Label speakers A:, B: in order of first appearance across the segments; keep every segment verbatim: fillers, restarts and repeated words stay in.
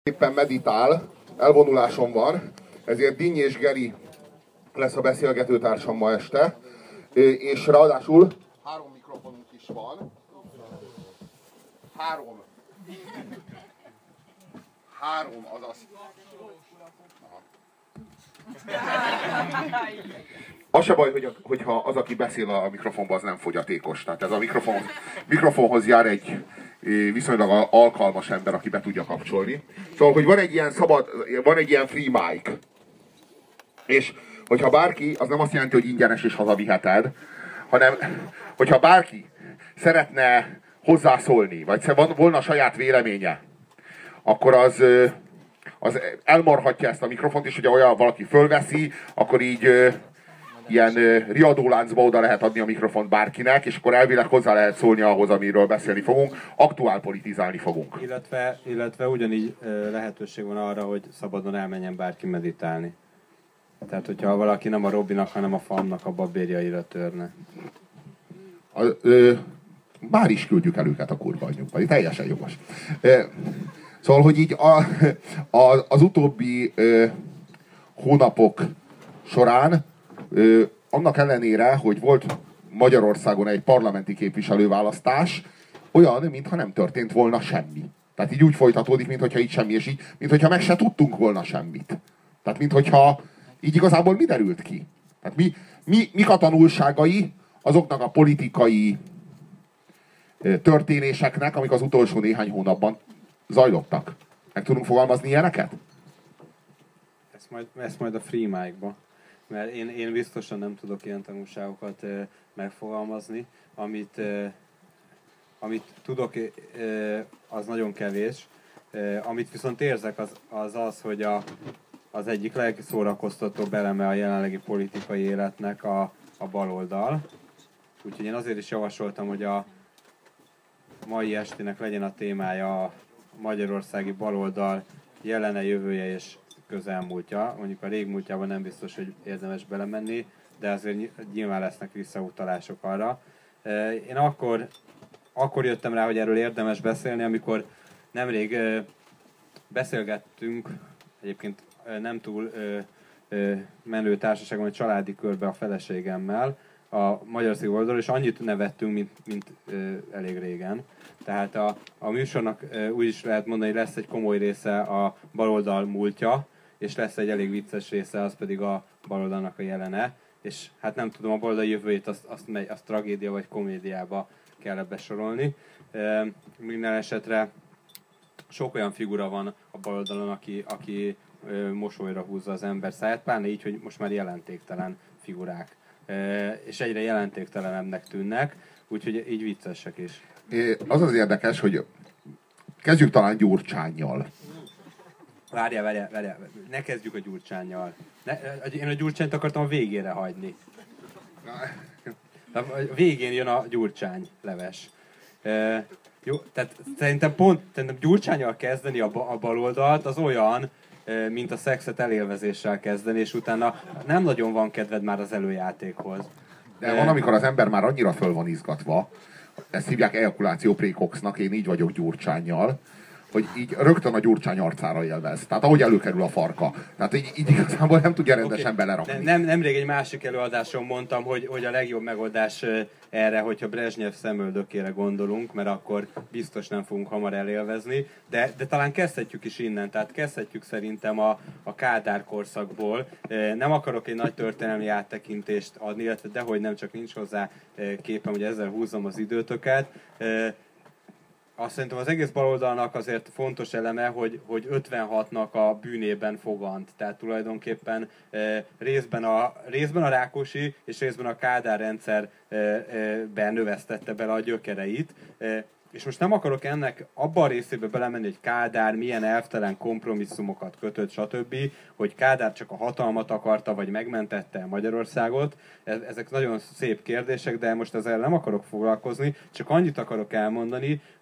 A: Éppen meditál, elvonuláson van, ezért Dinny és Geri lesz a beszélgetőtársam ma este, és ráadásul három mikrofonunk is van. Három. Három, azaz. Az se baj, hogy, hogyha az, aki beszél a mikrofonba, az nem fogyatékos. Tehát ez a mikrofon, mikrofonhoz jár egy viszonylag alkalmas ember, aki be tudja kapcsolni. Szóval, hogy van egy ilyen szabad, van egy ilyen free mic. És hogyha bárki, az nem azt jelenti, hogy ingyenes és hazaviheted, hanem hogyha bárki szeretne hozzászólni, vagy van, volna saját véleménye, akkor az, az elmarhatja ezt a mikrofont, és hogyha olyan valaki fölveszi, akkor így ilyen riadóláncba oda lehet adni a mikrofont bárkinek, és akkor elvileg hozzá lehet szólni ahhoz, amiről beszélni fogunk, aktuál politizálni fogunk.
B: Illetve, illetve ugyanígy lehetőség van arra, hogy szabadon elmenjen bárki meditálni. Tehát, hogyha valaki nem a Robinak, hanem a Famnak a babérjaira törne.
A: A, ö, bár is küldjük el őket a kurva anyjukba, teljesen jogos. Ö, szóval, hogy így a, a, az utóbbi ö, hónapok során Ö, annak ellenére, hogy volt Magyarországon egy parlamenti képviselőválasztás, olyan, mintha nem történt volna semmi. Tehát így úgy folytatódik, mintha így semmi, és így, mintha meg se tudtunk volna semmit. Tehát mintha így igazából mi derült ki? Tehát mi, mi, mik a tanulságai azoknak a politikai történéseknek, amik az utolsó néhány hónapban zajlottak? Meg tudunk fogalmazni ilyeneket?
B: Ezt majd, ezt majd a free mic-ba. Mert én, én biztosan nem tudok ilyen tanulságokat e, megfogalmazni. Amit, e, amit tudok, e, az nagyon kevés. E, amit viszont érzek, az az, az hogy a, az egyik legszórakoztatóbb eleme a jelenlegi politikai életnek a, a baloldal. Úgyhogy én azért is javasoltam, hogy a mai estének legyen a témája a magyarországi baloldal jelene, jövője és közelmúltja. Mondjuk a régmúltjában nem biztos, hogy érdemes belemenni, de azért nyilván lesznek visszautalások arra. Én akkor, akkor jöttem rá, hogy erről érdemes beszélni, amikor nemrég beszélgettünk, egyébként nem túl menő társaságban, egy családi körbe a feleségemmel, a magyarországi oldalról, és annyit nevettünk, mint, mint elég régen. Tehát a, a műsornak úgy is lehet mondani, hogy lesz egy komoly része a baloldal múltja, és lesz egy elég vicces része, az pedig a baloldalnak a jelene. És hát nem tudom, a baloldal jövőjét azt, azt, azt tragédia vagy komédiába kell besorolni. E, minden esetre sok olyan figura van a baloldalon, aki, aki e, mosolyra húzza az ember száját, pláne így, hogy most már jelentéktelen figurák. E, és egyre jelentéktelenebbnek tűnnek, úgyhogy így viccesek is.
A: Az az érdekes, hogy kezdjük talán Gyurcsánnyal.
B: Várjál, várjál, várjál, ne kezdjük a Gyurcsánnyal. Ne, én a Gyurcsányt akartam a végére hagyni. A végén jön a Gyurcsány leves. E, jó, tehát szerintem pont szerintem Gyurcsánnyal kezdeni a, a baloldalt az olyan, e, mint a szexet elélvezéssel kezdeni, és utána nem nagyon van kedved már az előjátékhoz.
A: De van, amikor az ember már annyira föl van izgatva, ezt hívják ejakuláció précoxnak, én így vagyok Gyurcsánnyal, hogy így rögtön a Gyurcsány arcára élvez. Tehát ahogy előkerül a farka. Tehát így, így igazából nem tudja rendesen okay. belerakni.
B: Nem, nemrég egy másik előadáson mondtam, hogy, hogy a legjobb megoldás erre, hogyha Brezsnyev szemöldökére gondolunk, mert akkor biztos nem fogunk hamar elélvezni. De, de talán kezdhetjük is innen. Tehát kezdhetjük szerintem a, a Kádár korszakból. Nem akarok egy nagy történelmi áttekintést adni, illetve dehogy nem, csak nincs hozzá képem, hogy ezzel húzzam az időtöket. Azt szerintem az egész baloldalnak azért fontos eleme, hogy, hogy ötvenhatnak a bűnében fogant. Tehát tulajdonképpen e, részben, a, részben a Rákosi és részben a Kádár rendszerben növesztette bele a gyökereit. E, és most nem akarok ennek abban a részébe belemenni, hogy Kádár milyen elvtelen kompromisszumokat kötött, stb., hogy Kádár csak a hatalmat akarta, vagy megmentette Magyarországot. Ezek nagyon szép kérdések, de most ezzel nem akarok foglalkozni, csak annyit akarok elmondani,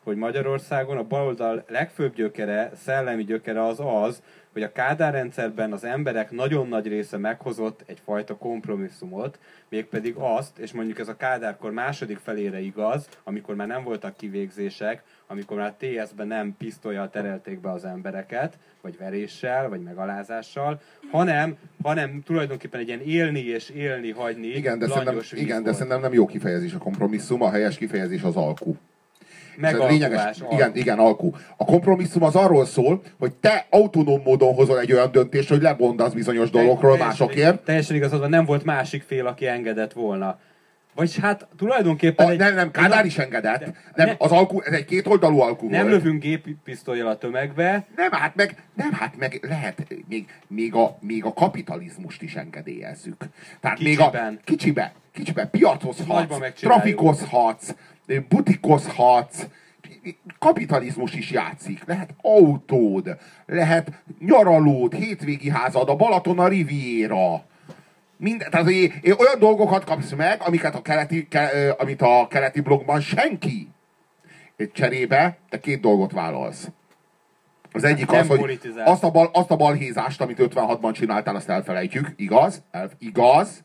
B: hogy Magyarországon a baloldal legfőbb gyökere, szellemi gyökere az az, hogy a Kádár rendszerben az emberek nagyon nagy része meghozott egyfajta kompromisszumot, mégpedig azt, és mondjuk ez a Kádárkor második felére igaz, amikor már nem voltak kivégzések, amikor már té es-ben nem pisztollyal terelték be az embereket, vagy veréssel, vagy megalázással, hanem, hanem tulajdonképpen egy ilyen élni és élni hagyni.
A: Igen, de, szerintem, igen de szerintem nem jó kifejezés a kompromisszum, a helyes kifejezés az alkú. Lényeges, igen, igen, alkú. A kompromisszum az arról szól, hogy te autonóm módon hozol egy olyan döntést, hogy lemondasz bizonyos dolgokról másokért.
B: Teljesen igazad van, nem volt másik fél, aki engedett volna. Vagy hát tulajdonképpen...
A: A, egy, nem, nem, Kádár is engedett. De, nem, ne, az alkú, ez egy kétoldalú alkú
B: nem
A: volt.
B: Nem lövünk géppisztollyal a tömegbe.
A: Nem, hát meg, nem, hát meg lehet, még, még, a, még a kapitalizmust is engedélyezzük. Tehát
B: kicsiben.
A: Még a, kicsibe, kicsibe, piacozhatsz, trafikozhatsz, butikozhatsz, kapitalizmus is játszik. Lehet autód, lehet nyaralód, hétvégi házad, a Balaton, a Riviera. Minden, tehát én, én olyan dolgokat kapsz meg, amiket a keleti, ke, amit a keleti blogban senki. Cserébe te két dolgot vállalsz. Az egyik az, hogy azt a, bal, azt a balhézást, amit ötvenhatban csináltál, azt elfelejtjük. Igaz? El, igaz?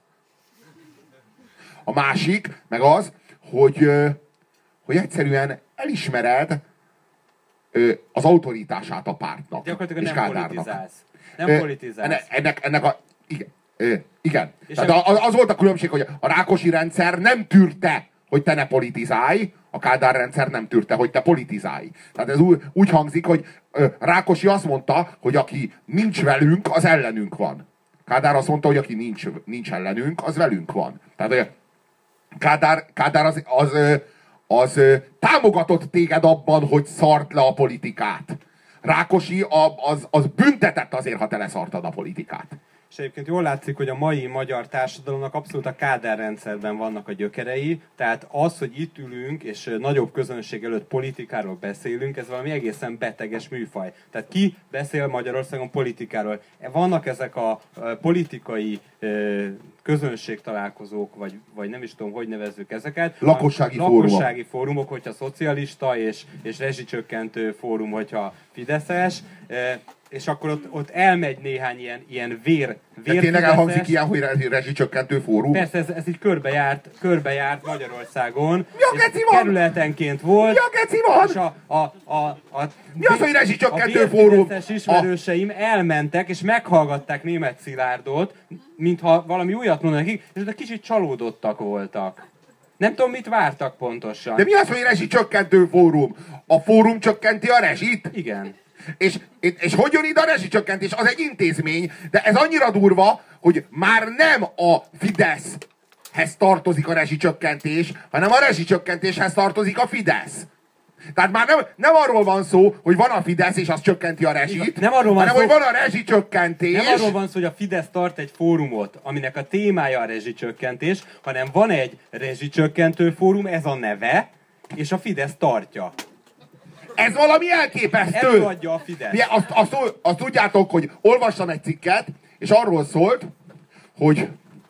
A: A másik, meg az, hogy, hogy egyszerűen elismered az autoritását a pártnak.
B: Gyakorlatilag nem Kádárnak. politizálsz. Nem politizálsz.
A: Ennek, ennek, ennek a... Igen. Igen. Tehát az, az volt a különbség, hogy a Rákosi rendszer nem tűrte, hogy te ne politizálj, a Kádár rendszer nem tűrte, hogy te politizálj. Tehát ez úgy, úgy hangzik, hogy Rákosi azt mondta, hogy aki nincs velünk, az ellenünk van. Kádár azt mondta, hogy aki nincs, nincs ellenünk, az velünk van. Tehát Kádár, Kádár az, az, az, az támogatott téged abban, hogy szart le a politikát. Rákosi az, az büntetett azért, ha te leszartad a politikát.
B: És egyébként jól látszik, hogy a mai magyar társadalomnak abszolút a Kádár rendszerben vannak a gyökerei, tehát az, hogy itt ülünk és nagyobb közönség előtt politikáról beszélünk, ez valami egészen beteges műfaj. Tehát ki beszél Magyarországon politikáról? Vannak ezek a politikai közönségtalálkozók, vagy, vagy nem is tudom, hogy nevezzük ezeket.
A: Lakossági,
B: a, lakossági fórumok, hogyha szocialista, és, és rezsicsökkentő fórum, hogyha fideszes, és akkor ott, ott elmegy néhány ilyen, ilyen vér, vér
A: de tényleg elhangzik ilyen, hogy rezsicsökkentő fórum?
B: Persze, ez, ez így körbejárt, körbejárt Magyarországon.
A: Mi a geci van?
B: Kerületenként volt.
A: Mi a geci van?
B: És a, a, a, a,
A: Mi az, hogy rezsicsökkentő
B: a
A: fórum?
B: A ismerőseim elmentek, és meghallgatták Németh Szilárdot, mintha valami újat mondanak nekik, és de kicsit csalódottak voltak. Nem tudom, mit vártak pontosan.
A: De mi az, hogy rezsicsökkentő fórum? A fórum csökkenti a rezsit?
B: Igen.
A: És, és hogy jön ide a rezsicsökkentés? Az egy intézmény, de ez annyira durva, hogy már nem a Fideszhez tartozik a rezsicsökkentés, hanem a rezsicsökkentéshez tartozik a Fidesz. Tehát már nem, nem arról van szó, hogy van a Fidesz, és az csökkenti a rezsit,
B: nem arról van
A: hanem
B: szó,
A: hogy van a rezsicsökkentés.
B: Nem arról van szó, hogy a Fidesz tart egy fórumot, aminek a témája a rezsicsökkentés, hanem van egy rezsicsökkentő fórum, ez a neve, és a Fidesz tartja.
A: Ez valami elképesztő!
B: Előadja a Fidesz.
A: Ja, azt, azt, azt tudjátok, hogy olvastam egy cikket, és arról szólt, hogy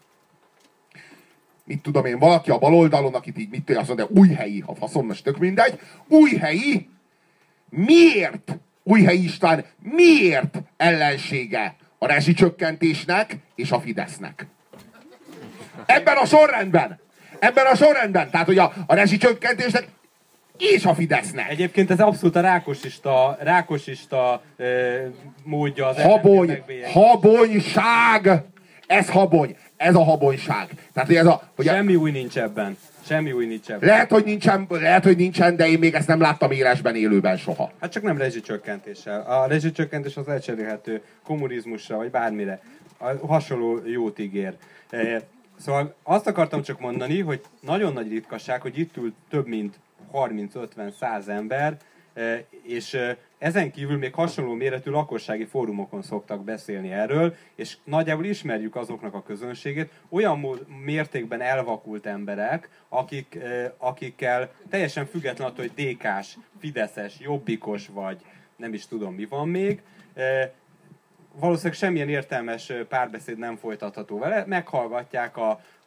A: mit tudom én, valaki a baloldalon, akit így mit azt mondja, Újhelyi, a faszom, most tök mindegy, Újhelyi miért, Újhelyi István miért ellensége a rezsicsökkentésnek és a Fidesznek? Ebben a sorrendben! Ebben a sorrendben! Tehát, hogy a, a rezsicsökkentésnek és a Fidesznek.
B: Egyébként ez abszolút a rákosista, rákosista e, módja az
A: habony, habonyság! Ez habony, ez a habonyság. Tehát, hogy ez a, hogy
B: Semmi a... új nincs ebben. Semmi új nincs ebben.
A: Lehet, hogy nincsen, lehet, hogy nincsen, de én még ezt nem láttam élesben, élőben soha.
B: Hát csak nem rezsicsökkentéssel. A rezsicsökkentés az elcserélhető kommunizmusra, vagy bármire. A hasonló jót ígér. E, szóval azt akartam csak mondani, hogy nagyon nagy ritkaság, hogy itt ül több mint harminc-ötven-száz ember, és ezen kívül még hasonló méretű lakossági fórumokon szoktak beszélni erről, és nagyjából ismerjük azoknak a közönségét, olyan mértékben elvakult emberek, akik, akikkel teljesen független attól, hogy dé ká-s, fideszes, jobbikos vagy nem is tudom mi van még, valószínűleg semmilyen értelmes párbeszéd nem folytatható vele, meghallgatják a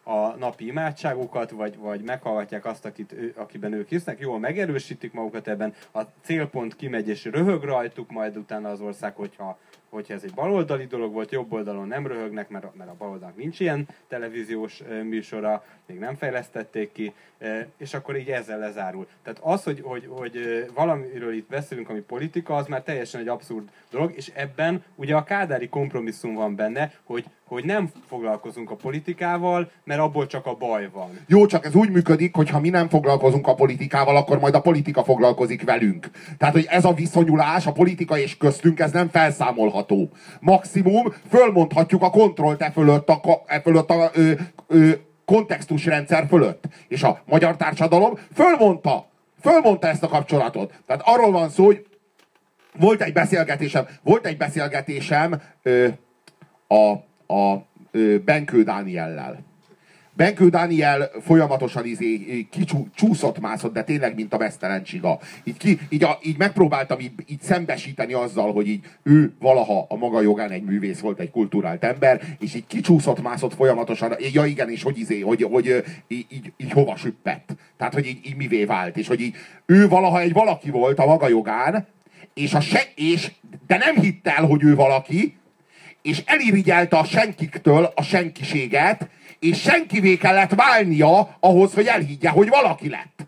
B: a napi imádságukat, vagy, vagy meghallgatják azt, akit, akiben ők hisznek, jól megerősítik magukat ebben, a célpont kimegy és röhög rajtuk, majd utána az ország, hogyha, hogyha ez egy baloldali dolog volt, jobb oldalon nem röhögnek, mert, mert a baloldalnak nincs ilyen televíziós műsora, még nem fejlesztették ki, és akkor így ezzel lezárul. Tehát az, hogy, hogy, hogy valamiről itt beszélünk, ami politika, az már teljesen egy abszurd dolog, és ebben ugye a kádári kompromisszum van benne, hogy, hogy nem foglalkozunk a politikával, mert abból csak a baj van.
A: Jó, csak ez úgy működik, hogy ha mi nem foglalkozunk a politikával, akkor majd a politika foglalkozik velünk. Tehát, hogy ez a viszonyulás, a politika és köztünk, ez nem felszámolható. Maximum fölmondhatjuk a kontrollt e fölött a, e fölött a ö, ö, kontextusrendszer fölött. És a magyar társadalom fölmondta, fölmondta ezt a kapcsolatot. Tehát arról van szó, hogy volt egy beszélgetésem, volt egy beszélgetésem ö, a, a ö, Benkő Dániellel. Benkő Dániel folyamatosan izé, kicsúszott, mászott, de tényleg, mint a mesztelen csiga. Így, ki, így, a, így megpróbáltam így, így szembesíteni azzal, hogy így ő valaha a maga jogán egy művész volt, egy kulturált ember, és így kicsúszott, mászott folyamatosan. Ja igen, és hogy, izé, hogy, hogy így, így, így hova süppett. Tehát, hogy így, így mivé vált. És hogy így, ő valaha egy valaki volt a maga jogán, és a se, és, de nem hitt el, hogy ő valaki, és elirigyelte a senkiktől a senkiséget, és senkivé kellett válnia ahhoz, hogy elhiggye, hogy valaki lett.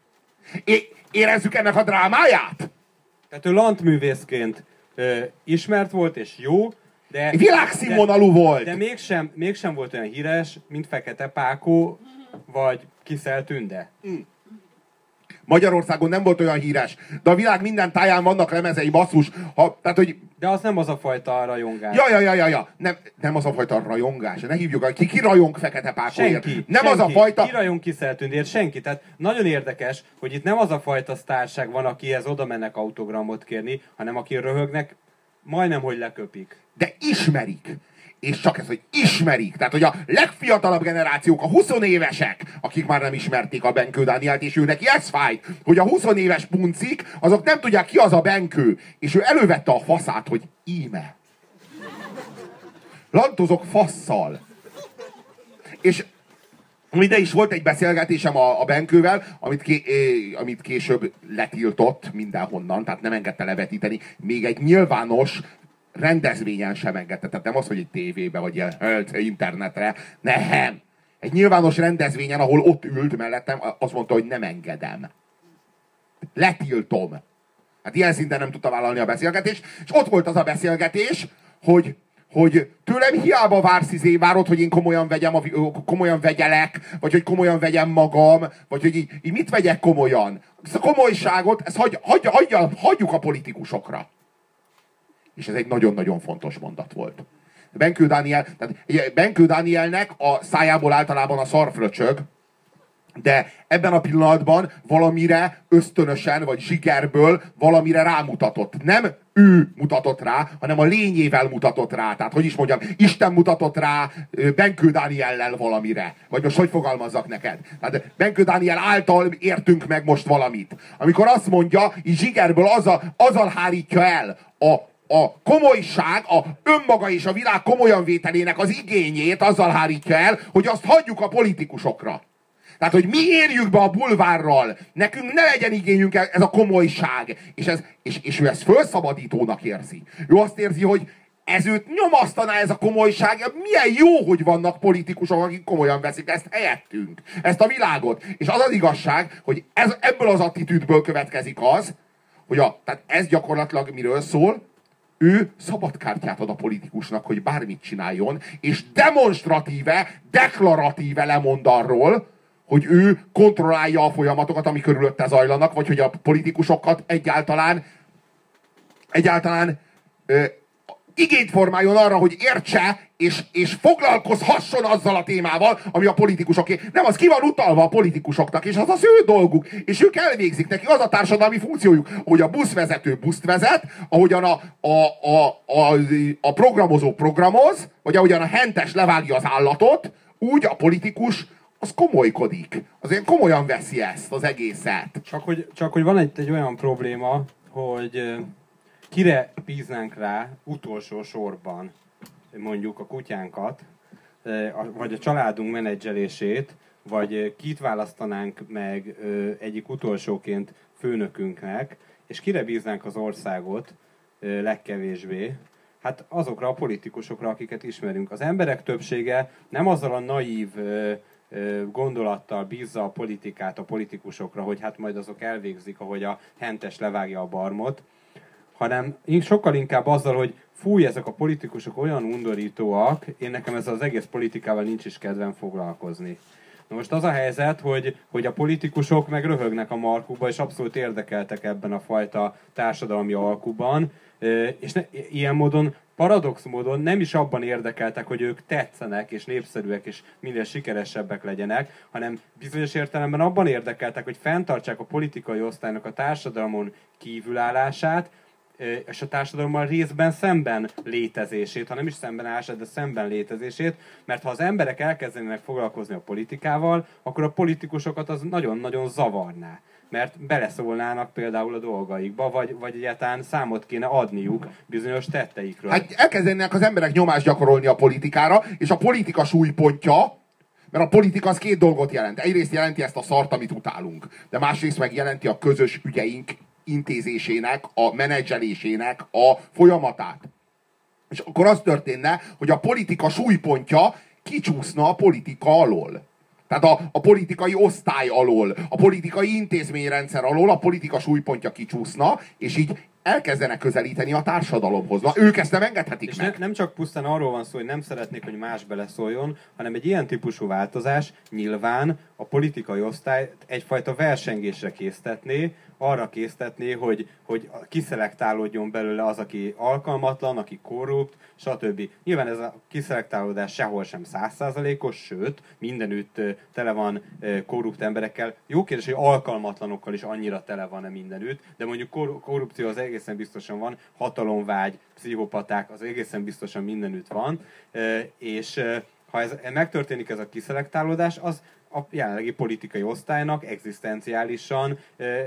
A: É- érezzük ennek a drámáját?
B: Tehát ő lantművészként ö, ismert volt, és jó, de...
A: Világszínvonalú
B: de,
A: volt!
B: De mégsem, mégsem volt olyan híres, mint Fekete Pákó, vagy Kissel Tünde.
A: Mm. Magyarországon nem volt olyan híres, de a világ minden táján vannak lemezei, basszus. Ha, tehát, hogy...
B: De az nem az a fajta rajongás.
A: Ja, ja, ja, ja, ja. Nem, nem az a fajta rajongás. Ne hívjuk, ki, ki rajong Fekete Pákóért.
B: Senki.
A: Nem
B: senki.
A: az a fajta...
B: Ki rajong Kissel Tündéért? Senki. Tehát nagyon érdekes, hogy itt nem az a fajta sztárság van, akihez oda mennek autogramot kérni, hanem aki röhögnek, majdnem, hogy leköpik.
A: De ismerik. És csak ez, hogy ismerik. Tehát, hogy a legfiatalabb generációk, a huszonévesek, akik már nem ismerték a Benkő Dánielt, és ő neki ez fájt, hogy a huszonéves puncik, azok nem tudják, ki az a Benkő. És ő elővette a faszát, hogy íme. Lantozok fasszal. És ide is volt egy beszélgetésem a, a Benkővel, amit, ké, eh, amit később letiltott mindenhonnan, tehát nem engedte levetíteni. Még egy nyilvános rendezvényen sem engedte. Tehát nem az, hogy egy tévébe, vagy ilyen internetre. Nem. Egy nyilvános rendezvényen, ahol ott ült mellettem, azt mondta, hogy nem engedem. Letiltom. Hát ilyen szinten nem tudta vállalni a beszélgetést. És ott volt az a beszélgetés, hogy, hogy tőlem hiába vársz izé, várod, hogy én komolyan vegyem, a, komolyan vegyelek, vagy hogy komolyan vegyem magam, vagy hogy így, így mit vegyek komolyan. Ezt a komolyságot, ezt hagy, hagy, hagy, hagyjuk a politikusokra. És ez egy nagyon-nagyon fontos mondat volt. Benkő Dániel, tehát Benkő Dánielnek a szájából általában a szar fröcsög, de ebben a pillanatban valamire ösztönösen, vagy zsigerből valamire rámutatott. Nem ő mutatott rá, hanem a lényével mutatott rá. Tehát, hogy is mondjam, Isten mutatott rá Benkő Dániellel valamire. Vagy most hogy fogalmazzak neked? Tehát Benkő Dániel által értünk meg most valamit. Amikor azt mondja, így zsigerből azzal, azzal hárítja el a a komolyság, a önmaga és a világ komolyan vételének az igényét azzal hárítja el, hogy azt hagyjuk a politikusokra. Tehát, hogy mi érjük be a bulvárral, nekünk ne legyen igényünk ez a komolyság. És, ez, és, és ő ezt fölszabadítónak érzi. Ő azt érzi, hogy ez őt nyomasztaná ez a komolyság. Milyen jó, hogy vannak politikusok, akik komolyan veszik ezt helyettünk. Ezt a világot. És az az igazság, hogy ez, ebből az attitűdből következik az, hogy a, tehát ez gyakorlatilag miről szól, ő szabadkártyát ad a politikusnak, hogy bármit csináljon, és demonstratíve, deklaratíve lemond arról, hogy ő kontrollálja a folyamatokat, ami körülötte zajlanak, vagy hogy a politikusokat egyáltalán egyáltalán ö, igényt formáljon arra, hogy értse, és, és foglalkozhasson azzal a témával, ami a politikusoké. Nem, az ki van utalva a politikusoknak, és az az ő dolguk, és ők elvégzik, neki az a társadalmi funkciójuk, ahogy a buszvezető buszt vezet, ahogyan a, a, a, a, a programozó programoz, vagy ahogyan a hentes levágja az állatot, úgy a politikus az komolykodik. Azért komolyan veszi ezt az egészet.
B: Csak hogy, csak hogy van egy, egy olyan probléma, hogy kire bíznánk rá utolsó sorban mondjuk a kutyánkat, vagy a családunk menedzselését, vagy kit választanánk meg egyik utolsóként főnökünknek, és kire bíznánk az országot legkevésbé, hát azokra a politikusokra, akiket ismerünk. Az emberek többsége nem azzal a naív gondolattal bízza a politikát a politikusokra, hogy hát majd azok elvégzik, ahogy a hentes levágja a barmot, hanem sokkal inkább azzal, hogy fúj, ezek a politikusok olyan undorítóak, én nekem ez az egész politikával nincs is kedvem foglalkozni. Na most az a helyzet, hogy, hogy a politikusok meg röhögnek a markukba, és abszolút érdekeltek ebben a fajta társadalmi alkuban, és ne, ilyen módon, paradox módon nem is abban érdekeltek, hogy ők tetszenek, és népszerűek, és minél sikeresebbek legyenek, hanem bizonyos értelemben abban érdekeltek, hogy fenntartsák a politikai osztálynak a társadalmon kívülállását, és a társadalommal részben szemben létezését, ha nem is szemben állását, de szemben létezését, mert ha az emberek elkezdenének foglalkozni a politikával, akkor a politikusokat az nagyon-nagyon zavarná. Mert beleszólnának például a dolgaikba, vagy, vagy egyáltalán számot kéne adniuk bizonyos tetteikről.
A: Hát elkezdenének az emberek nyomást gyakorolni a politikára, és a politika súlypontja, mert a politika az két dolgot jelent. Egyrészt jelenti ezt a szart, amit utálunk, de másrészt meg jelenti a közös ügyeink intézésének, a menedzselésének a folyamatát. És akkor az történne, hogy a politika súlypontja kicsúszna a politika alól. Tehát a, a politikai osztály alól, a politikai intézményrendszer alól a politika súlypontja kicsúszna, és így elkezdenek közelíteni a társadalomhoz. Na, ők ezt nem engedhetik
B: és
A: meg.
B: Ne, nem csak pusztán arról van szó, hogy nem szeretnék, hogy más beleszóljon, hanem egy ilyen típusú változás nyilván a politikai osztályt egyfajta versengésre késztetné, arra késztetné, hogy, hogy kiszelektálódjon belőle az, aki alkalmatlan, aki korrupt, stb. Nyilván ez a kiszelektálódás sehol sem száz százalékos, sőt, mindenütt tele van korrupt emberekkel. Jó kérdés, hogy alkalmatlanokkal is annyira tele van-e mindenütt, de mondjuk kor- korrupció az egészen biztosan van, hatalomvágy, pszichopaták, az egészen biztosan mindenütt van, és ha ez, megtörténik ez a kiszelektálódás, az a jelenlegi politikai osztálynak egzisztenciálisan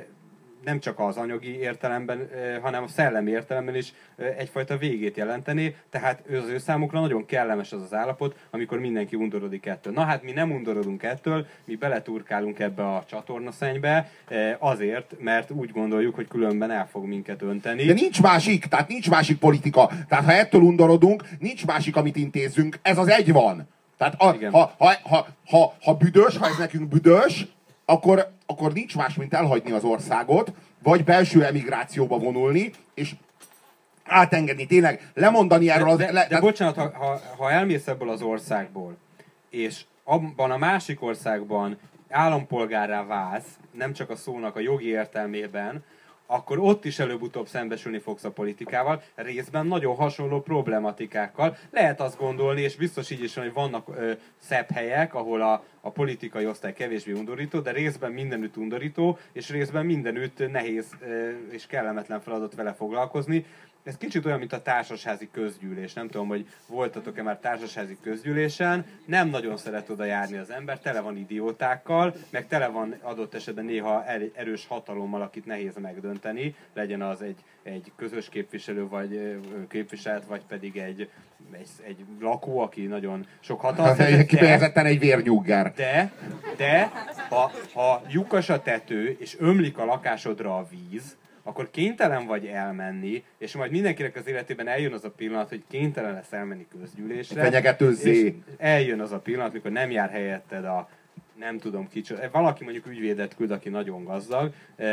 B: nem csak az anyagi értelemben, hanem a szellemi értelemben is egyfajta végét jelenteni, tehát az ő számukra nagyon kellemes az az állapot, amikor mindenki undorodik ettől. Na hát mi nem undorodunk ettől, mi beleturkálunk ebbe a csatornaszennybe azért, mert úgy gondoljuk, hogy különben el fog minket önteni.
A: De nincs másik, tehát nincs másik politika. Tehát ha ettől undorodunk, nincs másik, amit intézzünk, ez az egy van. Tehát a, ha, ha, ha, ha, ha büdös, ha ez nekünk büdös, akkor, akkor nincs más, mint elhagyni az országot, vagy belső emigrációba vonulni, és átengedni, tényleg lemondani erről az...
B: De, de,
A: le,
B: de bocsánat, ha, ha, ha elmész ebből az országból, és abban a másik országban állampolgárrá válsz, nem csak a szónak a jogi értelmében, akkor ott is előbb-utóbb szembesülni fogsz a politikával, részben nagyon hasonló problematikákkal. Lehet azt gondolni, és biztos így is van, hogy vannak ö, szebb helyek, ahol a, a politikai osztály kevésbé undorító, de részben mindenütt undorító, és részben mindenütt nehéz ö, és kellemetlen feladat vele foglalkozni. Ez kicsit olyan, mint a társasházi közgyűlés. Nem tudom, hogy voltatok-e már társasházi közgyűlésen. Nem nagyon szeret oda járni az ember, tele van idiótákkal, meg tele van adott esetben néha erős hatalommal, akit nehéz megdönteni. Legyen az egy, egy közös képviselő, vagy képviselet, vagy pedig egy, egy, egy lakó, aki nagyon sok hatalmat.
A: Kifejezetten egy vérnyugger.
B: De, de ha, ha lyukas a tető, és ömlik a lakásodra a víz, akkor kénytelen vagy elmenni, és majd mindenkinek az életében eljön az a pillanat, hogy kénytelen lesz elmenni közgyűlésre.
A: Fenyegetőzzé.
B: Eljön az a pillanat, mikor nem jár helyetted a nem tudom kicsoda. Valaki mondjuk ügyvédet küld, aki nagyon gazdag,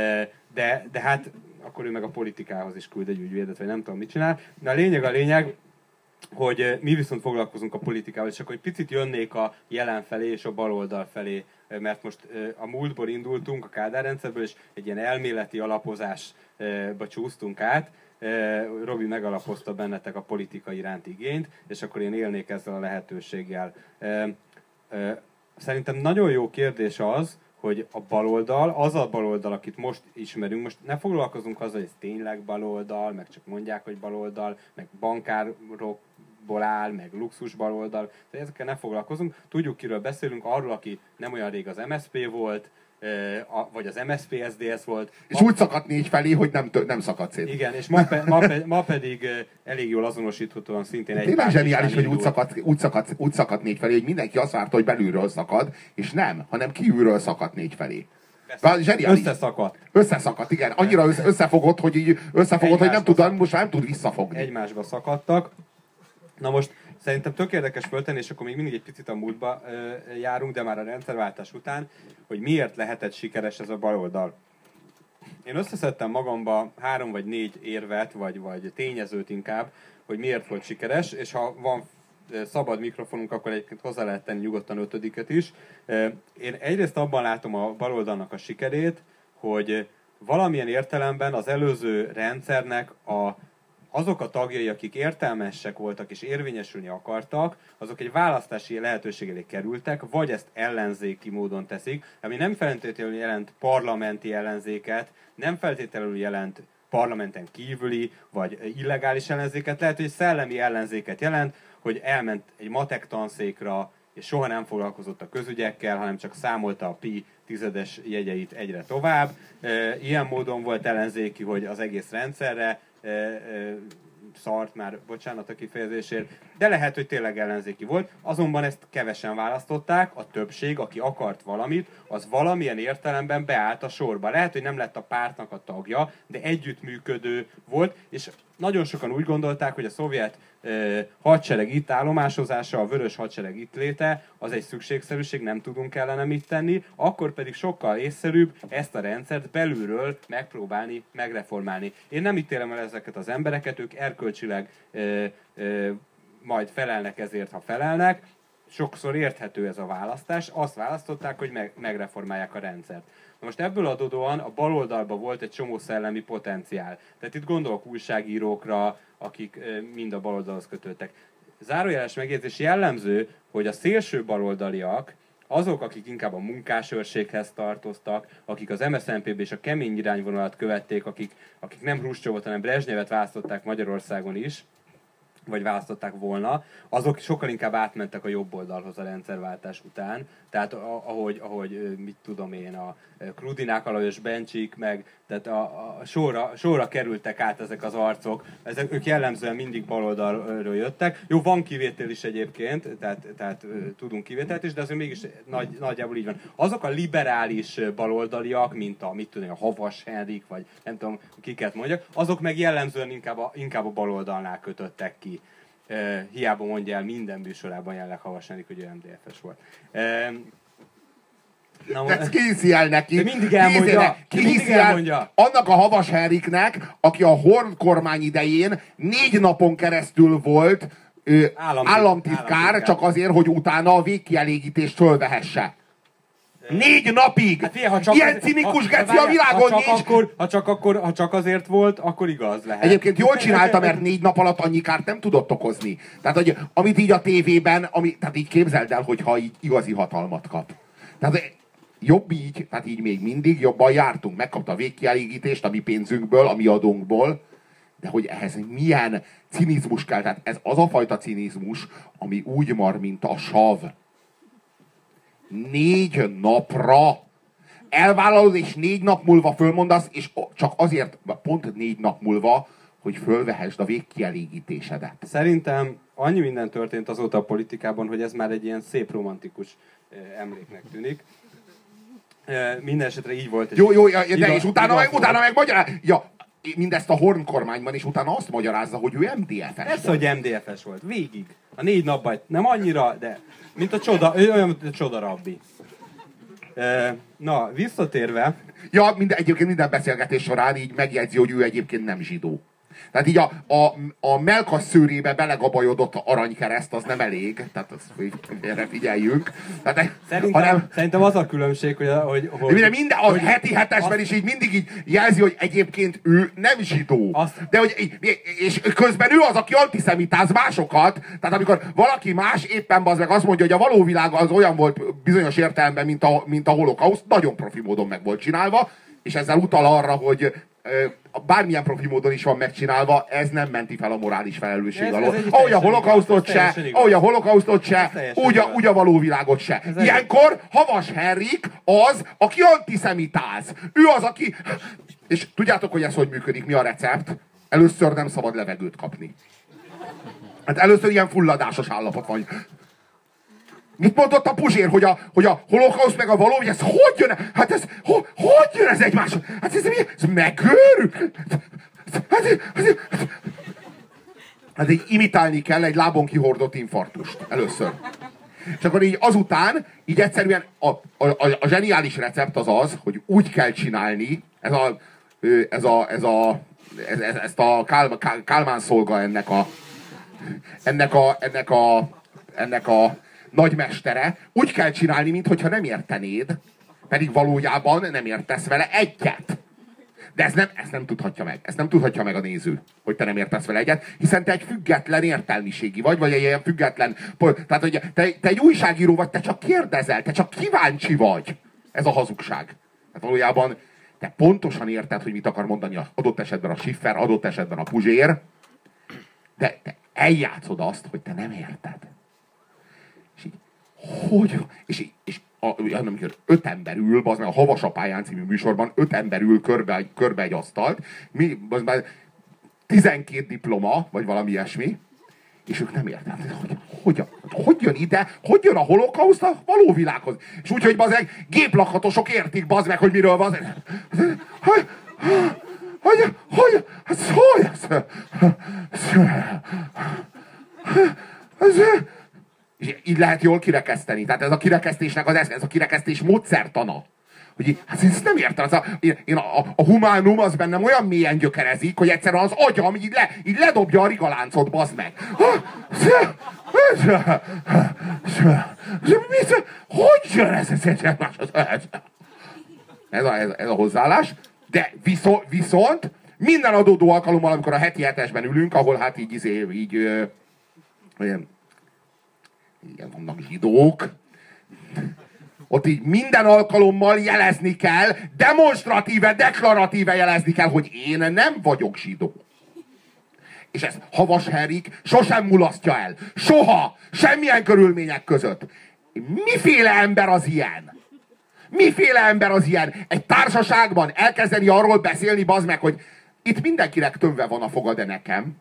B: de, de hát akkor ő meg a politikához is küld egy ügyvédet, vagy nem tudom mit csinál. De a lényeg a lényeg, hogy mi viszont foglalkozunk a politikával, és akkor egy picit jönnék a jelen felé és a baloldal felé, mert most a múltból indultunk, a Kádár rendszerből, és egy ilyen elméleti alapozásba csúsztunk át. Robi megalapozta bennetek a politika iránti igényt, és akkor én élnék ezzel a lehetőséggel. Szerintem nagyon jó kérdés az, hogy a baloldal, az a baloldal, akit most ismerünk, most ne foglalkozunk azzal, hogy ez tényleg baloldal, meg csak mondják, hogy baloldal, meg bankárokból áll, meg luxus baloldal, de ezekkel ne foglalkozunk. Tudjuk, kiről beszélünk, arról, aki nem olyan rég az em es zé pé volt, vagy az em es zé pé es dé es volt.
A: És ma... úgy szakadt négy felé, hogy nem, nem szakadt szét.
B: Igen, és ma, pe, ma, pe, ma pedig elég jól azonosíthatóan szintén egy...
A: Tényleg zseniális, hogy úgy szakadt, úgy, szakadt, úgy szakadt négy felé, hogy mindenki azt várta, hogy belülről szakad, és nem, hanem kívülről szakadt négy felé. Zseniális.
B: Összeszakadt.
A: Összeszakadt, igen. Annyira összefogott, hogy így összefogott, hogy nem tud, most nem tud visszafogni.
B: Egymásba szakadtak. Na most szerintem tök érdekes föltenni, és akkor még mindig egy picit a múltba ö, járunk, de már a rendszerváltás után, hogy miért lehetett sikeres ez a baloldal. Én összeszedtem magamba három vagy négy érvet, vagy, vagy tényezőt inkább, hogy miért volt sikeres, és ha van szabad mikrofonunk, akkor egyébként hozzá lehet tenni nyugodtan ötödiket is. Én egyrészt abban látom a baloldalnak a sikerét, hogy valamilyen értelemben az előző rendszernek a azok a tagjai, akik értelmesek voltak és érvényesülni akartak, azok egy választási lehetőség elé kerültek, vagy ezt ellenzéki módon teszik, ami nem feltétlenül jelent parlamenti ellenzéket, nem feltétlenül jelent parlamenten kívüli, vagy illegális ellenzéket, lehet, hogy szellemi ellenzéket jelent, hogy elment egy matek tanszékra, és soha nem foglalkozott a közügyekkel, hanem csak számolta a pi tizedes jegyeit egyre tovább. Ilyen módon volt ellenzéki, hogy az egész rendszerre szart már, bocsánat a kifejezésért, de lehet, hogy tényleg ellenzéki volt, azonban ezt kevesen választották, a többség, aki akart valamit, az valamilyen értelemben beállt a sorba. Lehet, hogy nem lett a pártnak a tagja, de együttműködő volt, és nagyon sokan úgy gondolták, hogy a szovjet eh, hadsereg itt állomásozása, a vörös hadsereg itt léte, az egy szükségszerűség, nem tudunk ellene mit tenni, akkor pedig sokkal észszerűbb ezt a rendszert belülről megpróbálni, megreformálni. Én nem ítélem el ezeket az embereket, ők erkölcsileg eh, eh, majd felelnek ezért, ha felelnek. Sokszor érthető ez a választás, azt választották, hogy meg, megreformálják a rendszert. Na most ebből adódóan a baloldalban volt egy csomó szellemi potenciál. Tehát itt gondolok újságírókra, akik mind a baloldalhoz kötődtek. Zárójeles megjegyzés jellemző, hogy a szélső baloldaliak, azok, akik inkább a munkásőrséghez tartoztak, akik az em es zé en pé-be és a kemény irányvonalat követték, akik, akik nem Hruscsovot, hanem Brezsnyevet választották Magyarországon is, vagy választották volna, azok sokkal inkább átmentek a jobb oldalhoz a rendszerváltás után. Tehát ahogy, ahogy mit tudom én, a Krudinák, Alajos Bencsik, meg tehát a, a sorra, sorra kerültek át ezek az arcok. Ezek, ők jellemzően mindig baloldalról jöttek. Jó, van kivétel is egyébként, tehát, tehát tudunk kivételt is, de azért mégis nagy, nagyjából így van. Azok a liberális baloldaliak, mint a, mit tudom, a Havas Henrik, vagy nem tudom, kiket mondjak, azok meg jellemzően inkább a, inkább a baloldalnál kötöttek ki. Uh, hiába mondja el minden műsorában jelenleg Havas Henrik, hogy ő em dé ef-es volt. Uh,
A: Na, ez kézi el neki.
B: De mindig elmondja.
A: Kézi el annak a Havas Henriknek, aki a Horn kormány idején négy napon keresztül volt ö, államtitkár, államtitkár, csak azért, hogy utána a végkielégítést fölvehesse. Négy napig! Hát, fie, ha csak ilyen cinikus geci a világon
B: ha csak,
A: nincs!
B: Akkor, ha, csak akkor, ha csak azért volt, akkor igaz lehet.
A: Egyébként jól csinálta, mert négy nap alatt annyi kárt nem tudott okozni. Tehát, hogy amit így a tévében, ami, tehát így képzeld el, hogyha így igazi hatalmat kap. Tehát jobb így, tehát így még mindig jobban jártunk. Megkapta a végkielégítést a mi pénzünkből, a mi adónkból, de hogy ehhez milyen cinizmus kell. Tehát ez az a fajta cinizmus, ami úgy mar, mint a sav. Négy napra elvállalod, és négy nap múlva fölmondasz, és csak azért, pont négy nap múlva, hogy fölvehesd a végkielégítésedet.
B: Szerintem annyi minden történt azóta a politikában, hogy ez már egy ilyen szép romantikus emléknek tűnik. Minden esetre így volt.
A: Jó, jó, de igaz, és utána meg, utána meg magyaráz... Ja, mindezt a Horn kormányban, és utána azt magyarázza, hogy ő em dé ef-es
B: Ez, hogy em dé ef-es volt. Végig. A négy napban nem annyira, de mint a csoda, olyan, mint a csoda rabbi. Na, visszatérve...
A: Ja, minden, egyébként minden beszélgetés során így megjegyzi, hogy ő egyébként nem zsidó. Tehát így a, a, a mellkas szőrébe belegabajodott aranykereszt, az nem elég. Tehát azt erre figyeljünk. Tehát,
B: szerintem, hanem, szerintem az a különbség, hogy... hogy, hogy
A: minden, minden a hogy, heti hetesben is így mindig így jelzi, hogy egyébként ő nem zsidó. Azt, de hogy, és közben ő az, aki antiszemitáz másokat. Tehát amikor valaki más éppen az meg azt mondja, hogy a való világ az olyan volt bizonyos értelemben, mint a, mint a holokauszt, nagyon profi módon meg volt csinálva, és ezzel utal arra, hogy bármilyen profi módon is van megcsinálva, ez nem menti fel a morális felelősség
B: Ez-
A: alól.
B: ez egy
A: Ahogy a
B: teljesen
A: holokausztot
B: igaz, ez
A: se,
B: teljesen igaz.
A: ahogy a holokausztot se,
B: Ez teljesen
A: úgy a,
B: igaz.
A: úgy a való világot se.
B: Ez egy-
A: Ilyenkor Havas Henrik az, aki antiszemitáz. Ő az, aki... És tudjátok, hogy ez hogy működik, mi a recept? Először nem szabad levegőt kapni. Hát először ilyen fulladásos állapot van. Mit mondott a Puzsér, hogy a, hogy a holokauszt meg a való, hogy ez hogy jön? Hát ez, ho, hogy jön ez egymáshoz? Hát ez mi? Ez megőrül? Hát, hát, hát, hát így imitálni kell egy lábon kihordott infarktust először. És akkor így azután, így egyszerűen a, a, a, a zseniális recept az az, hogy úgy kell csinálni, ez a, ez a, ez a, ez, ez, ezt a Kál, Kál, Kálmán szolga ennek a, ennek a, ennek a, ennek a nagymestere, úgy kell csinálni, mintha nem értenéd, pedig valójában nem értesz vele egyet. De ez nem, ezt nem tudhatja meg. Ezt nem tudhatja meg a néző, hogy te nem értesz vele egyet, hiszen te egy független értelmiségi vagy, vagy egy ilyen független... Tehát, hogy te, te egy újságíró vagy, te csak kérdezel, te csak kíváncsi vagy. Ez a hazugság. Hát valójában te pontosan érted, hogy mit akar mondani adott esetben a Schiffer, adott esetben a Puzsér, de te eljátszod azt, hogy te nem érted. És így, hogy? És, így, és a, amikor öt ember ül, az meg a Havas a pályán című műsorban, öt ember ül körbe, körbe egy asztalt, mi, az már tizenkét diploma, vagy valami ilyesmi, és ők nem értem, hogy hogyan, hogy jön ide, hogy jön a holokauszt a való világhoz. És úgy, hogy bazeg, géplakatosok értik, bazd meg, hogy miről van. Hogy, hogy, hogy, hát szólj, ez, és így lehet jól kirekeszteni. Tehát ez a kirekesztésnek az eszköz, ez a kirekesztés módszertana. Hogy így, hát ezt nem értem. Az a, én a, a, a humánum az bennem olyan mélyen gyökerezik, hogy egyszerűen az agyam így, le, így ledobja a rigaláncot, bazd meg. Hogy jön ez? Ez a, ez, ez a hozzáállás. De viszont, viszont minden adódó alkalommal, amikor a heti hetesben ülünk, ahol hát így, így, így ö, olyan, igen, vannak zsidók, ott így minden alkalommal jelezni kell, demonstratíve, deklaratíve jelezni kell, hogy én nem vagyok zsidó. És ezt Havas Henrik sosem mulasztja el. Soha! Semmilyen körülmények között. Miféle ember az ilyen? Miféle ember az ilyen? Egy társaságban elkezdeni arról beszélni, bazd meg, hogy itt mindenkinek tömve van a foga, de nekem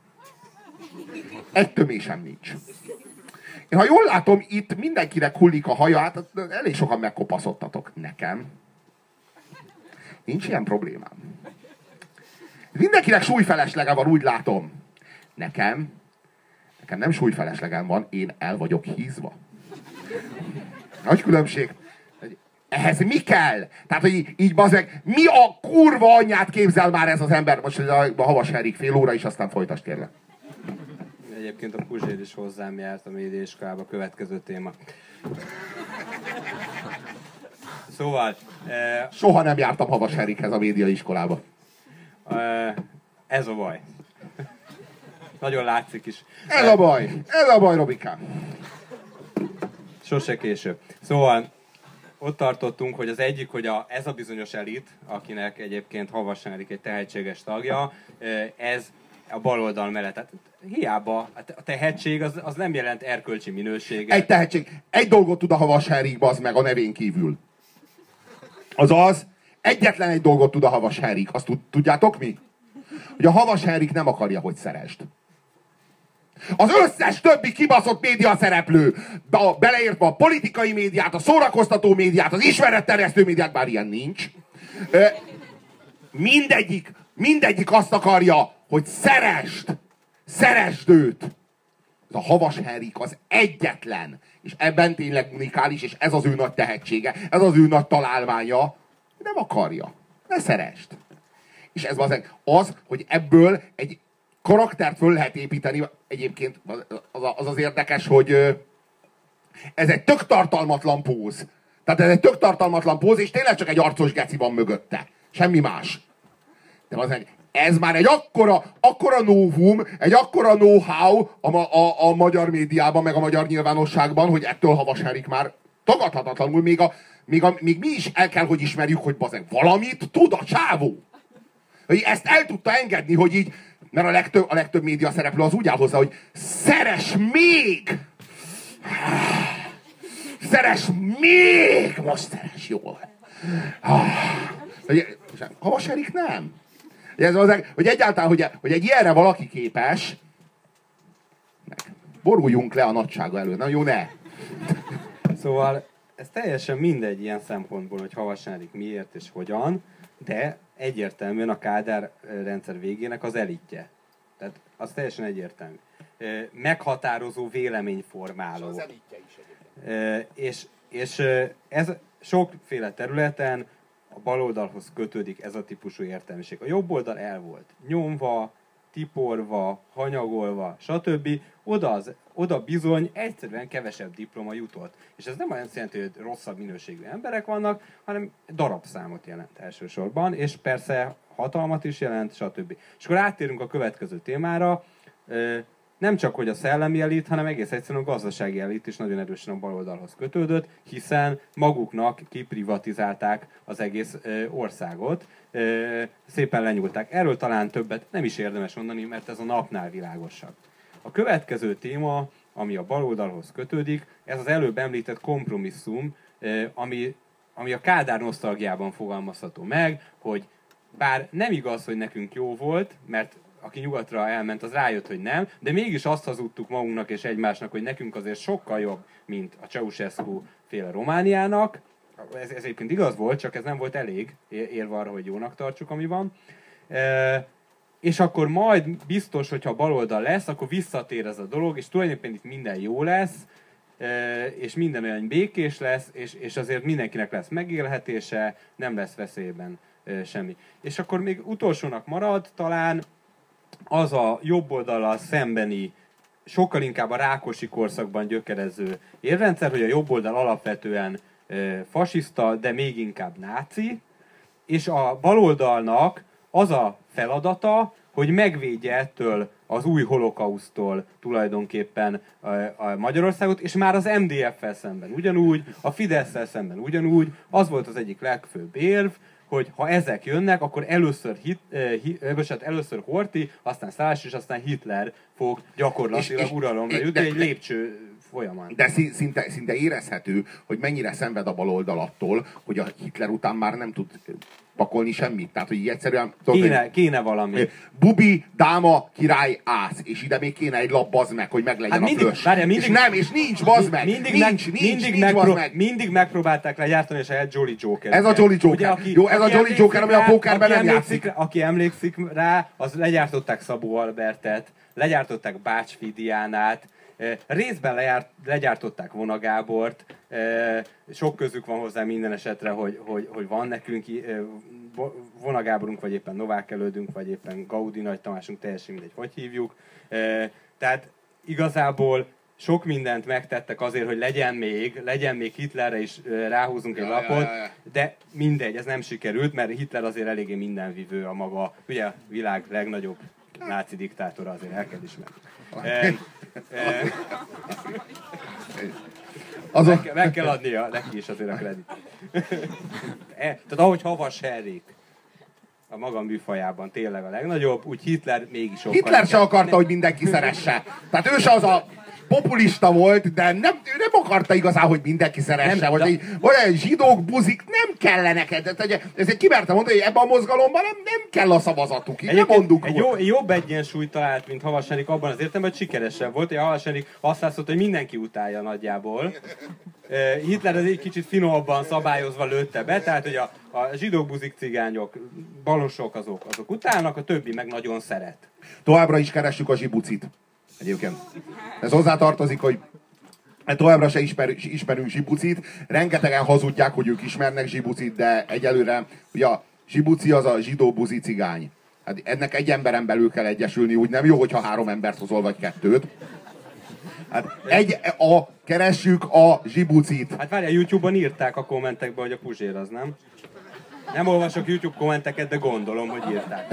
A: egy tömésem nincs. Én ha jól látom, itt mindenkinek hullik a haja, hát elég sokan megkopaszodtatok. Nekem nincs ilyen problémám. Mindenkinek súlyfeleslege van, úgy látom. Nekem, nekem nem súlyfeleslegem van, én el vagyok hízva. Nagy különbség. Ehhez mi kell? Tehát, hogy így, így bazeg, mi a kurva anyját képzel már ez az ember? Most a, a Havas Henrik fél óra is, aztán folytasd kérlek.
B: Egyébként a Puzsér is hozzám járt a médiaiskolába, következő téma. Szóval... Eh,
A: Soha nem jártam Havas Henrikhez a médiaiskolába.
B: Eh, ez a baj. Nagyon látszik is.
A: Ez a baj, ez a baj, Robikám.
B: Sose később. Szóval ott tartottunk, hogy az egyik, hogy a, ez a bizonyos elit, akinek egyébként Havas Henrik egy tehetséges tagja, ez a baloldal mellett. Tehát hiába a tehetség az, az nem jelent erkölcsi minőséget.
A: Egy tehetség. Egy dolgot tud a Havas Henrik, bazd meg, a nevén kívül. Azaz, egyetlen egy dolgot tud a Havas Henrik. Azt tudjátok mi? Hogy a Havas Henrik nem akarja, hogy szeresd. Az összes többi kibaszott média szereplő, be, beleértve a politikai médiát, a szórakoztató médiát, az ismeretterjesztő médiát, bár ilyen nincs, mindegyik, mindegyik azt akarja, hogy szeresd, szeresd őt. Ez a Havas Henrik az egyetlen, és ebben tényleg unikális, és ez az ő nagy tehetsége, ez az ő nagy találmánya, nem akarja. Ne szeresd. És ez az, az, hogy ebből egy karaktert föl lehet építeni. Egyébként az az érdekes, hogy ez egy tök tartalmatlan póz. Tehát ez egy tök tartalmatlan póz, és tényleg csak egy arcos geci van mögötte. Semmi más. De az, ez már egy akkora, akkora novum, egy akkora know-how a, a, a magyar médiában, meg a magyar nyilvánosságban, hogy ettől Havas Henrik már tagadhatatlanul, még, a, még, a, még mi is el kell, hogy ismerjük, hogy bazeg, valamit tud a csávó. Hogy ezt el tudta engedni, hogy így, mert a legtöbb, a legtöbb média szereplő az úgy áll hozzá, hogy szeress még! Szeress még! Most szeress jól! Havas Erik nem. Ez az, hogy egyáltalán, hogy, hogy egy ilyenre valaki képes, boruljunk le a nagysága elő. Na jó, ne!
B: Szóval ez teljesen mindegy ilyen szempontból, hogy Havas Henrik miért és hogyan, de egyértelműen a Kádár rendszer végének az elitje. Tehát az teljesen egyértelmű. Meghatározó véleményformáló.
A: És az elitje is egyébként.
B: És, és ez sokféle területen a baloldalhoz kötődik ez a típusú értelmiség. A jobb oldal el volt nyomva, tiporva, hanyagolva, stb. Oda, az, oda bizony egyszerűen kevesebb diploma jutott. És ez nem olyan jelenti, hogy rosszabb minőségű emberek vannak, hanem darabszámot jelent elsősorban, és persze hatalmat is jelent, stb. És akkor áttérünk a következő témára. Nem csak, hogy a szellemi elit, hanem egész egyszerűen a gazdasági elit is nagyon erősen a baloldalhoz kötődött, hiszen maguknak kiprivatizálták az egész országot, szépen lenyúlták. Erről talán többet nem is érdemes mondani, mert ez a napnál világosabb. A következő téma, ami a baloldalhoz kötődik, ez az előbb említett kompromisszum, ami, ami a Kádár nosztalgiában fogalmazható meg, hogy bár nem igaz, hogy nekünk jó volt, mert aki nyugatra elment, az rájött, hogy nem, de mégis azt hazudtuk magunknak és egymásnak, hogy nekünk azért sokkal jobb, mint a Ceausescu féle Romániának. Ez, ez egyébként igaz volt, csak ez nem volt elég érve arra, hogy jónak tartsuk, ami van. E, és akkor majd biztos, hogyha baloldal lesz, akkor visszatér ez a dolog, és tulajdonképpen itt minden jó lesz, e, és minden olyan békés lesz, és, és azért mindenkinek lesz megélhetése, nem lesz veszélyben e, semmi. És akkor még utolsónak marad talán az a jobb oldallal szembeni, sokkal inkább a Rákosi korszakban gyökerező érrendszer, hogy a jobb oldal alapvetően e, fasiszta, de még inkább náci, és a baloldalnak az a feladata, hogy megvédje ettől az új holokausztól tulajdonképpen a, a Magyarországot, és már az em dé ef-fel szemben ugyanúgy, a Fidesz-szel szemben ugyanúgy, az volt az egyik legfőbb érv, hogy ha ezek jönnek, akkor először, hit, eh, hit, bocsánat, először Horthy, aztán Szálasi, és aztán Hitler fog gyakorlatilag uralomra jutni egy lépcső folyamán.
A: De szinte, szinte érezhető, hogy mennyire szenved a baloldal attól, hogy a Hitler után már nem tud pakolni semmit. Tehát, hogy így egyszerűen...
B: Kéne, tudod, kéne valami.
A: Bubi, dáma, király, ász. És ide még kéne egy lap, bazd meg, hogy meglegyen hát mindig, a flös. Várja, mindig, és nem, és nincs, bazd meg.
B: Mindig,
A: nincs,
B: meg,
A: nincs,
B: mindig,
A: nincs,
B: megpró
A: bazd meg.
B: mindig megpróbálták legyártani a saját Jolly Joker.
A: Ez a Jolly Joker. Ugye, aki, Jó, ez a Jolly Joker, ami a pókerben nem játszik.
B: Rá, aki emlékszik rá, az legyártották Szabó Albertet, legyártották Bács Fidiánát, részben lejárt, legyártották Vona Gábort, sok közük van hozzá minden esetre, hogy, hogy, hogy van nekünk Vona Gáborunk, vagy éppen Novák Elődünk, vagy éppen Gaudi Nagy Tamásunk, teljesen mindegy, hogy hívjuk. Tehát igazából sok mindent megtettek azért, hogy legyen még, legyen még Hitlerre is ráhúzunk egy ja, lapot, ja, ja. De mindegy, ez nem sikerült, mert Hitler azért eléggé mindenvivő a maga, ugye a világ legnagyobb náci diktátora, azért el kell ismerni. E, e,
A: Azon...
B: meg, meg kell adnia neki is azért a kredit. E, tehát ahogy Havas Henrik a maga műfajában tényleg a legnagyobb, úgy Hitler mégis sokkal...
A: Hitler se akarta, ne... hogy mindenki szeresse. Tehát ő se az a populista volt, de nem, ő nem akarta igazán, hogy mindenki szeresse. Nem, vagy, de... vagy egy zsidók, buzik, nem kellenek. Ezért kimertem mondani, hogy ebben a mozgalomban nem, nem kell a szavazatuk. Így nem mondunk.
B: Egy jó, jobb egyensúlyt talált, mint Havas Henrik abban az értelemben, hogy sikeresebb volt. Hogy Havas Henrik azt látszott, hogy mindenki utálja nagyjából. Hitler az egy kicsit finomabban szabályozva lőtte be, tehát hogy a, a zsidók, buzik, cigányok, balosok azok, azok utálnak, a többi meg nagyon szeret.
A: Továbbra is keressük a zsibucit. Egyébként. Ez hozzátartozik, hogy továbbra se ismer, ismerünk zsibucit. Rengetegen hazudják, hogy ők ismernek zsibucit, de egyelőre ugye a zsibuci az a zsidó, buzi, cigány. Hát ennek egy emberen belül kell egyesülni, úgy nem jó, hogyha három embert hozol, vagy kettőt. Hát egy, a, keressük a zsibucit.
B: Hát várjál, YouTube-on írták a kommentekben, hogy a Puzsér az, nem? Nem olvasok YouTube kommenteket, de gondolom, hogy írták.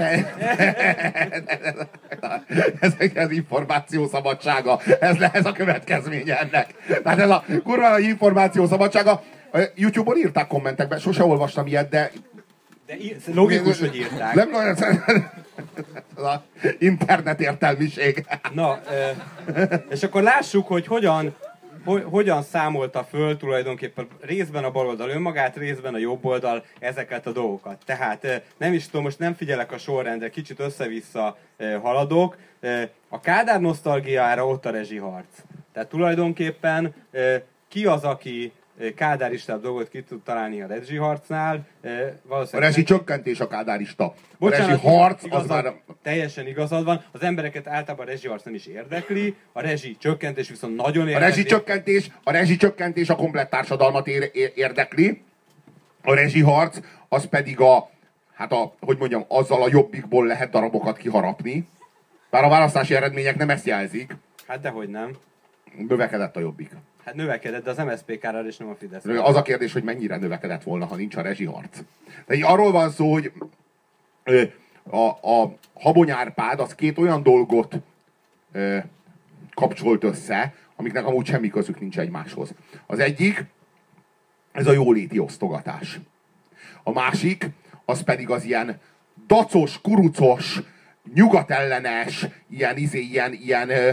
A: Ez az információ szabadsága. Ez lesz a következménye ennek. Tehát ez a kurva információ szabadsága. YouTube-on írták kommentekben, sose olvastam ilyet, de
B: De logikus, hogy írták.
A: Nem, nem, az internet értelmiség.
B: Na, és akkor lássuk, hogy hogyan, hogy, hogyan számolta föl tulajdonképpen részben a baloldal önmagát, részben a jobb oldal ezeket a dolgokat. Tehát nem is tudom, most nem figyelek a sorrendre, kicsit össze-vissza haladok. A Kádár nosztalgiára ott a rezsiharc. Tehát tulajdonképpen ki az, aki kádáristább dolgot ki tud találni a rezsiharcnál?
A: A rezsi csökkentés a kádárista. A
B: Bocsánat,
A: rezsi harc
B: igazad,
A: az már...
B: Teljesen igazad van. Az embereket általában a rezsiharc nem is érdekli, a rezsi csökkentés viszont nagyon érdekli.
A: A rezsi csökkentés, a rezsi csökkentés a komplett társadalmat ér, ér, érdekli. A rezsi harc az pedig a, hát a, hogy mondjam, azzal a jobbikból lehet darabokat kiharapni. Bár a választási eredmények nem ezt jelzik.
B: Hát dehogy nem.
A: Növekedett a jobbik.
B: Hát növekedett, de az em es zé pé kárára és nem a Fidesz.
A: Az a kérdés, hogy mennyire növekedett volna, ha nincs a rezsiharc. De így arról van szó, hogy a, a Habony Árpád az két olyan dolgot ö, kapcsolt össze, amiknek amúgy semmi közük nincs egymáshoz. Az egyik, ez a jóléti osztogatás. A másik, az pedig az ilyen dacos, kurucos, nyugatellenes, ilyen, izé, ilyen, ilyen ö,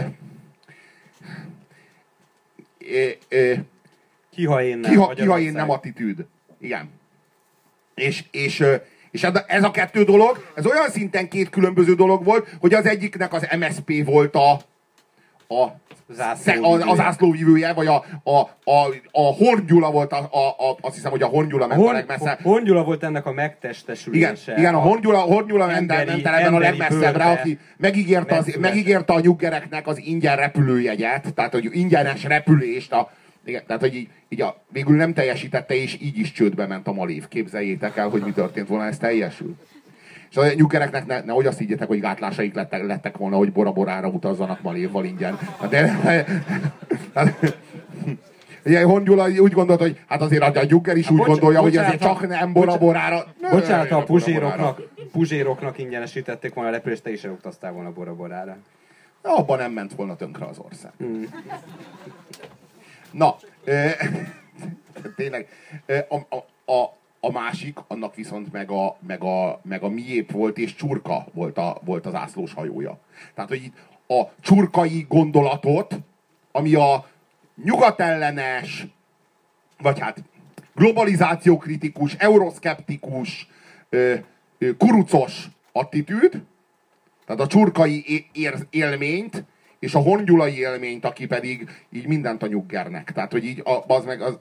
A: ö, ö,
B: kiha én nem,
A: kiha, kiha én nem attitűd. Igen. És, és, és ez a kettő dolog, ez olyan szinten két különböző dolog volt, hogy az egyiknek az em es zé pé volt a, a a zászlóvivője, vagy a, a, a, a Horn Gyula volt, a, a, a, azt hiszem, hogy a Horn Gyula ment a, a legmesszebb.
B: A Horn Gyula volt ennek a megtestesülése.
A: Igen, igen, a Horn Gyula, Horn Gyula ment ebben a legmesszebbre, aki megígérte, az, megígérte a nyuggereknek az ingyen repülőjegyet, tehát hogy ingyenes repülést, a, igen, tehát hogy így, így a, végül nem teljesítette, és így is csődbe ment a Malév. Képzeljétek el, hogy mi történt volna, ez teljesül. És a nyuggereknek ne, nehogy azt higgyetek, hogy gátlásaik lettek, lettek volna, hogy Bora Borára utazzanak Malévval ingyen. De, ugye Horn Gyula úgy gondolt, hogy hát azért a nyugger is úgy bocs, gondolja, bocsánat, hogy azért csak nem Bora Borára.
B: Bocsánat, ha a puzséroknak, puzséroknak ingyenesítették volna a repülést, te is elutaztál volna Bora Borára.
A: Na, abban nem ment volna tönkre az ország. Hmm. Na, e, tényleg, e, a, a, a A másik, annak viszont meg a, meg a, meg a miép volt, és Csurka volt, a, volt az ászlós hajója. Tehát, hogy itt a csurkai gondolatot, ami a nyugatellenes, vagy hát globalizációkritikus, euroszkeptikus, ö, ö, kurucos attitűd, tehát a csurkai ér, élményt, és a hongyulai élményt, aki pedig így mindent a nyuggernek. Tehát, hogy így a, az meg az...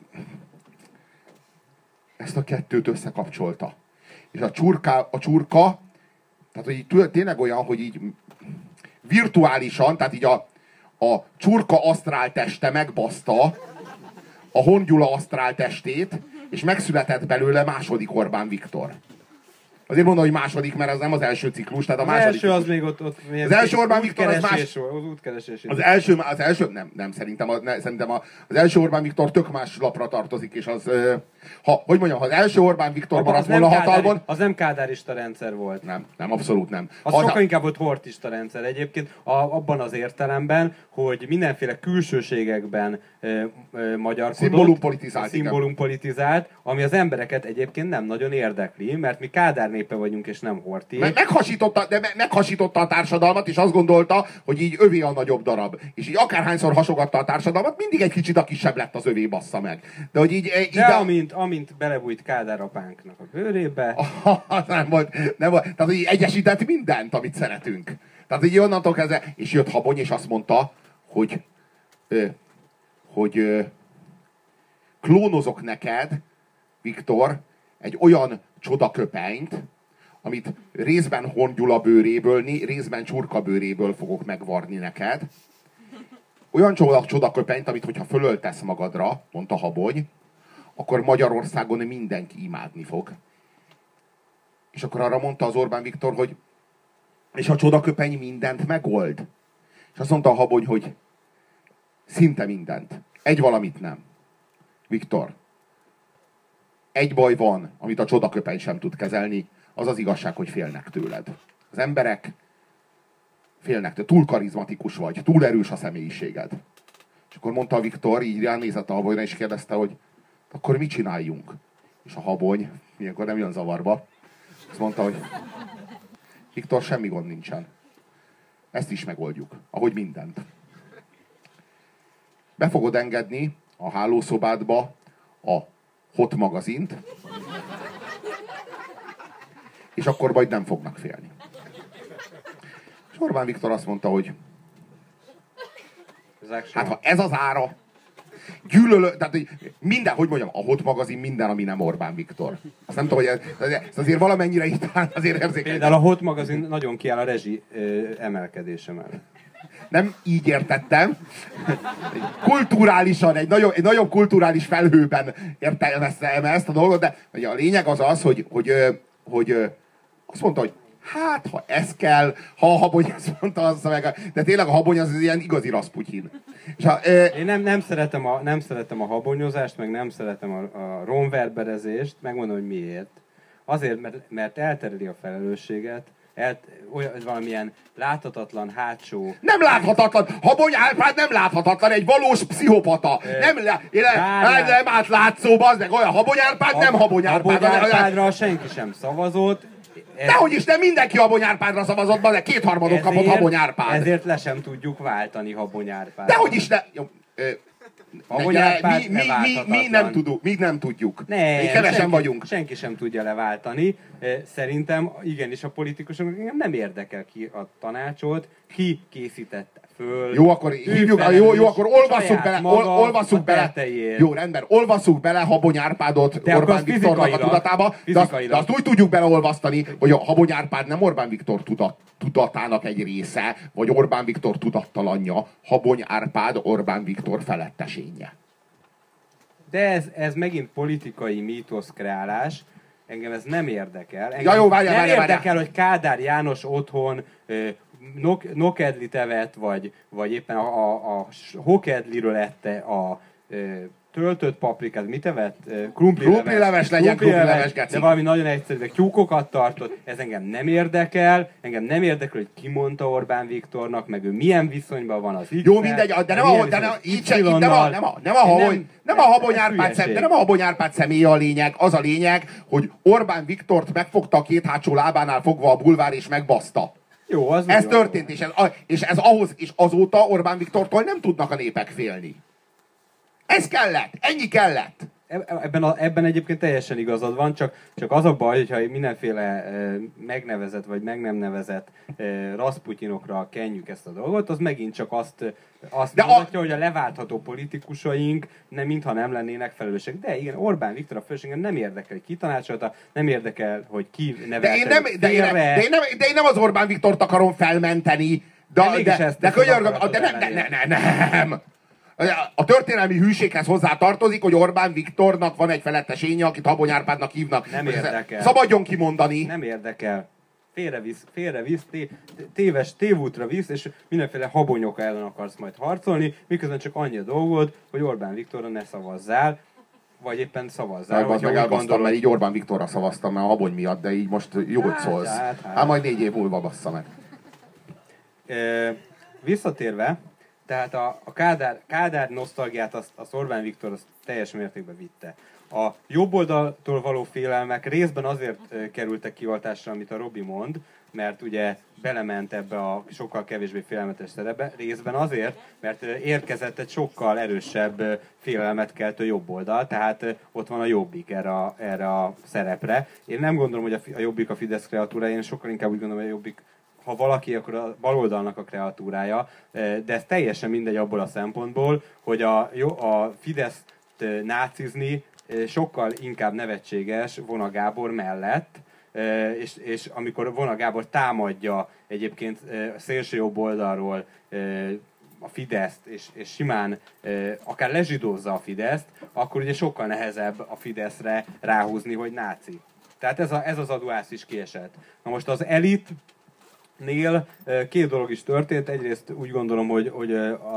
A: Ezt a kettőt összekapcsolta. És a csurka, a csurka tehát hogy így tényleg olyan, hogy így virtuálisan, tehát így a, a csurka asztrál teste megbaszta a Horn Gyula asztrál testét, és megszületett belőle második Orbán Viktor. Azért mondom, hogy második, mert az nem az első ciklus, tehát a
B: az
A: második...
B: első az még ott... ott
A: az első Orbán Viktor az más...
B: Az útkeresés.
A: Az első, az első, nem, nem, szerintem, a, ne, szerintem a, az első Orbán Viktor tök más lapra tartozik, és az, ha, hogy mondjam, ha az első Orbán Viktor maradt volna hatalmon...
B: Az nem kádárista rendszer volt.
A: Nem, nem, abszolút nem.
B: Az, az sokkal a... inkább volt hortista rendszer egyébként, a, abban az értelemben, hogy mindenféle külsőségekben ö, ö, magyarkodott.
A: Szimbólum politizált.
B: Szimbólum politizált, ami az embereket egyébként nem nagyon érdekli, mert mi Kádár népe vagyunk, és nem horti.
A: Meg, meghasította, de meghasította a társadalmat, és azt gondolta, hogy így övé a nagyobb darab. És így akárhányszor hasogatta a társadalmat, mindig egy kicsit a kisebb lett az övé, bassza meg. De hogy így... így
B: de a... amint, amint belebújt Kádár apánknak a bőrébe...
A: nem volt, nem volt. Tehát, hogy egyesített mindent, amit szeretünk. Tehát, így onnantól kezdve... És jött Habony, és azt mondta, hogy... hogy klónozok neked, Viktor, egy olyan csodaköpenyt, amit részben Horn Gyula bőréből, részben Csurka bőréből fogok megvarni neked. Olyan csoda, csodaköpenyt, amit hogyha fölöltesz magadra, mondta Habony, akkor Magyarországon mindenki imádni fog. És akkor arra mondta az Orbán Viktor, hogy és a csodaköpeny mindent megold. És azt mondta a Habony, hogy szinte mindent. Egy valamit nem. Viktor, egy baj van, amit a csodaköpeny sem tud kezelni, az az igazság, hogy félnek tőled. Az emberek félnek tőled. Túl karizmatikus vagy, túl erős a személyiséged. És akkor mondta a Viktor, így ránézett a Habonyra, és kérdezte, hogy akkor mit csináljunk? És a Habony, ilyenkor nem jön zavarba, Azt mondta, hogy Viktor, semmi gond nincsen. Ezt is megoldjuk, ahogy mindent. Be fogod engedni a hálószobádba a Hot magazint, és akkor majd nem fognak félni. És Orbán Viktor azt mondta, hogy hát ha ez az ára, gyűlölő, tehát minden, hogy mondjam, a Hot magazin minden, ami nem Orbán Viktor. Azt nem tudom, hogy ez, ez azért valamennyire itt talán azért érzékeny.
B: Például a Hot magazin nagyon kiáll a rezsi ö, emelkedése mellett.
A: Nem így értettem. Kulturálisan, egy nagyon, egy nagyon kulturális felhőben értelmeztem ezt a dolgot, de a lényeg az az, hogy, hogy, hogy, hogy azt mondta, hogy hát, ha ez kell, ha a Habony ezt mondta, az meg, de tényleg a Habony az ilyen igazi Rasputin. És a, e...
B: Én nem, nem, szeretem a, nem szeretem a habonyozást, meg nem szeretem a, a romverberezést, megmondom, hogy miért. Azért, mert, mert eltereli a felelősséget, El, olyan, valamilyen láthatatlan hátsó...
A: Nem láthatatlan! Habony Árpád nem láthatatlan, egy valós pszicopata. E, nem, nem, nem átlátszó, bazd meg, olyan Habony Árpád, a, nem Habony Árpád.
B: Habony Árpádra senki sem szavazott.
A: Ez... Dehogy is, nem mindenki Habony Árpádra szavazott, de kétharmadot kapott Habony Árpád.
B: Ezért le sem tudjuk váltani Habony Árpád.
A: Dehogy is, de... Jó, ö, Habony Árpád mi, mi, mi, mi, nem tudunk, mi nem tudjuk.
B: Nem,
A: mi kevesen
B: senki,
A: vagyunk.
B: Senki sem tudja leváltani. Szerintem igenis a politikusok nem érdekel ki a tanácsot, ki készítette föl.
A: Jó, akkor hívjuk, jó, jó, akkor olvasszuk bele, ol, olvasszuk bele. Jó, rendben, olvasszuk bele Habony Árpádot de Orbán Viktornak a tudatába, de azt, de azt úgy tudjuk beleolvasztani, hogy a Habony Árpád nem Orbán Viktor tudat, tudatának egy része, vagy Orbán Viktor tudattalanja, Habony Árpád Orbán Viktor felettesénye.
B: De ez, ez megint politikai mítoszkreálás. Engem ez nem érdekel. Engem
A: ja, jó, várjál,
B: nem
A: várjál,
B: érdekel,
A: várjál.
B: hogy Kádár János otthon nok, nokedlit evett, vagy, vagy éppen a, a, a hokedliről ette a ö, töltött paprikát, mit evett? Krumplileves.
A: Krumplileves legyen, krumplileves, geci.
B: De valami nagyon egyszerű, de tyúkokat tartott. Ez engem nem érdekel. Engem nem érdekel, hogy ki mondta Orbán Viktornak, meg ő milyen viszonyban van az X-el.
A: Jó, mindegy, de nem a, de nem, így se, így nem a, nem a, nem a, Habony, nem a Habony Árpád szem, de nem a Habony Árpád személye a lényeg. Az a lényeg, hogy Orbán Viktort megfogta a két hátsó lábánál fogva a bulvár és megbaszta.
B: Jó, az
A: ez történt, és ez, és ez ahhoz, és azóta Orbán Viktortól nem tudnak a népek félni. Ez kellett, ennyi kellett.
B: Ebben, a, ebben egyébként teljesen igazad van, csak, csak az a baj, hogyha mindenféle e, megnevezett vagy meg nem nevezett e, Rasputinokra kenjük ezt a dolgot, az megint csak azt, azt mutatja, a... hogy a leváltható politikusaink nem, mintha nem lennének felelősek. De igen, Orbán Viktor a főségem nem érdekel, hogy ki tanácsolta, nem érdekel, hogy ki nevelte.
A: De én nem, de én, de én nem, de én nem az Orbán Viktort akarom felmenteni. De, de, de, de, de, könyörgöm, de nem, ne, ne, ne, nem. A történelmi hűséghez hozzá tartozik, hogy Orbán Viktornak van egy felettesénye, akit Habony Árpádnak hívnak.
B: Nem érdekel.
A: Szabadjon kimondani.
B: Nem érdekel. Félrevisz, félrevisz, té, téves tévútra visz, és mindenféle habonyok ellen akarsz majd harcolni, miközben csak annyi a dolgod, hogy Orbán Viktorra ne szavazzál, vagy éppen szavazzál.
A: Vagy meg elbasztam, mert így Orbán Viktorra szavaztam, mert a Habony miatt, de így most jót hát, szólsz. Hát, hát. hát majd négy év múlva bassza meg.
B: E, visszatérve, tehát a, a Kádár, Kádár nosztalgiát azt, azt Orbán Viktor azt teljes mértékben vitte. A jobb oldaltól való félelmek részben azért e, kerültek kioltásra, amit a Robi mond, mert ugye belement ebbe a sokkal kevésbé félelmetes szerepbe, részben azért, mert érkezett egy sokkal erősebb félelmet keltő jobb oldal, tehát ott van a Jobbik erre a, erre a szerepre. Én nem gondolom, hogy a, a Jobbik a Fidesz kreatúra, én sokkal inkább úgy gondolom, hogy a Jobbik, ha valaki, akkor a baloldalnak a kreatúrája, de ez teljesen mindegy abból a szempontból, hogy a, a Fideszt nácizni sokkal inkább nevetséges Vona Gábor mellett, és, és amikor Vona Gábor támadja egyébként szélső jobb oldalról a Fideszt, és, és simán akár lezsidózza a Fideszt, akkor ugye sokkal nehezebb a Fideszre ráhúzni, hogy náci. Tehát ez, a, ez az aduász is kiesett. Na most az elit Nél két dolog is történt. Egyrészt úgy gondolom, hogy, hogy a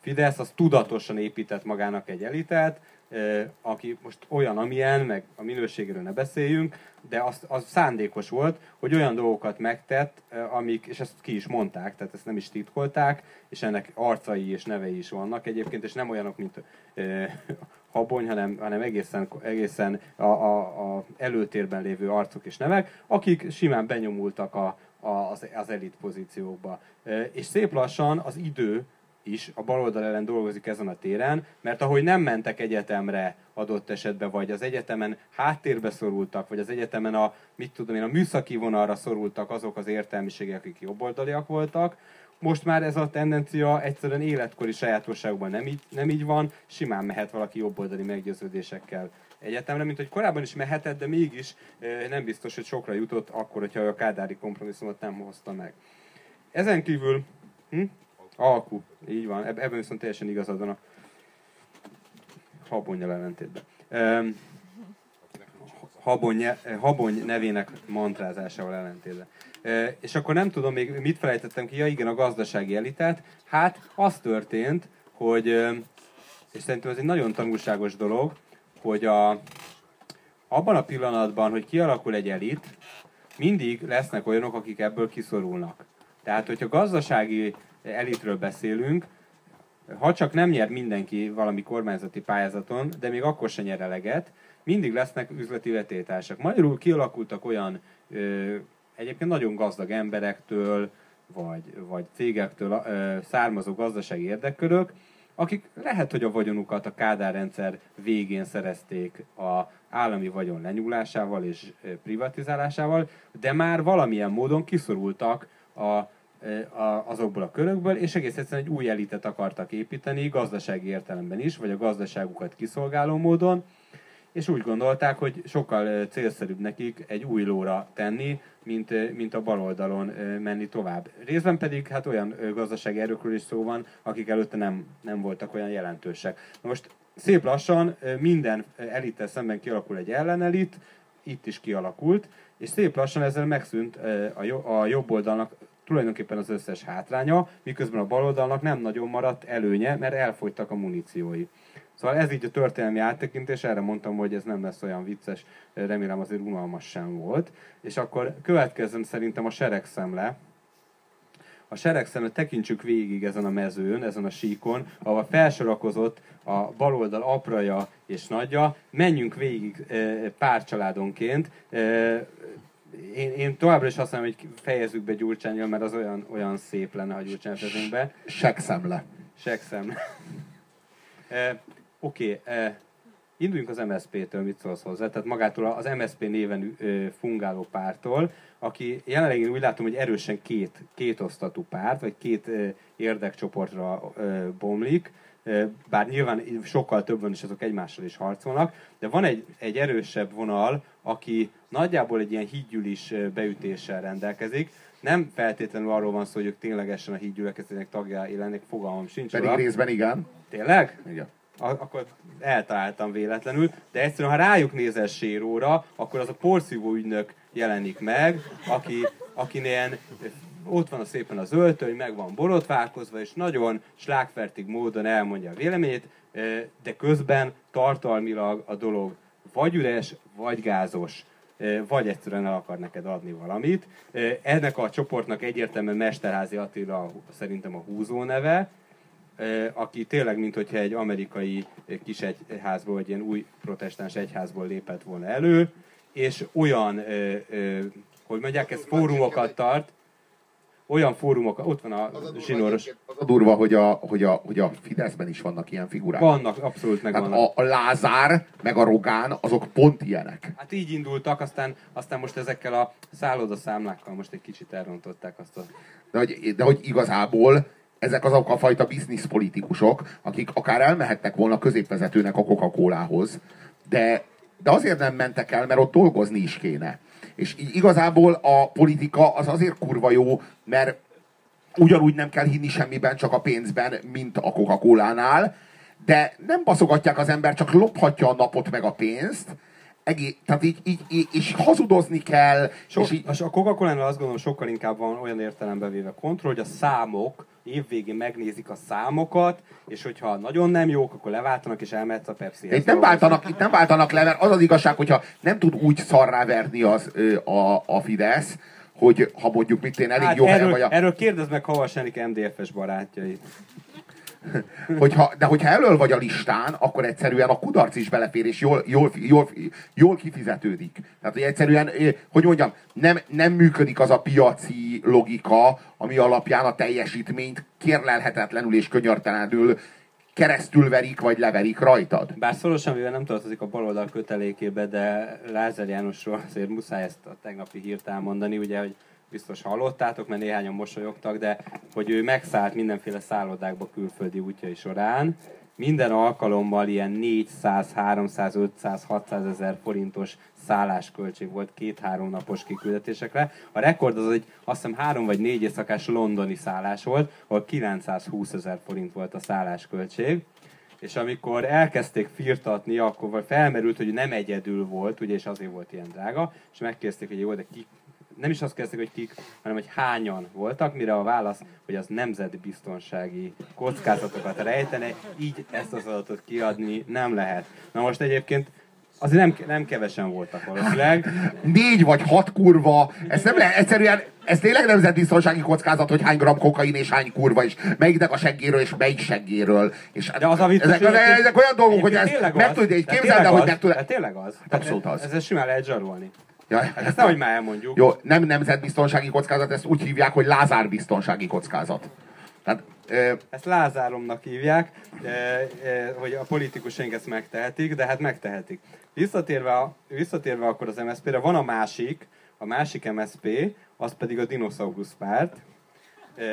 B: Fidesz az tudatosan épített magának egy elitet, aki most olyan, amilyen, meg a minőségéről ne beszéljünk, de az, az szándékos volt, hogy olyan dolgokat megtett, amik, és ezt ki is mondták, tehát ezt nem is titkolták, és ennek arcai és nevei is vannak egyébként, és nem olyanok, mint eh, Habony, hanem, hanem egészen, egészen a, a, a előtérben lévő arcok és nevek, akik simán benyomultak a, a, az, az elit pozíciókba. Eh, és szép lassan az idő is a baloldal ellen dolgozik ezen a téren, mert ahogy nem mentek egyetemre adott esetben, vagy az egyetemen háttérbe szorultak, vagy az egyetemen a, mit tudom én, a műszaki vonalra szorultak azok az értelmiségek, akik jobboldaliak voltak, most már ez a tendencia egyszerűen életkori sajátosságban nem így, nem így van, simán mehet valaki jobboldali meggyőződésekkel egyetemre, mint hogy korábban is mehetett, de mégis nem biztos, hogy sokra jutott akkor, hogyha a kádári kompromisszumot nem hozta meg. Ezen kívül hm? Alkú, így van, ebben viszont teljesen igazad van a Habonnyal ellentétben. Um, Habony, Habony nevének mantrázásával ellentétben. Uh, és akkor nem tudom még, mit felejtettem ki, ja igen, a gazdasági elitet. Hát az történt, hogy, és szerintem ez egy nagyon tanulságos dolog, hogy a, abban a pillanatban, hogy kialakul egy elit, mindig lesznek olyanok, akik ebből kiszorulnak. Tehát, hogyha gazdasági elitről beszélünk, ha csak nem nyer mindenki valami kormányzati pályázaton, de még akkor se nyer eleget, mindig lesznek üzleti vetétársak. Magyarul kialakultak olyan ö, egyébként nagyon gazdag emberektől, vagy, vagy cégektől ö, származó gazdasági érdekkörök, akik lehet, hogy a vagyonukat a Kádár rendszer végén szerezték a állami vagyon lenyúlásával és privatizálásával, de már valamilyen módon kiszorultak a azokból a körökből, és egész egyszerűen egy új elitet akartak építeni, gazdasági értelemben is, vagy a gazdaságukat kiszolgáló módon, és úgy gondolták, hogy sokkal célszerűbb nekik egy új lóra tenni, mint, mint a baloldalon menni tovább. Részben pedig hát olyan gazdasági erőkről is szó van, akik előtte nem, nem voltak olyan jelentősek. Na most szép lassan minden elittel szemben kialakul egy ellenelit, itt is kialakult, és szép lassan ezzel megszűnt a jobb oldalnak tulajdonképpen az összes hátránya, miközben a baloldalnak nem nagyon maradt előnye, mert elfogytak a muníciói. Szóval ez így a történelmi áttekintés, erre mondtam, hogy ez nem lesz olyan vicces, remélem azért unalmas sem volt. És akkor következzen szerintem a seregszemle. A seregszemle tekintsük végig ezen a mezőn, ezen a síkon, ahol felsorakozott a baloldal apraja és nagyja. Menjünk végig pár családonként. Én, én továbbra is azt mondom, hogy fejezzük be Gyurcsánnyal, mert az olyan, olyan szép lenne, ha Gyurcsány fejezünk be.
A: Seregszemle.
B: Seregszemle. e, Oké, okay, e, induljunk az em es zé pé-től, mit szólsz hozzá? Tehát magától az em es zé pé néven e, fungáló pártól, aki jelenleg én úgy látom, hogy erősen két, két osztatú párt, vagy két e, érdekcsoportra e, bomlik, e, bár nyilván sokkal több van, és azok egymással is harcolnak, de van egy, egy erősebb vonal, aki nagyjából egy ilyen hídgyűlis beütéssel rendelkezik. Nem feltétlenül arról van szó, hogy ők ténylegesen a hídgyülekezetének tagjai lennék, fogalmam sincs.
A: Pedig részben igen.
B: Tényleg?
A: Igen.
B: Akkor eltaláltam véletlenül, de egyszerűen, ha rájuk nézel séróra, akkor az a porszívó ügynök jelenik meg, aki, akinél ott van a szépen az öltöny, meg van borotválkozva, és nagyon slágfertig módon elmondja a véleményét, de közben tartalmilag a dolog vagy üres, vagy gázos, vagy egyszerűen el akar neked adni valamit. Ennek a csoportnak egyértelműen Mesterházy Attila szerintem a húzó neve, aki tényleg, mint hogyha egy amerikai kis egyházból, egy ilyen új protestáns egyházból lépett volna elő, és olyan, hogy mondják, ez fórumokat tart, olyan fórumok, ott van a zsinóros.
A: Az a durva, hogy a, hogy, a, hogy a Fideszben is vannak ilyen figurák.
B: Vannak, abszolút meg vannak.
A: A, a Lázár, meg a Rogán, azok pont ilyenek.
B: Hát így indultak, aztán, aztán most ezekkel a szállodaszámlákkal most egy kicsit elrontották azt a...
A: De hogy, de hogy igazából ezek azok a fajta bizniszpolitikusok, akik akár elmehettek volna középvezetőnek a Coca-Colához, de, de azért nem mentek el, mert ott dolgozni is kéne. És így igazából a politika az azért kurva jó, mert ugyanúgy nem kell hinni semmiben, csak a pénzben, mint a Coca-Colánál, de nem baszogatják az ember, csak lophatja a napot meg a pénzt. egész, tehát így, így, így, és hazudozni kell.
B: So,
A: és így...
B: A Coca-Colánál azt gondolom sokkal inkább van olyan értelemben véve kontroll, hogy a számok, évvégén megnézik a számokat, és hogyha nagyon nem jók, akkor leváltanak, és elmehetsz a Pepsihez.
A: Itt nem, váltanak, itt nem váltanak le, mert az az igazság, hogyha nem tud úgy szarrá verni az, a, a Fidesz, hogy ha mondjuk mit én elég
B: hát
A: jó
B: erről,
A: helyen vagy a...
B: Erről kérdezd meg Havas Enik em dé ef-es barátjait.
A: Hogyha, de hogyha elől vagy a listán, akkor egyszerűen a kudarc is belefér, és jól, jól, jól, jól kifizetődik. Tehát, hogy egyszerűen, hogy mondjam, nem, nem működik az a piaci logika, ami alapján a teljesítményt kérlelhetetlenül és könyörtelenül keresztül verik, vagy leverik rajtad.
B: Bár szorosan mivel nem tartozik a baloldal kötelékébe, de Lázár Jánosról azért muszáj ezt a tegnapi hírt elmondani, ugye, hogy biztos hallottátok, mert néhányan mosolyogtak, de hogy ő megszállt mindenféle szállodákba külföldi útjai során. Minden alkalommal ilyen négyszáz, háromszáz, ötszáz, hatszáz ezer forintos szállásköltség volt két-három napos kiküldetésekre. A rekord az egy azt hiszem három vagy négy éjszakás londoni szállás volt, ahol kilencszázhúsz ezer forint volt a szállásköltség. És amikor elkezdték firtatni, akkor felmerült, hogy nem egyedül volt, ugye, és azért volt ilyen drága, és megkérdezték, hogy jó, de kik, nem is azt kérdezték, hogy kik, hanem hogy hányan voltak, mire a válasz, hogy az nemzetbiztonsági kockázatokat rejtene, így ezt az adatot kiadni nem lehet. Na most egyébként azért nem, nem kevesen voltak valószínűleg.
A: Négy vagy hat kurva, ez nem lehet, egyszerűen, ez tényleg nemzetbiztonsági kockázat, hogy hány gram kokain és hány kurva, és melyiknek a seggéről és melyik seggéről. És
B: de az a vicces,
A: ezek, ezek, ezek olyan dolgok, hogy ezt meg tudod, hogy képzeld el, hogy meg tudod.
B: Tényleg az.
A: Abszolút az.
B: Ezzel simán lehet zsarolni.
A: Ja,
B: hát ezt nehogy már elmondjuk.
A: Jó, nem nemzetbiztonsági kockázat, ezt úgy hívják, hogy Lázár biztonsági kockázat. Tehát, ö...
B: ezt Lázáromnak hívják, ö, ö, hogy a politikusaink ezt megtehetik, de hát megtehetik. Visszatérve, a, visszatérve akkor az em es zé pé-re, van a másik, a másik em es zé pé, az pedig a Dinoszaurusz párt, ö,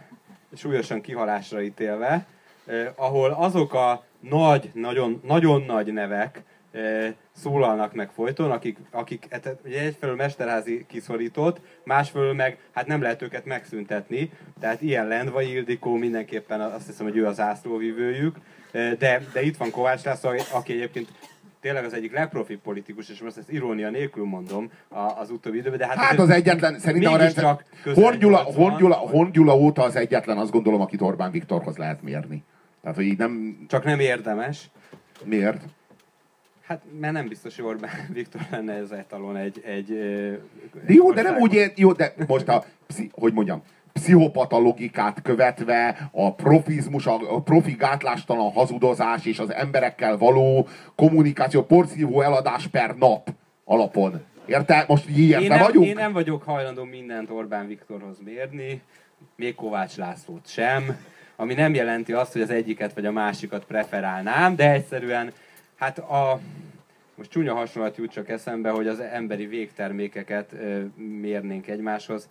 B: súlyosan kihalásra ítélve, ö, ahol azok a nagy, nagyon, nagyon nagy nevek, szólalnak meg folyton, akik, akik ugye egyfelől Mesterházi kiszorított, másfelől meg hát nem lehet őket megszüntetni, tehát ilyen Lendvai Ildikó mindenképpen azt hiszem, hogy ő az zászlóvivőjük, de, de itt van Kovács László, aki egyébként tényleg az egyik legprofibb politikus, és most ezt irónia nélkül mondom az utóbbi időben, de hát...
A: Hát az egyetlen, szerintem a rendszer... Horn Gyula, Horn, Gyula, Horn Gyula óta az egyetlen, azt gondolom, akit Orbán Viktorhoz lehet mérni. Tehát, hogy így nem...
B: Csak nem érdemes.
A: Miért?
B: Hát, mert nem biztos, hogy Orbán Viktor lenne ez etalon egy... egy,
A: egy jó, de nem úgy ér, jó, de most a, hogy mondjam, pszichopata logikát követve, a profizmus, a profi gátlástalan hazudozás és az emberekkel való kommunikáció, porszívó eladás per nap alapon. Érte? Most így érte vagyunk?
B: Én nem vagyok hajlandó mindent Orbán Viktorhoz mérni, még Kovács Lászlót sem, ami nem jelenti azt, hogy az egyiket vagy a másikat preferálnám, de egyszerűen hát a... Most csúnya hasonlat jut csak eszembe, hogy az emberi végtermékeket ö, mérnénk egymáshoz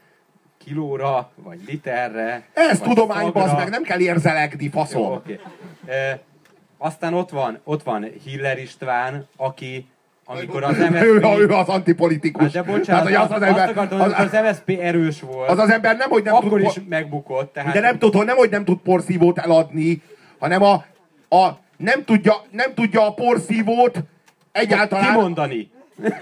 B: kilóra, vagy literre.
A: Ez tudomány, bazd meg, nem kell érzelekni, faszom. Jó,
B: okay. e, aztán ott van, ott van Hiller István, aki amikor az em es zé pé...
A: ő, ő az antipolitikus.
B: Hát de bocsánat, hát, az, az, az, ember, azt akartam, az, az em es zé pé erős volt.
A: Az az ember nem, hogy nem
B: akkor
A: tud...
B: Akkor is megbukott. Tehát...
A: De nem tud, nem, hogy nem tud porszívót eladni, hanem a, a nem, tudja, nem tudja a porszívót egyáltalán...
B: Kimondani.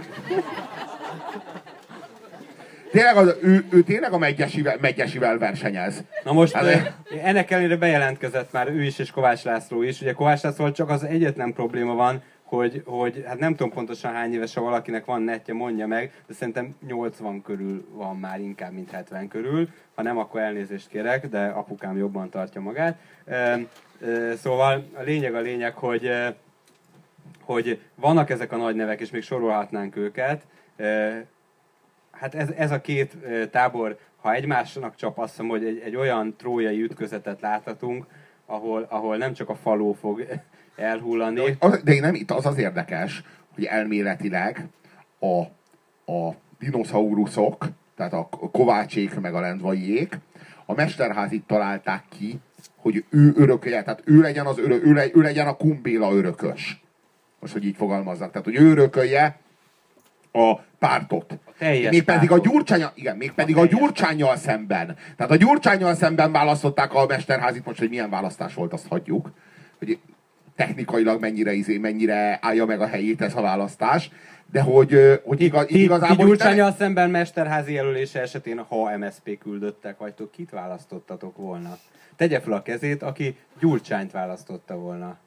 A: Tényleg az, ő, ő tényleg a Megyesivel, Megyesivel versenyez.
B: Na most hát, ennek ellenére bejelentkezett már ő is és Kovács László is. Ugye Kovács László csak az egyetlen probléma van, hogy, hogy hát nem tudom pontosan hány éves, ha valakinek van netje, mondja meg, de szerintem nyolcvan körül van már, inkább mint hetven körül. Ha nem, akkor elnézést kérek, de apukám jobban tartja magát. E, e, szóval a lényeg a lényeg, hogy, e, hogy vannak ezek a nagy nevek, és még sorolhatnánk őket. E, hát ez, ez a két e, tábor, ha egymásnak csap, azt hiszem, hogy egy, egy olyan trójai ütközetet láthatunk, ahol, ahol nem csak a faló fog elhullani.
A: De, de nem, itt az az érdekes, hogy elméletileg a, a dinoszauruszok, tehát a Kovácsék meg a Lendvaiék, a Mesterházit találták ki, hogy ő örökölje, tehát ő legyen, az örö, ő, le, ő legyen a Kumbéla örökös. Most, hogy így fogalmazzak. Tehát, hogy ő örökölje a pártot. Mégpedig a Gyurcsánya, igen, mégpedig a, a Gyurcsánnyal szemben. Tehát a Gyurcsánnyal szemben választották a Mesterházit, most, hogy milyen választás volt, azt hagyjuk. Hogy technikailag mennyire, izé, mennyire állja meg a helyét ez a választás, de hogy, hogy igaz,
B: ti,
A: igazából...
B: Ti Gyurcsánnyal szemben mesterházi jelölése esetén, ha em es zé pé küldöttek vagytok, kit választottatok volna? Tegye fel a kezét, aki Gyurcsányt választotta volna.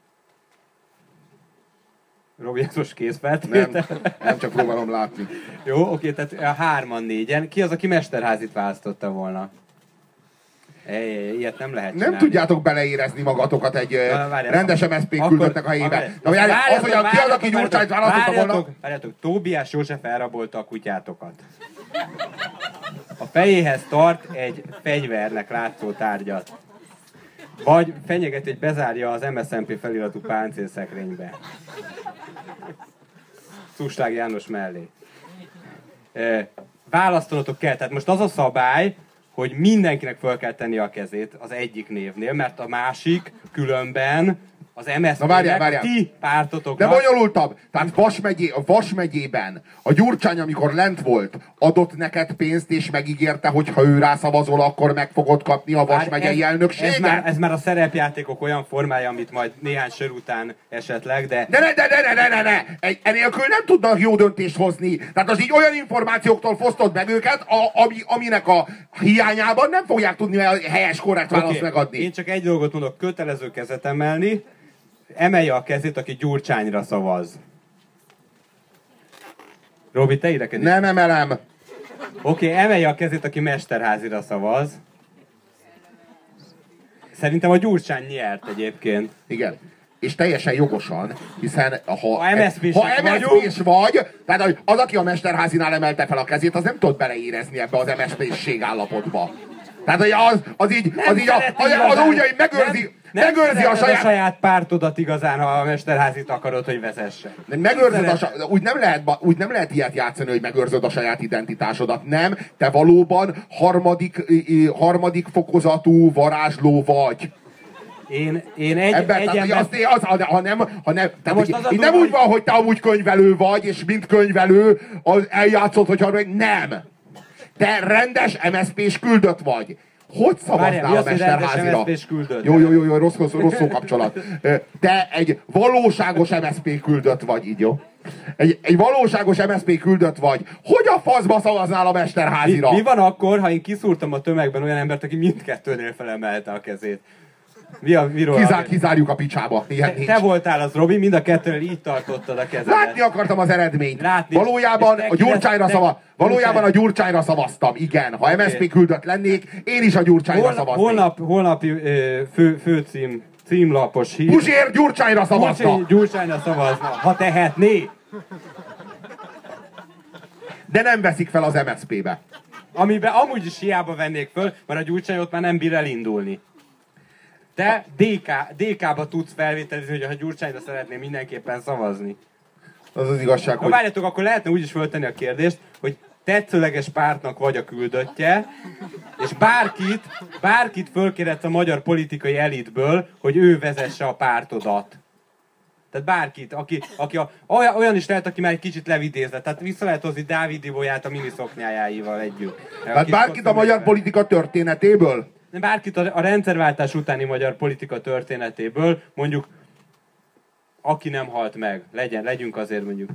B: Robi, ez most készfeltétel?
A: Nem, nem csak próbálom látni.
B: Jó, oké, tehát a hárman, négyen. Ki az, aki mesterházit választotta volna? Ej, ej, ilyet nem lehet csinálni.
A: Nem tudjátok beleérezni magatokat egy Na, várjátok, rendes em es zé pé küldöttnek a helyébe.
B: Na,
A: várjátok, az, hogy ki az, aki Gyurcsányt választotta volna...
B: Várjátok, Tóbiás József elrabolta a kutyátokat. A fejéhez tart egy fegyvernek látszó tárgyat. Vagy fenyeget, hogy bezárja az em es zé pé feliratú páncélszekrénybe. Szuslág János mellé. E, választanotok kell, tehát most az a szabály, hogy mindenkinek fel kell tenni a kezét az egyik névnél, mert a másik különben az em es zé pé-nek, ti pártotoknak...
A: De bonyolultabb! Tehát Vas, megyé, Vas megyében a Gyurcsány, amikor lent volt, adott neked pénzt, és megígérte, hogy ha ő rászavazol, akkor meg fogod kapni a Vas megyei elnökséget?
B: Ez már, ez már a szerepjátékok olyan formája, amit majd néhány sör után esetleg, de...
A: De ne, de ne, ne, ne, ne, ne! Enélkül nem tudnak jó döntést hozni. Tehát az így olyan információktól fosztod meg őket, a, ami, aminek a hiányában nem fogják tudni a helyes, korrekt választ okay. megadni.
B: Én csak egy dolgot mondok, kötelező kezet emelni, emelje a kezét, aki Gyurcsányra szavaz. Robi, te idekedj?
A: Nem emelem.
B: Oké, okay, emelje a kezét, aki Mesterházira szavaz. Szerintem a Gyurcsány nyert egyébként.
A: Igen. És teljesen jogosan, hiszen ha,
B: ha em es zé pés
A: ha em es zé pés vagy, tehát az, aki a Mesterházinál emelte fel a kezét, az nem tud beleérezni ebbe az em es zé pés állapotba. Tehát az, az így, az, így a, az, az úgy, hogy megőrzi,
B: nem,
A: megőrzi
B: nem
A: a saját...
B: a saját pártodat igazán, ha a Mesterházit akarod, hogy vezesse.
A: Megőrzöd a, úgy, nem lehet, úgy nem lehet ilyet játszani, hogy megőrzöd a saját identitásodat. Nem, te valóban harmadik, harmadik fokozatú varázsló vagy.
B: Én, én egy,
A: Ebben,
B: egy
A: tehát,
B: ember...
A: az, az, ha nem, ha nem, tehát,
B: most
A: így, így nem úgy van, hogy te amúgy könyvelő vagy, és mint könyvelő az eljátszod, hogy harmadik, nem. Te rendes em es zé pés küldött vagy. Hogy szavaznál a Mesterházira? Jó, jó, jó, jó, rossz, rossz, rossz szó kapcsolat. Te egy valóságos em es zé pé küldött vagy, így jó? Egy, egy valóságos em es zé pé küldött vagy. Hogy a faszba szavaznál a Mesterházira?
B: Mi, mi van akkor, ha én kiszúrtam a tömegben olyan embert, aki mindkettőnél felemelte a kezét? Mi a, miről
A: Kizár, kizárjuk a picsába.
B: Te, te voltál az, Robi, mind a kettőnél így tartottad a kezedet.
A: Látni akartam az eredményt.
B: Látni.
A: Valójában a Gyurcsányra szava, valójában a Gyurcsányra szavaztam, igen. Ha em es zé pé küldött lennék, én is a Gyurcsányra
B: Hol,
A: szavaznék.
B: Holnap, holnapi fő, főcím, címlapos hír.
A: Puzsér Gyurcsányra szavazna.
B: Puzsér Gyurcsányra szavazna, ha tehetné.
A: De nem veszik fel az em es zé pé-be.
B: Amiben amúgy is hiába vennék föl, mert a Gyurcsány ott már nem bír elindulni. Te dé ká, dé ká-ba tudsz felvételizni, hogy ha Gyurcsányra szeretnél mindenképpen szavazni.
A: Az az igazság,
B: Na
A: hogy...
B: várjatok, akkor lehetne úgy is föltenni a kérdést, hogy tetszőleges pártnak vagy a küldöttje, és bárkit, bárkit fölkérhetsz a magyar politikai elitből, hogy ő vezesse a pártodat. Tehát bárkit, aki, aki a, olyan, olyan is lehet, aki már egy kicsit levidézett. Tehát vissza lehet hozni Dávid Ibolyát a miniszoknyájáival együtt.
A: Tehát bárkit a magyar politika történetéből?
B: Bárkit a, a rendszerváltás utáni magyar politika történetéből, mondjuk, aki nem halt meg, legyen, legyünk azért mondjuk.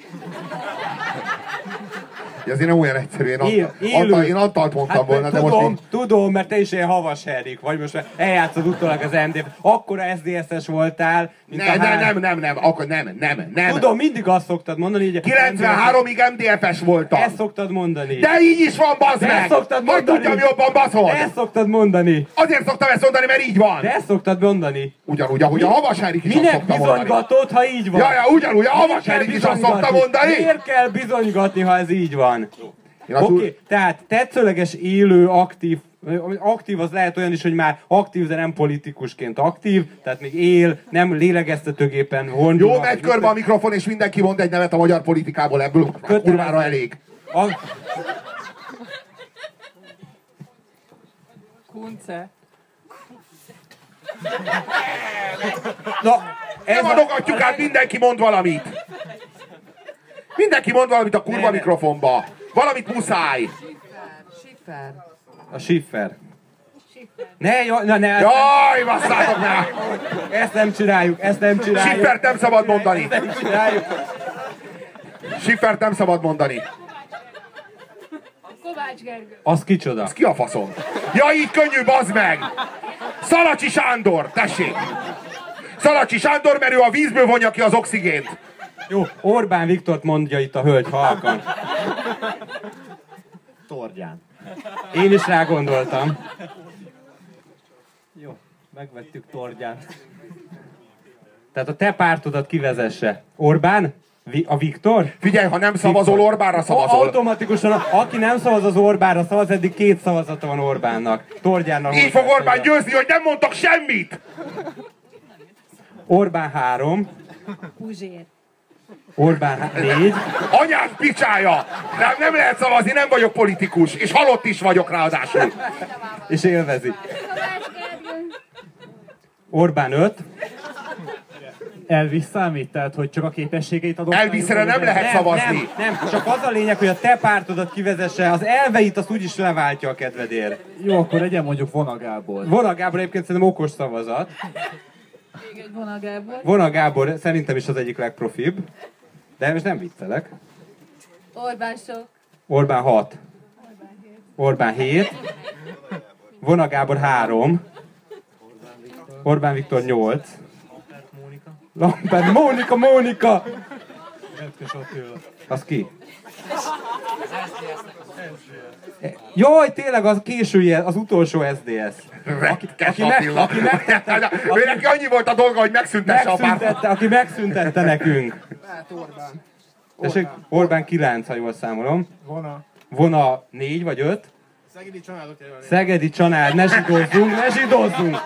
A: Ja, azért nem olyan egyszerű, én,
B: Él,
A: Antal, én Antalt mondtam hát, volna, de
B: tudom,
A: most én...
B: Tudom, mert te is ilyen havas Henrik vagy, most eljátszod utólag az em dé ef. Akkora es dé es-es voltál, mint
A: ne,
B: a
A: ne,
B: há...
A: nem, nem, nem, akkor nem, nem, nem.
B: Tudom, mindig azt szoktad mondani, hogy...
A: kilencvenháromig em dé ef-es voltam.
B: Ezt szoktad mondani.
A: De így is van, bazd meg!
B: Ezt szoktad mondani.
A: Majd tudjam jobban, baszod!
B: De ezt szoktad mondani.
A: Azért szoktam ezt mondani, mert így van.
B: De ezt szoktad mondani.
A: Ugyanúgy, ahogy Mi? a havas Henrik is azt szokta mondani.
B: Minek bizonygatod, ha így van?
A: Ja, ja, ugyanúgy, a havas Henrik is azt szokta mondani.
B: Miért kell bizonygatni, ha ez így van? Oké, okay,
A: túl...
B: tehát tetszőleges, élő, aktív, aktív az lehet olyan is, hogy már aktív, de nem politikusként aktív, tehát még él, nem lélegeztetőgépen hondul.
A: Jó, megy körbe a mikrofon, és mindenki mond egy nevet a magyar politikából, ebből a kurvára elég. A...
B: Kunce. Na,
A: ez nem adogatjuk át, mindenki mond valamit. Mindenki mond valamit a kurva mikrofonba. Valamit muszáj.
B: Schiffer. A Schiffer. Ne, jó, na ne!
A: Jaj, basszátok meg!
B: Ezt nem csináljuk, ezt nem csináljuk.
A: Siffert nem szabad mondani.
B: Ezt nem csináljuk.
A: Siffert nem szabad mondani.
C: Kovács Gergő.
B: Az kicsoda?
A: Ez ki a faszom? Ja, így könnyű, bazd meg! Szalacsi Sándor, tessék! Szalacsi Sándor, mert ő a vízből vonja ki az oxigént.
B: Jó, Orbán Viktort mondja itt a hölgy halkan.
D: Tordján.
B: Én is rá gondoltam.
D: Jó, megvettük Tordján.
B: Tehát a te pártodat kivezesse. Orbán? Vi- a Viktor?
A: Figyelj, ha nem szavazol Orbánra, szavazol.
B: Automatikusan, aki nem szavaz az Orbánra szavaz, eddig két szavazata van Orbánnak. Tordjánnal.
A: Így fog Orbán győzni, hogy nem mondtak semmit!
B: Orbán három.
C: Puzsér.
B: Orbán há- négy.
A: Anyád picsája! Nem, nem lehet szavazni, nem vagyok politikus, és halott is vagyok ráadásul.
B: És élvezi.
C: Kovács Gergő.
B: Orbán öt.
D: Elvis számít? Tehát, hogy csak a képességeit adott?
A: Elviszre nem lehet szavazni.
B: Nem, nem, csak az a lényeg, hogy a te pártodat kivezesse, az elveit azt úgyis leváltja a kedvedért.
D: Jó, akkor legyen mondjuk Vona Gábor.
B: Vona Gábor egyébként szerintem okos szavazat.
C: Még egy Vona Gábor.
B: Vona Gábor szerintem is az egyik legprofibb. De most nem viccelek.
C: Orbán sok.
B: Orbán hat. Orbán hét. Vona Gábor három. Orbán Viktor nyolc. Lampert Mónika, Mónika! Az ki? Jaj, tényleg az késői, az utolsó es dé es. Aki, aki, meg, aki megtette,
A: Ő neki annyi volt a dolga, hogy megszüntesse a pártot.
B: megszüntette, aki megszüntette nekünk. Tessék, Orbán kilenc, ha jól számolom.
D: Vona.
B: Vona négy vagy öt.
D: Szegedi családot jelölni.
B: Szegedi család, ne zsidózzunk, ne zsidózzunk!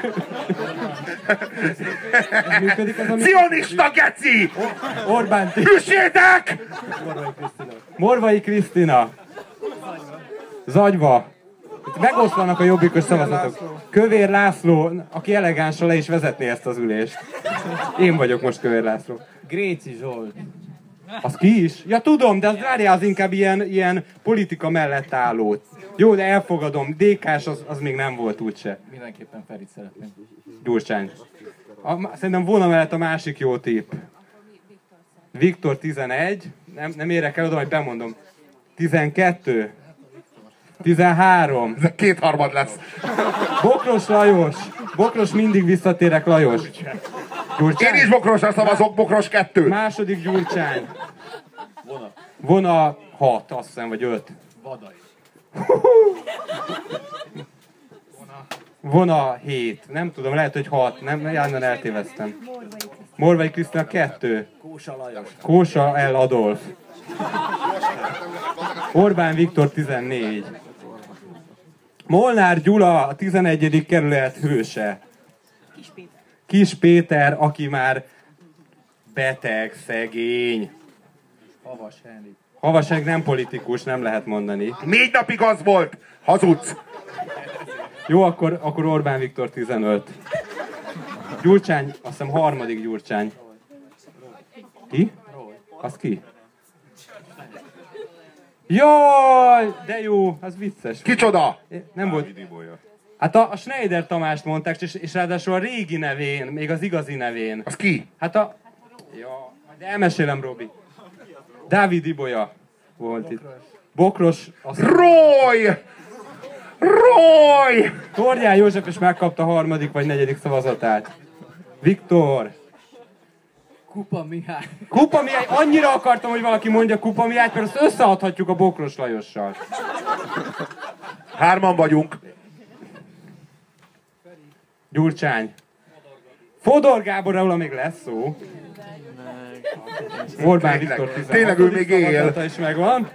B: Ez működik ez a mi...
A: Cionista geci!
B: Orbán ti...
A: Üssétek!
B: Morvai Krisztina. Zagyva. Itt megoszlanak a jobbikos szavazatok. Kövér László, aki elegánsan le is vezetné ezt az ülést. Én vagyok most Kövér László.
D: Gréci Zsolt.
B: Az ki is? Ja tudom, de az várjál, az inkább ilyen, ilyen politika mellett álló. Jó, de elfogadom, dé ká-s az, az még nem volt úgyse.
D: Mindenképpen Ferit szeretném.
B: Gyurcsány. A, szerintem volna mellett a másik jó tipp. Viktor tizenegy. Nem, nem érek el oda, hogy bemondom. tizenkettő. tizenhárom.
A: Ez kétharmad lesz.
B: Bokros Lajos. Bokros mindig visszatérek Lajos. Gyurcsány.
A: Én is Bokrosra szavazok, Bokros kettő.
B: Második Gyurcsány. Vona. Vona hat, azt hiszem, vagy öt.
D: Vadai.
B: Vona hét. Nem tudom, lehet, hogy hat. Nem, járnan eltéveztem. Morvai Krisztina kettő.
D: Kósa Lajos.
B: Kósa L. Adolf. Orbán Viktor tizennégy. Molnár Gyula, a tizenegyedik kerület hőse.
C: Kis Péter.
B: Kis Péter, aki már beteg, szegény.
D: Havas Henrik.
B: Havas Henrik nem politikus, nem lehet mondani.
A: Négy napig az volt. Hazudsz.
B: Jó, akkor, akkor Orbán Viktor tizenöt. Gyurcsány, azt hiszem harmadik Gyurcsány. Ki? Az ki? Jaj, de jó, az vicces.
A: Kicsoda?
B: Nem volt. Hát a, a Schneider Tamást mondták, és, és ráadásul a régi nevén, még az igazi nevén.
A: Az ki?
B: Hát a... Ja, majd elmesélem, Robi. Dávid Ibolya volt itt. Bokros... Azt...
A: Roy! Roy!
B: Tordján József is megkapta a harmadik vagy negyedik szavazatát. Viktor.
D: Kupa Mihály.
B: Kupa Mihály, annyira akartam, hogy valaki mondja Kupa Mihályt, mert azt összeadhatjuk a Bokros Lajossal.
A: Hárman vagyunk.
B: Gyurcsány. Fodor Gáborról még lesz szó. Orbán Viktor tizenhat.
A: Tényleg ő még él.
B: Szavazata is megvan.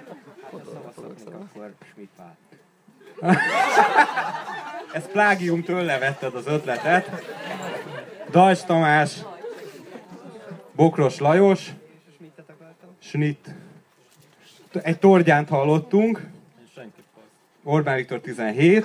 B: Ez plágium, tőle vetted az ötletet. Dajcs Tamás. Bokros Lajos. Schnitt. Egy Tordjánt hallottunk. Orbán Viktor tizenhét.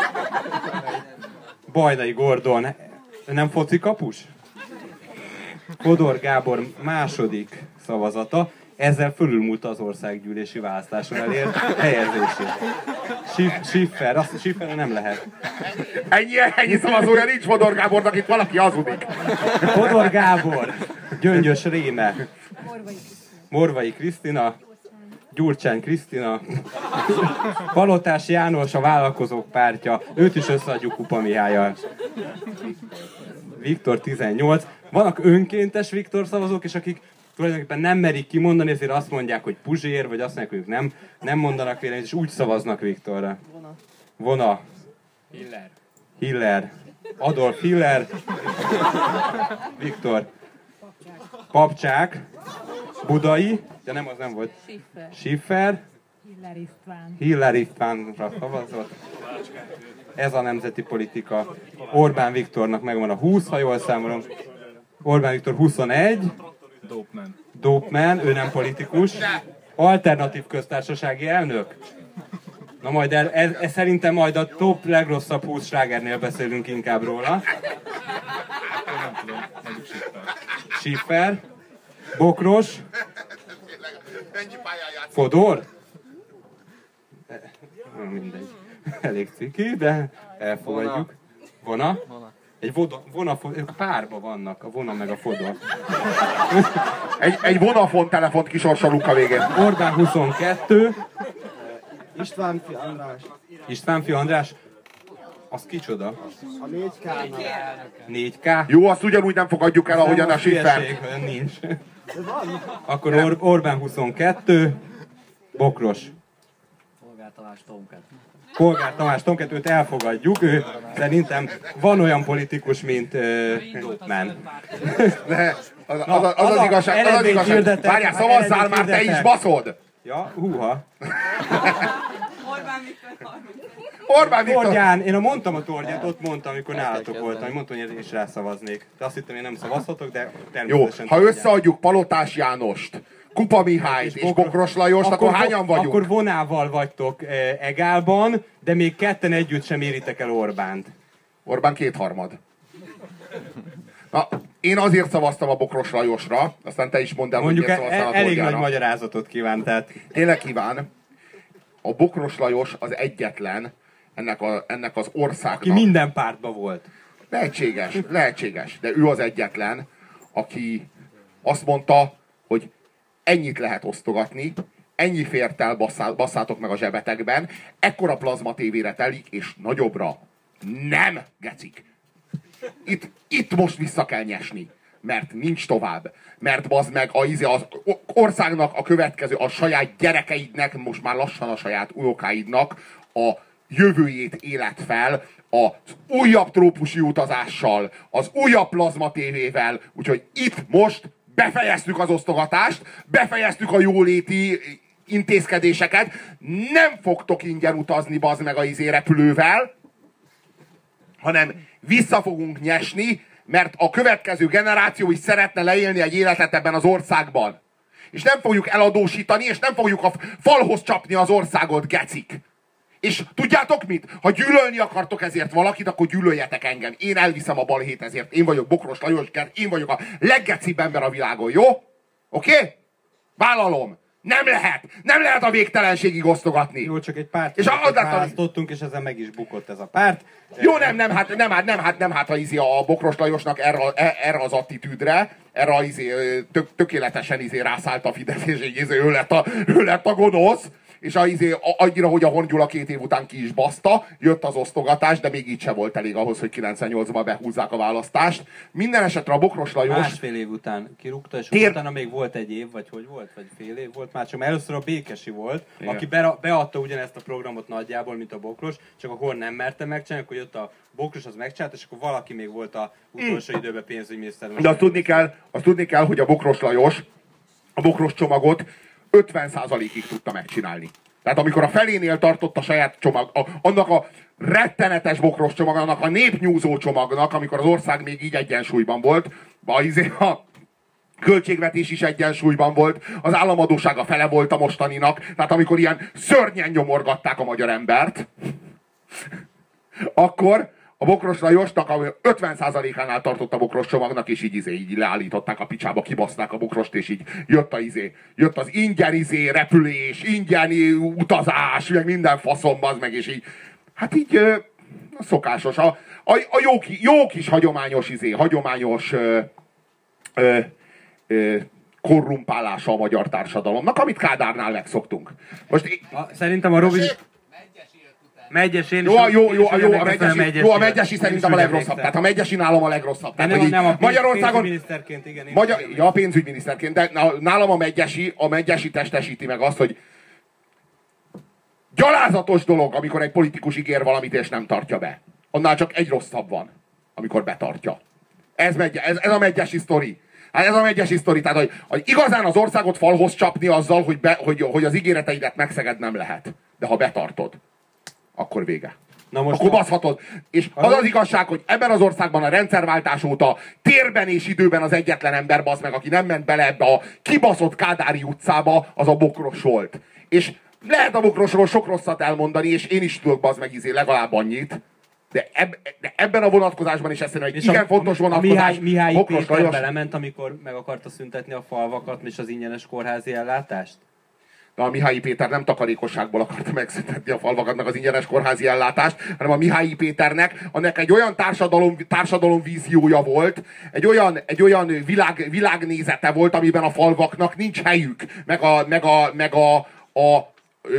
B: Bajdai Gordon. Nem foci kapus? Fodor Gábor második szavazata. ezzel fölülmúlta az országgyűlési választáson elért helyezését. Schiffer, azt Schifferre nem lehet.
A: Ennyi, ennyi szavazója nincs Fodor Gábornak, itt valaki hazudik.
B: Fodor Gábor, Gyöngyös Réme, Morvai Krisztina, Gyurcsány Krisztina, Palotás János, a Vállalkozók Pártja, őt is összeadjuk Kupa Mihályal. Viktor tizennyolc. Vannak önkéntes Viktor szavazók, és akik tulajdonképpen nem merik kimondani, ezért azt mondják, hogy Puzsér, vagy azt mondják, hogy ők nem, nem mondanak véleményt, és úgy szavaznak Viktorra. Vona. Vona.
E: Hiller.
B: Hiller. Adolf Hiller. Viktor. Papcsák. Budai. De nem, az nem volt.
C: Schiffer.
B: Schiffer.
C: Hiller István.
B: Hiller Istvánra szavazott. Ez a nemzeti politika. Orbán Viktornak megvan a húsz, ha jól számolom. Orbán Viktor huszonegy.
E: Dopeman.
B: Dopeman, ő nem politikus. Alternatív köztársasági elnök. Na majd el, ez, ez szerintem majd a top legrosszabb húsz slágernél beszélünk inkább róla.
E: Nem tudom, mondjuk Schiffer.
B: Schiffer. Bokros. Fodor? Mindegy. Elég ciki, de elfogadjuk. Vona? Egy voda, vona, ők párba vannak, a Vona meg a Fodor.
A: Egy, egy Vodafone telefont kisorsolunk a végén.
B: Orbán huszonkettő.
F: István fi András.
B: István fi András. Az kicsoda?
F: A négy ká.
B: négy ká.
A: Jó, azt ugyanúgy nem fogadjuk el, ahogyan a Schiffer.
B: Olyan nincs. Akkor Or- Orbán huszonkettő. Bokros.
F: Polgár Tamás Tomket.
B: Polgár Tamás Tomket, őt elfogadjuk, ő szerintem van olyan politikus, mint uh, Dopeman.
A: Ne, az, az,
B: Na,
A: az, az, az,
B: az a
A: igazság, az az
B: eredményt
A: igazság.
B: hirdetek,
A: Várjál,
B: már
A: szavazzál
B: eredményt
A: már, te is
B: hirdetek.
A: baszod!
B: Ja, húha.
C: Orbán Viktor
A: Orbán Viktor!
B: Torgyán, én a mondtam a Torgyát, ott mondtam, amikor nálatok voltam, hogy mondtam, hogy én is rászavaznék. De azt hittem, én nem szavazhatok, de
A: Jó,
B: természetesen
A: ha
B: Torgyán.
A: összeadjuk Palotás Jánost, Kupa Mihályt és Bokros Lajost, akkor, akkor hányan vagyunk?
B: Akkor Vonával vagytok eh, egálban, de még ketten együtt sem éritek el Orbánt.
A: Orbán kétharmad. Na, én azért szavaztam a Bokros Lajosra, aztán te is mondd el,
B: Mondjuk
A: hogy
B: e-
A: miért szavaztál a
B: elég nagy
A: Torgyára.
B: magyarázatot kíván, tehát
A: Tényleg kíván. A Bokros Lajos az egyetlen ennek, a, ennek az országnak.
B: ki minden pártban volt.
A: Lehetséges, lehetséges, de ő az egyetlen, aki azt mondta, hogy ennyit lehet osztogatni, ennyi fért el, basszá, basszátok meg a zsebetekben, ekkora plazma tévére telik, és nagyobbra nem, gecik. Itt, itt most vissza kell nyesni, mert nincs tovább. Mert bazd meg a, az országnak a következő, a saját gyerekeidnek, most már lassan a saját unokáidnak a jövőjét élet fel, az újabb trópusi utazással, az újabb plazma tévével, úgyhogy itt most befejeztük az osztogatást, befejeztük a jóléti intézkedéseket, nem fogtok ingyen utazni bazd meg a izé repülővel, hanem vissza fogunk nyesni, mert a következő generáció is szeretne leélni egy életet ebben az országban. És nem fogjuk eladósítani, és nem fogjuk a falhoz csapni az országot, gecik. És tudjátok mit? Ha gyűlölni akartok ezért valakit, akkor gyűlöljetek engem. Én elviszem a balhét ezért. Én vagyok Bokros Lajos, én vagyok a leggecibb ember a világon, jó? Oké? Okay? Vállalom. Nem lehet. Nem lehet a végtelenségig osztogatni.
B: Jó, csak egy párt
A: és a,
B: választottunk, és ezen meg is bukott ez a párt.
A: Jó, nem, nem, hát nem, hát nem, hát nem, hát a, izé, a Bokros Lajosnak erre, erre az attitűdre, erre a, izé, tök, tökéletesen izé rászállt a Fidesz, és így, izé, ő, lett a, ő lett a gonosz, és a, izé, annyira, hogy a Horn Gyula két év után ki is baszta, jött az osztogatás, de még így se volt elég ahhoz, hogy kilencvennyolcban behúzzák a választást. Minden esetre a Bokros Lajos...
B: Másfél év után kirúgta, és
A: Tér...
B: utána még volt egy év, vagy hogy volt, vagy fél év volt már, csak először a Békesi volt,
A: igen,
B: aki be, beadta ugyanezt a programot nagyjából, mint a Bokros, csak a Horn nem merte megcsinálni, akkor jött a Bokros, az megcsinálta, és akkor valaki még volt a utolsó mm. időben pénzügyminiszter.
A: De azt tudni kell, azt tudni kell, hogy a Bokros Lajos a Bokros csomagot ötven százalékig tudta megcsinálni. Tehát amikor a felénél tartott a saját csomag, a, annak a rettenetes Bokros csomag, annak a népnyúzó csomagnak, amikor az ország még így egyensúlyban volt, a, izé, a költségvetés is egyensúlyban volt, az államadóssága fele volt a mostaninak, tehát amikor ilyen szörnyen nyomorgatták a magyar embert, akkor, a Bokros Lajosnak, ami ötven százalékánál tartott a Bokros csomagnak, és így, izé, így leállították a picsába, kibaszták a Bokrost, és így jött, a, izé, jött az ingyen izé, repülés, ingyen utazás, meg minden faszom, az meg, és így, hát így ö, szokásos. A, a, a jó, jó kis hagyományos, izé, hagyományos ö, ö, ö, korrumpálása a magyar társadalomnak, amit Kádárnál megszoktunk. Most én...
B: A, szerintem a Robi... Megyes, én is.
A: Jó, jó, jó, jó, a
B: megköszönöm
A: megyesi, jó, a megyesi szerintem a legrosszabb. Tehát a megyesi nálam a legrosszabb. Tehát,
B: nem,
A: hogy
B: nem, a pénz,
A: Magyarországon...
B: pénzügyminiszterként, igen.
A: Magyar, ja, pénzügyminiszterként, de nálam a megyesi, a megyesi testesíti meg azt, hogy gyalázatos dolog, amikor egy politikus ígér valamit és nem tartja be. Annál csak egy rosszabb van, amikor betartja. Ez, megy, ez, ez a megyesi sztori. Hát ez a megyesi sztori. Tehát, hogy, hogy igazán az országot falhoz csapni azzal, hogy, be, hogy, hogy az ígéreteidet megszeged nem lehet. De ha betartod, akkor vége. Na most akkor baszhatod. És az az igazság, hogy ebben az országban a rendszerváltás óta térben és időben az egyetlen ember, basz meg, aki nem ment bele ebbe a kibaszott Kádári utcába, az a Bokros volt. És lehet a Bokrosról sok rosszat elmondani, és én is tudok, basz meg, izé, legalább annyit. De, eb, de ebben a vonatkozásban is ezt mondom, hogy igen a, fontos vonatkozás.
B: A Mihály, Mihály Péter Lajos... belement, amikor meg akarta szüntetni a falvakat és az ingyenes kórházi ellátást?
A: De a Mihály Péter nem takarékosságból akarta megszüntetni a falvakat, meg az ingyenes kórházi ellátást, hanem a Mihály Péternek annak egy olyan társadalom, társadalom víziója volt, egy olyan, egy olyan világ, világnézete volt, amiben a falvaknak nincs helyük, meg a, meg a, meg a, a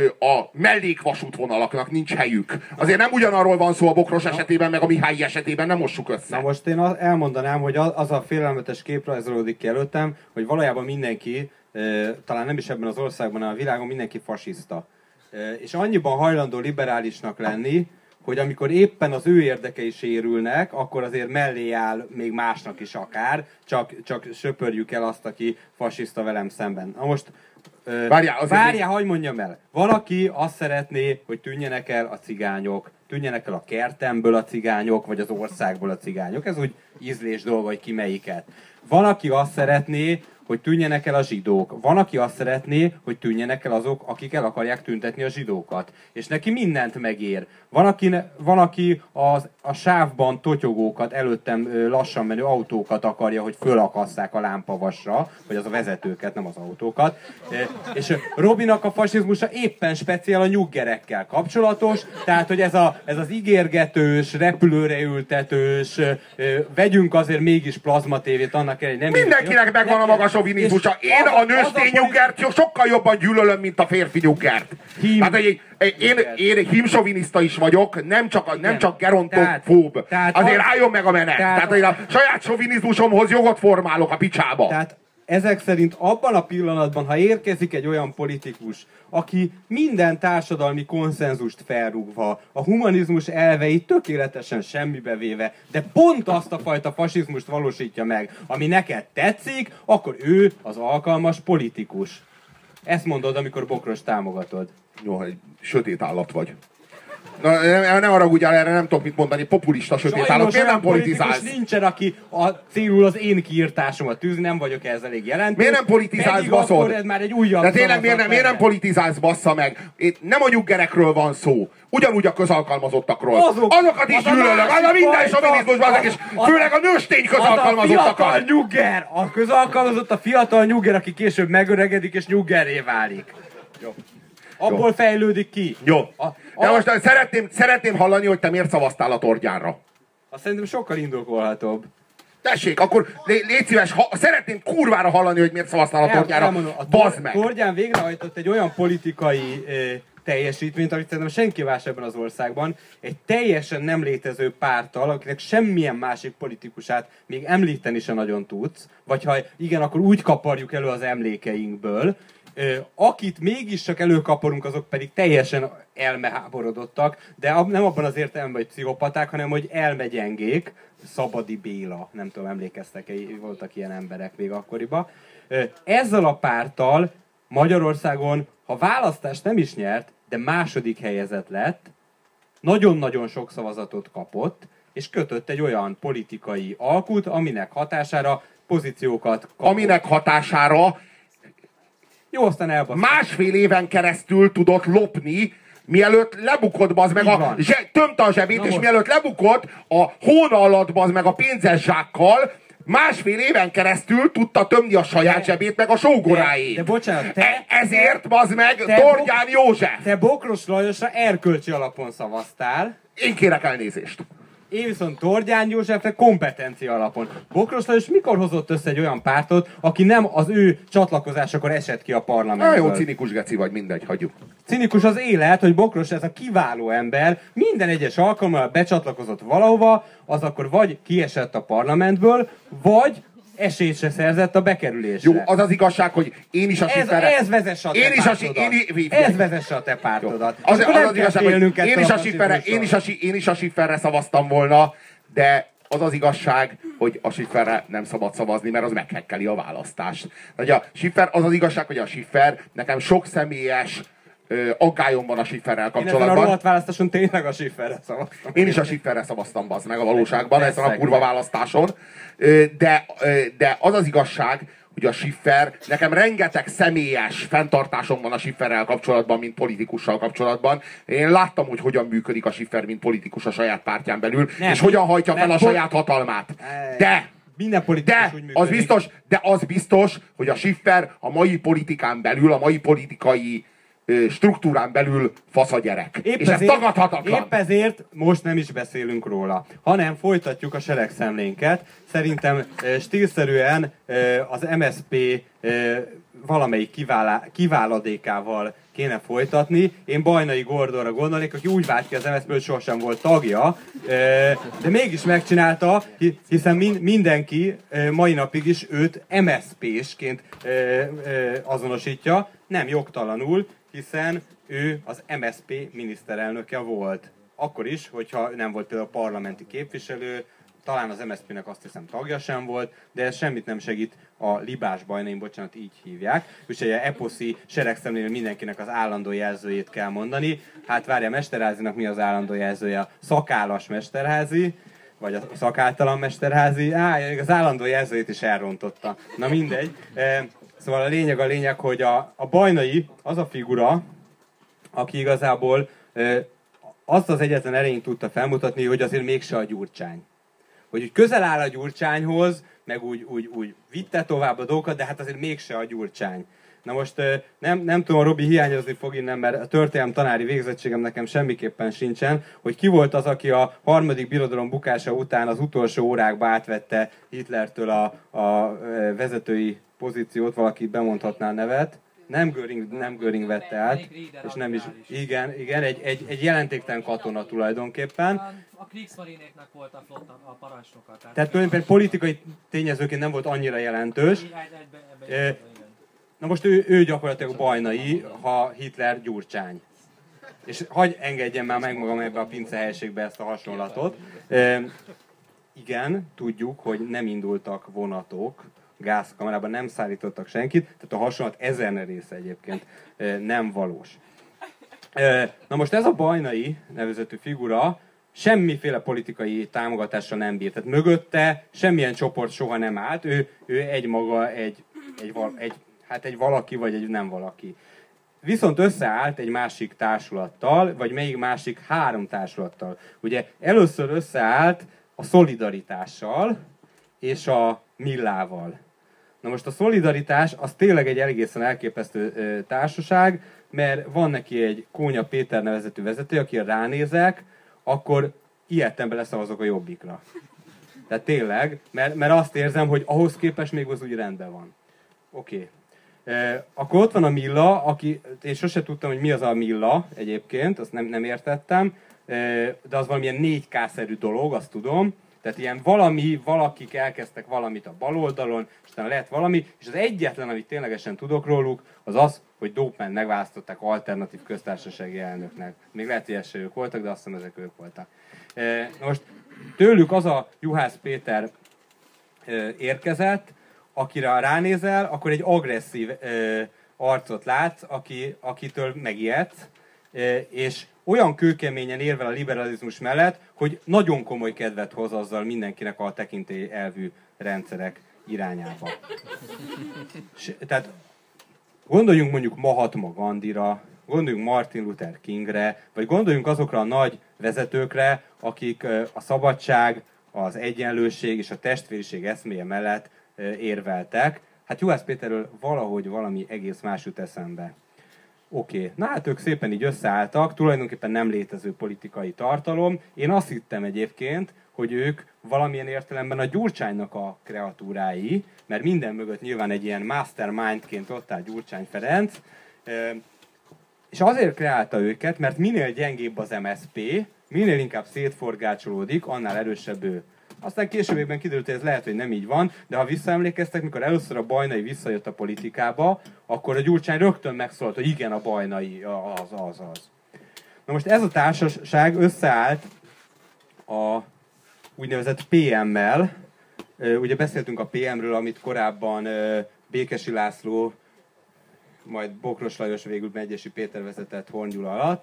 A: a mellékvasútvonalaknak nincs helyük. Azért nem ugyanarról van szó a Bokros esetében, meg a Mihály esetében, nem mossuk össze.
B: Na most én elmondanám, hogy az a félelmetes kép rajzolódik ki előttem, hogy valójában mindenki, talán nem is ebben az országban, hanem a világon mindenki fasiszta. És annyiban hajlandó liberálisnak lenni, hogy amikor éppen az ő érdekei sérülnek, akkor azért mellé áll még másnak is akár, csak, csak söpörjük el azt, aki fasiszta velem szemben. Na most Várjál, Várjál, hogy mondjam el. Valaki azt szeretné, hogy tűnjenek el a cigányok, tűnjenek el a kertemből a cigányok, vagy az országból a cigányok. Ez úgy ízlés dolga, hogy ki melyiket. Valaki azt szeretné, hogy tűnjenek el a zsidók. Van, aki azt szeretné, hogy tűnjenek el azok, akik el akarják tüntetni a zsidókat. És neki mindent megér. Van, aki, van, aki az, a sávban totyogókat, előttem lassan menő autókat akarja, hogy fölakasszák a lámpavasra, vagy az a vezetőket, nem az autókat. És Robinak a fasizmusa éppen speciál a nyuggerekkel kapcsolatos, tehát, hogy ez, a, ez az ígérgetős, repülőre ültetős, vegyünk azért mégis plazmatévét annak elég, nem
A: mindenkinek megvan a maga sovinizmusa. Én a nőstény nyuggert sokkal jobban gyűlölöm, mint a férfi nyuggert. Hím. Hát, én, én, én hímsoviniszta is vagyok, nem csak, nem csak gerontofób. Azért álljon meg a menet. Tehát, tehát én a saját sovinizmusomhoz jogot formálok a picsába.
B: Tehát ezek szerint abban a pillanatban, ha érkezik egy olyan politikus, aki minden társadalmi konszenzust felrúgva, a humanizmus elveit tökéletesen semmibe véve, de pont azt a fajta fasizmust valósítja meg, ami neked tetszik, akkor ő az alkalmas politikus. Ezt mondod, amikor Bokros támogatod.
A: Jó, egy sötét állat vagy. Na, ne, ne haragudjál, erre nem tudok mit mondani, populista sötét állat. Miért nem politizálsz?
B: Nincsen, aki a célul az én kiírtásomat tűz, nem vagyok ez elég jelentős.
A: Miért nem politizálsz, baszod?
B: Ez már egy újabb.
A: De tényleg miért nem, miért nem politizálsz, bassza meg? Itt nem a nyuggerekről van szó. Ugyanúgy a közalkalmazottakról. Azok, Azokat is gyűlölök, az a minden sovinizmusban, és főleg a nőstény közalkalmazottakat.
B: A fiatal nyugger, a közalkalmazott a fiatal nyugger, aki később megöregedik és nyuggerré válik. Jó. Abból Jó. fejlődik ki.
A: Jó. A, a... De most szeretném, szeretném hallani, hogy te miért szavaztál a Tordjánra.
B: Azt szerintem sokkal indokolhatóbb.
A: Tessék, akkor lé, légy szíves, ha, szeretném kurvára hallani, hogy miért szavaztál a Tordjánra. Bazd meg!
B: A Tordján végrehajtott egy olyan politikai e, teljesítményt, amit szerintem senki más ebben az országban, egy teljesen nem létező párttal, akinek semmilyen másik politikusát még említeni sem nagyon tudsz, vagy ha igen, akkor úgy kaparjuk elő az emlékeinkből, akit mégis csak előkaporunk, azok pedig teljesen elmeháborodottak, de nem abban az értelemben, hogy pszichopaták, hanem hogy elmegyengék. Szabadi Béla, nem tudom, emlékeztek-e, voltak ilyen emberek még akkoriban. Ezzel a párttal Magyarországon, ha választást nem is nyert, de második helyezett lett, nagyon-nagyon sok szavazatot kapott, és kötött egy olyan politikai alkut, aminek hatására pozíciókat kapott.
A: Aminek hatására
B: Jó, aztán elbaszol.
A: Másfél éven keresztül tudott lopni mielőtt lebukott, bazd meg, a, zse, tömte a zsebét, és mielőtt lebukott, a hóna alatt, bazd meg, a pénzes zsákkal, másfél éven keresztül tudta tömni a saját zsebét, meg a sógoráét.
B: De, de bocsánat, te...
A: E- ezért, bazd meg,
B: te
A: Tordján
B: Bok-
A: József!
B: Te Bokros Lajosra erkölcsi alapon szavaztál.
A: Én kérek elnézést.
B: Én viszont Tordján Józsefre kompetencia alapon. Bokros Lajos mikor hozott össze egy olyan pártot, aki nem az ő csatlakozásakor esett ki a parlamentből?
A: Na jó, cinikus geci vagy, mindegy, hagyjuk.
B: Cinikus az élet, hogy Bokros, ez a kiváló ember, minden egyes alkalommal becsatlakozott valahova, az akkor vagy kiesett a parlamentből, vagy esélyt se szerzett a bekerülésre.
A: Jó, az az igazság, hogy én is a
B: Ez,
A: Schifferre...
B: ez vezesse a te
A: én is a,
B: pártodat.
A: én, én,
B: ez vezesse a te pártodat.
A: Az,
B: És
A: az,
B: akkor
A: az
B: nem
A: igazság,
B: kell
A: hogy
B: félnünk
A: én
B: ettől
A: is, a
B: a
A: Schifferre, én, is a, én is a Schifferre szavaztam volna, de az az igazság, hogy a Schifferre nem szabad szavazni, mert az meghekkeli a választást. Hogy a Schiffer, az az igazság, hogy a Schiffer nekem sok személyes ö, aggályom van a Schifferrel
B: Én ezen a
A: kapcsolatban.
B: rohadt választáson tényleg a Schifferre szavaztam.
A: Én is a Schifferre szavaztam, bazd meg, a valóságban, ezen a
B: Persze,
A: kurva választáson. Ö, De, ö, de az az igazság, hogy a Schiffer, nekem rengeteg személyes fenntartásom van a Schifferrel kapcsolatban, mint politikussal kapcsolatban. Én láttam, hogy hogyan működik a Schiffer, mint politikus a saját pártján belül,
B: Nem,
A: és hogyan hajtja fel a
B: mert-
A: saját hatalmát. De,
B: Minden politikus
A: de,
B: úgy működik.
A: az biztos, de az biztos, hogy a Schiffer a mai politikán belül, a mai politikai ö, struktúrán belül fasz a gyerek.
B: Épp
A: és ez
B: ezért,
A: tagadhatatlan.
B: épp ezért most nem is beszélünk róla, hanem folytatjuk a seregszemlénket. Szerintem e, stílszerűen e, az em es zé pé e, valamelyik kiválá, kiváladékával kéne folytatni. Én Bajnai Gordonra gondolnék, aki úgy vált ki az em es zé pé, hogy sosem volt tagja, e, de mégis megcsinálta, hi- hiszen min, mindenki e, mai napig is őt em es zé pésként e, e, azonosítja, nem jogtalanul, hiszen ő az em es zé pé miniszterelnöke volt. Akkor is, hogyha nem volt például parlamenti képviselő, talán az em es zé pének azt hiszem tagja sem volt, de ez semmit nem segít a libás bajnaim, bocsánat, így hívják. Úgyhogy a eposzi seregszemléről mindenkinek az állandó jelzőjét kell mondani. Hát várja, Mesterházinak mi az állandó jelzője? A szakállas Mesterházi, vagy a szakáltalan Mesterházi. Á, az állandó jelzőjét is elrontotta. Na mindegy. E, Szóval a lényeg a lényeg, hogy a, a Bajnai az a figura, aki igazából e, azt az egyetlen erényt tudta felmutatni, hogy azért mégse a Gyurcsány. Hogy úgy közel áll a Gyurcsányhoz, meg úgy, úgy, úgy vitte tovább a dolgokat, de hát azért mégse a Gyurcsány. Na most e, nem, nem tudom, Robi hiányozni fog innen, mert a történelem tanári végzettségem nekem semmiképpen sincsen, hogy ki volt az, aki a harmadik birodalom bukása után az utolsó órákba átvette Hitlertől a, a vezetői pozíciót, valaki bemondhatná a nevet. Nem Göring, nem Göring vette át, és nem is, igen, igen, egy, egy, egy jelentéktelen katona tulajdonképpen.
G: A Kriegsmarinéknak volt a flotta, a parancsnoka. Tehát,
B: Tehát tulajdonképpen politikai tényezőként nem volt annyira jelentős.
G: Egy- egy- egybe- egybe
B: Eh,
G: igen.
B: Na most ő, ő gyakorlatilag Bajnai, ha Hitler Gyurcsány. És hagyj engedjem már meg magam ebbe a pince helységbe ezt a hasonlatot. E, igen, tudjuk, hogy nem indultak vonatok, gázkamerában nem szállítottak senkit, tehát a hasonlat ezen része egyébként e, nem valós. E, na most ez a Bajnai nevezetű figura semmiféle politikai támogatásra nem bírt. Tehát mögötte semmilyen csoport soha nem állt, ő, ő egymaga egy, egy, val, egy, hát egy valaki vagy egy nem valaki. Viszont összeállt egy másik társulattal, vagy még másik három társulattal. Ugye először összeállt a Szolidaritással és a Millával. Na most a Szolidaritás az tényleg egy egészen elképesztő ö, társaság, mert van neki egy Kónya Péter nevezetű vezető, aki ránézek, akkor ilyetten leszavazok a Jobbikra. Tehát tényleg, mert, mert azt érzem, hogy ahhoz képest még az úgy rendben van. Oké. Okay. E, akkor ott van a Milla, aki, én sose tudtam, hogy mi az a Milla egyébként, azt nem, nem értettem, e, de az valamilyen négy ká-szerű dolog, azt tudom. Tehát ilyen valami, valakik elkezdtek valamit a bal oldalon, és aztán lett valami, és az egyetlen, amit ténylegesen tudok róluk, az az, hogy Dópment megválasztották alternatív köztársasági elnöknek. Még lehet, hogy ez se ők voltak, de azt hiszem, ezek ők voltak. E, most tőlük az a Juhász Péter e, érkezett, akire ránézel, akkor egy agresszív e, arcot látsz, aki, akitől megijedsz, e, és olyan kőkeményen érvel a liberalizmus mellett, hogy nagyon komoly kedvet hoz azzal mindenkinek a tekintély elvű rendszerek irányába. S, tehát gondoljunk mondjuk Mahatma Gandhira, gondoljunk Martin Luther Kingre, vagy gondoljunk azokra a nagy vezetőkre, akik a szabadság, az egyenlőség és a testvériség eszméje mellett érveltek. Hát Juhász Péterről valahogy valami egész más jut eszembe. Oké, okay. Na hát ők szépen így összeálltak, tulajdonképpen nem létező politikai tartalom. Én azt hittem egyébként, hogy ők valamilyen értelemben a Gyurcsánynak a kreatúrái, mert minden mögött nyilván egy ilyen mastermindként ott áll Gyurcsány Ferenc, és azért kreálta őket, mert minél gyengébb az em es zé pé, minél inkább szétforgácsolódik, annál erősebb ő. Aztán későbbiekben kiderült, hogy ez lehet, hogy nem így van, de ha visszaemlékeztek, mikor először a Bajnai visszajött a politikába, akkor a Gyurcsány rögtön megszólalt, hogy igen, a Bajnai, az, az, az. Na most ez a társaság összeállt a úgynevezett pé emmel. Ugye beszéltünk a pé emről, amit korábban Békesi László, majd Bokros Lajos, végül Megyesi Péter vezetett Horn Gyula alatt.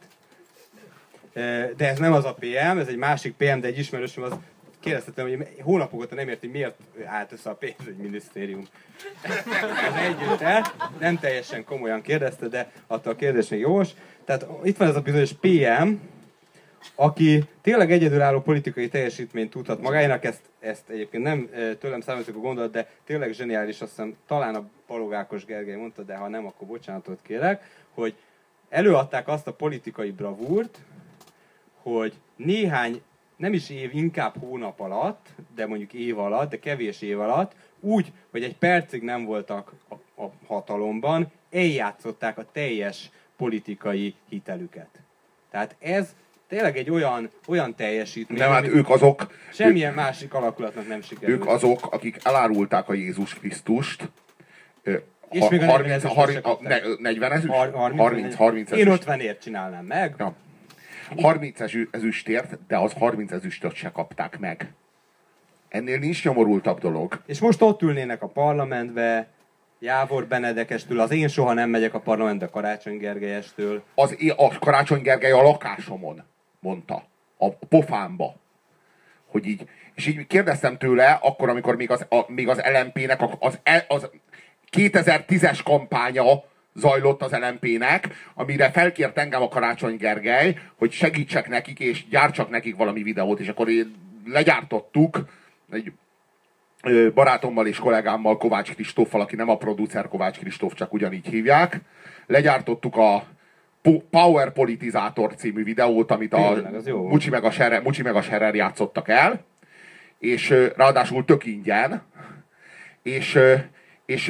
B: De ez nem az a pé em, ez egy másik pé em, de egy ismerősöm az kérdeztetem, hogy hónapok óta nem érti, miért állt össze a pénzügyminisztérium. Ez együtt el, nem teljesen komolyan kérdezte, de attól a kérdés még jós. Tehát itt van ez a bizonyos pé em, aki tényleg egyedülálló politikai teljesítményt tudhat magáénak, ezt, ezt egyébként nem tőlem származik a gondolat, de tényleg zseniális, azt hiszem talán a Balogh Gergely mondta, de ha nem, akkor bocsánatot kérek, hogy előadták azt a politikai bravúrt, hogy néhány, nem is év, inkább hónap alatt, de mondjuk év alatt, de kevés év alatt, úgy, hogy egy percig nem voltak a, a hatalomban, eljátszották a teljes politikai hitelüket. Tehát ez tényleg egy olyan, olyan teljesítmény,
A: nem, hát ők azok,
B: semmilyen
A: ők,
B: másik alakulatnak nem sikerült.
A: Ők azok, akik elárulták a Jézus Krisztust.
B: És ha, még a harminc, harminc,
A: negyven ezüst?
B: harminc, harminc ezüst. Én ötvenért csinálnám meg.
A: Ja. harminc ezüstért, de az harminc ezüstöt se kapták meg. Ennél nincs nyomorultabb dolog.
B: És most ott ülnének a parlamentbe, Jávor Benedekestől, az én soha nem megyek a parlamentbe Karácsony Gergelyestől.
A: Az, a Karácsony Gergely a lakásomon mondta, a pofámba, hogy így, és így kérdeztem tőle, akkor, amikor még az, a, még az el em pé-nek az, az kétezer-tízes kampánya zajlott az el em pé-nek, amire felkért engem a Karácsony Gergely, hogy segítsek nekik, és gyártsak nekik valami videót, és akkor legyártottuk egy barátommal és kollégámmal, Kovács Kristóffal, aki nem a producer Kovács Kristóf, csak ugyanígy hívják. Legyártottuk a Power Politizátor című videót, amit a Mucsi meg a Scherer, Mucsi meg a Scherer játszottak el, és ráadásul tök ingyen, és, és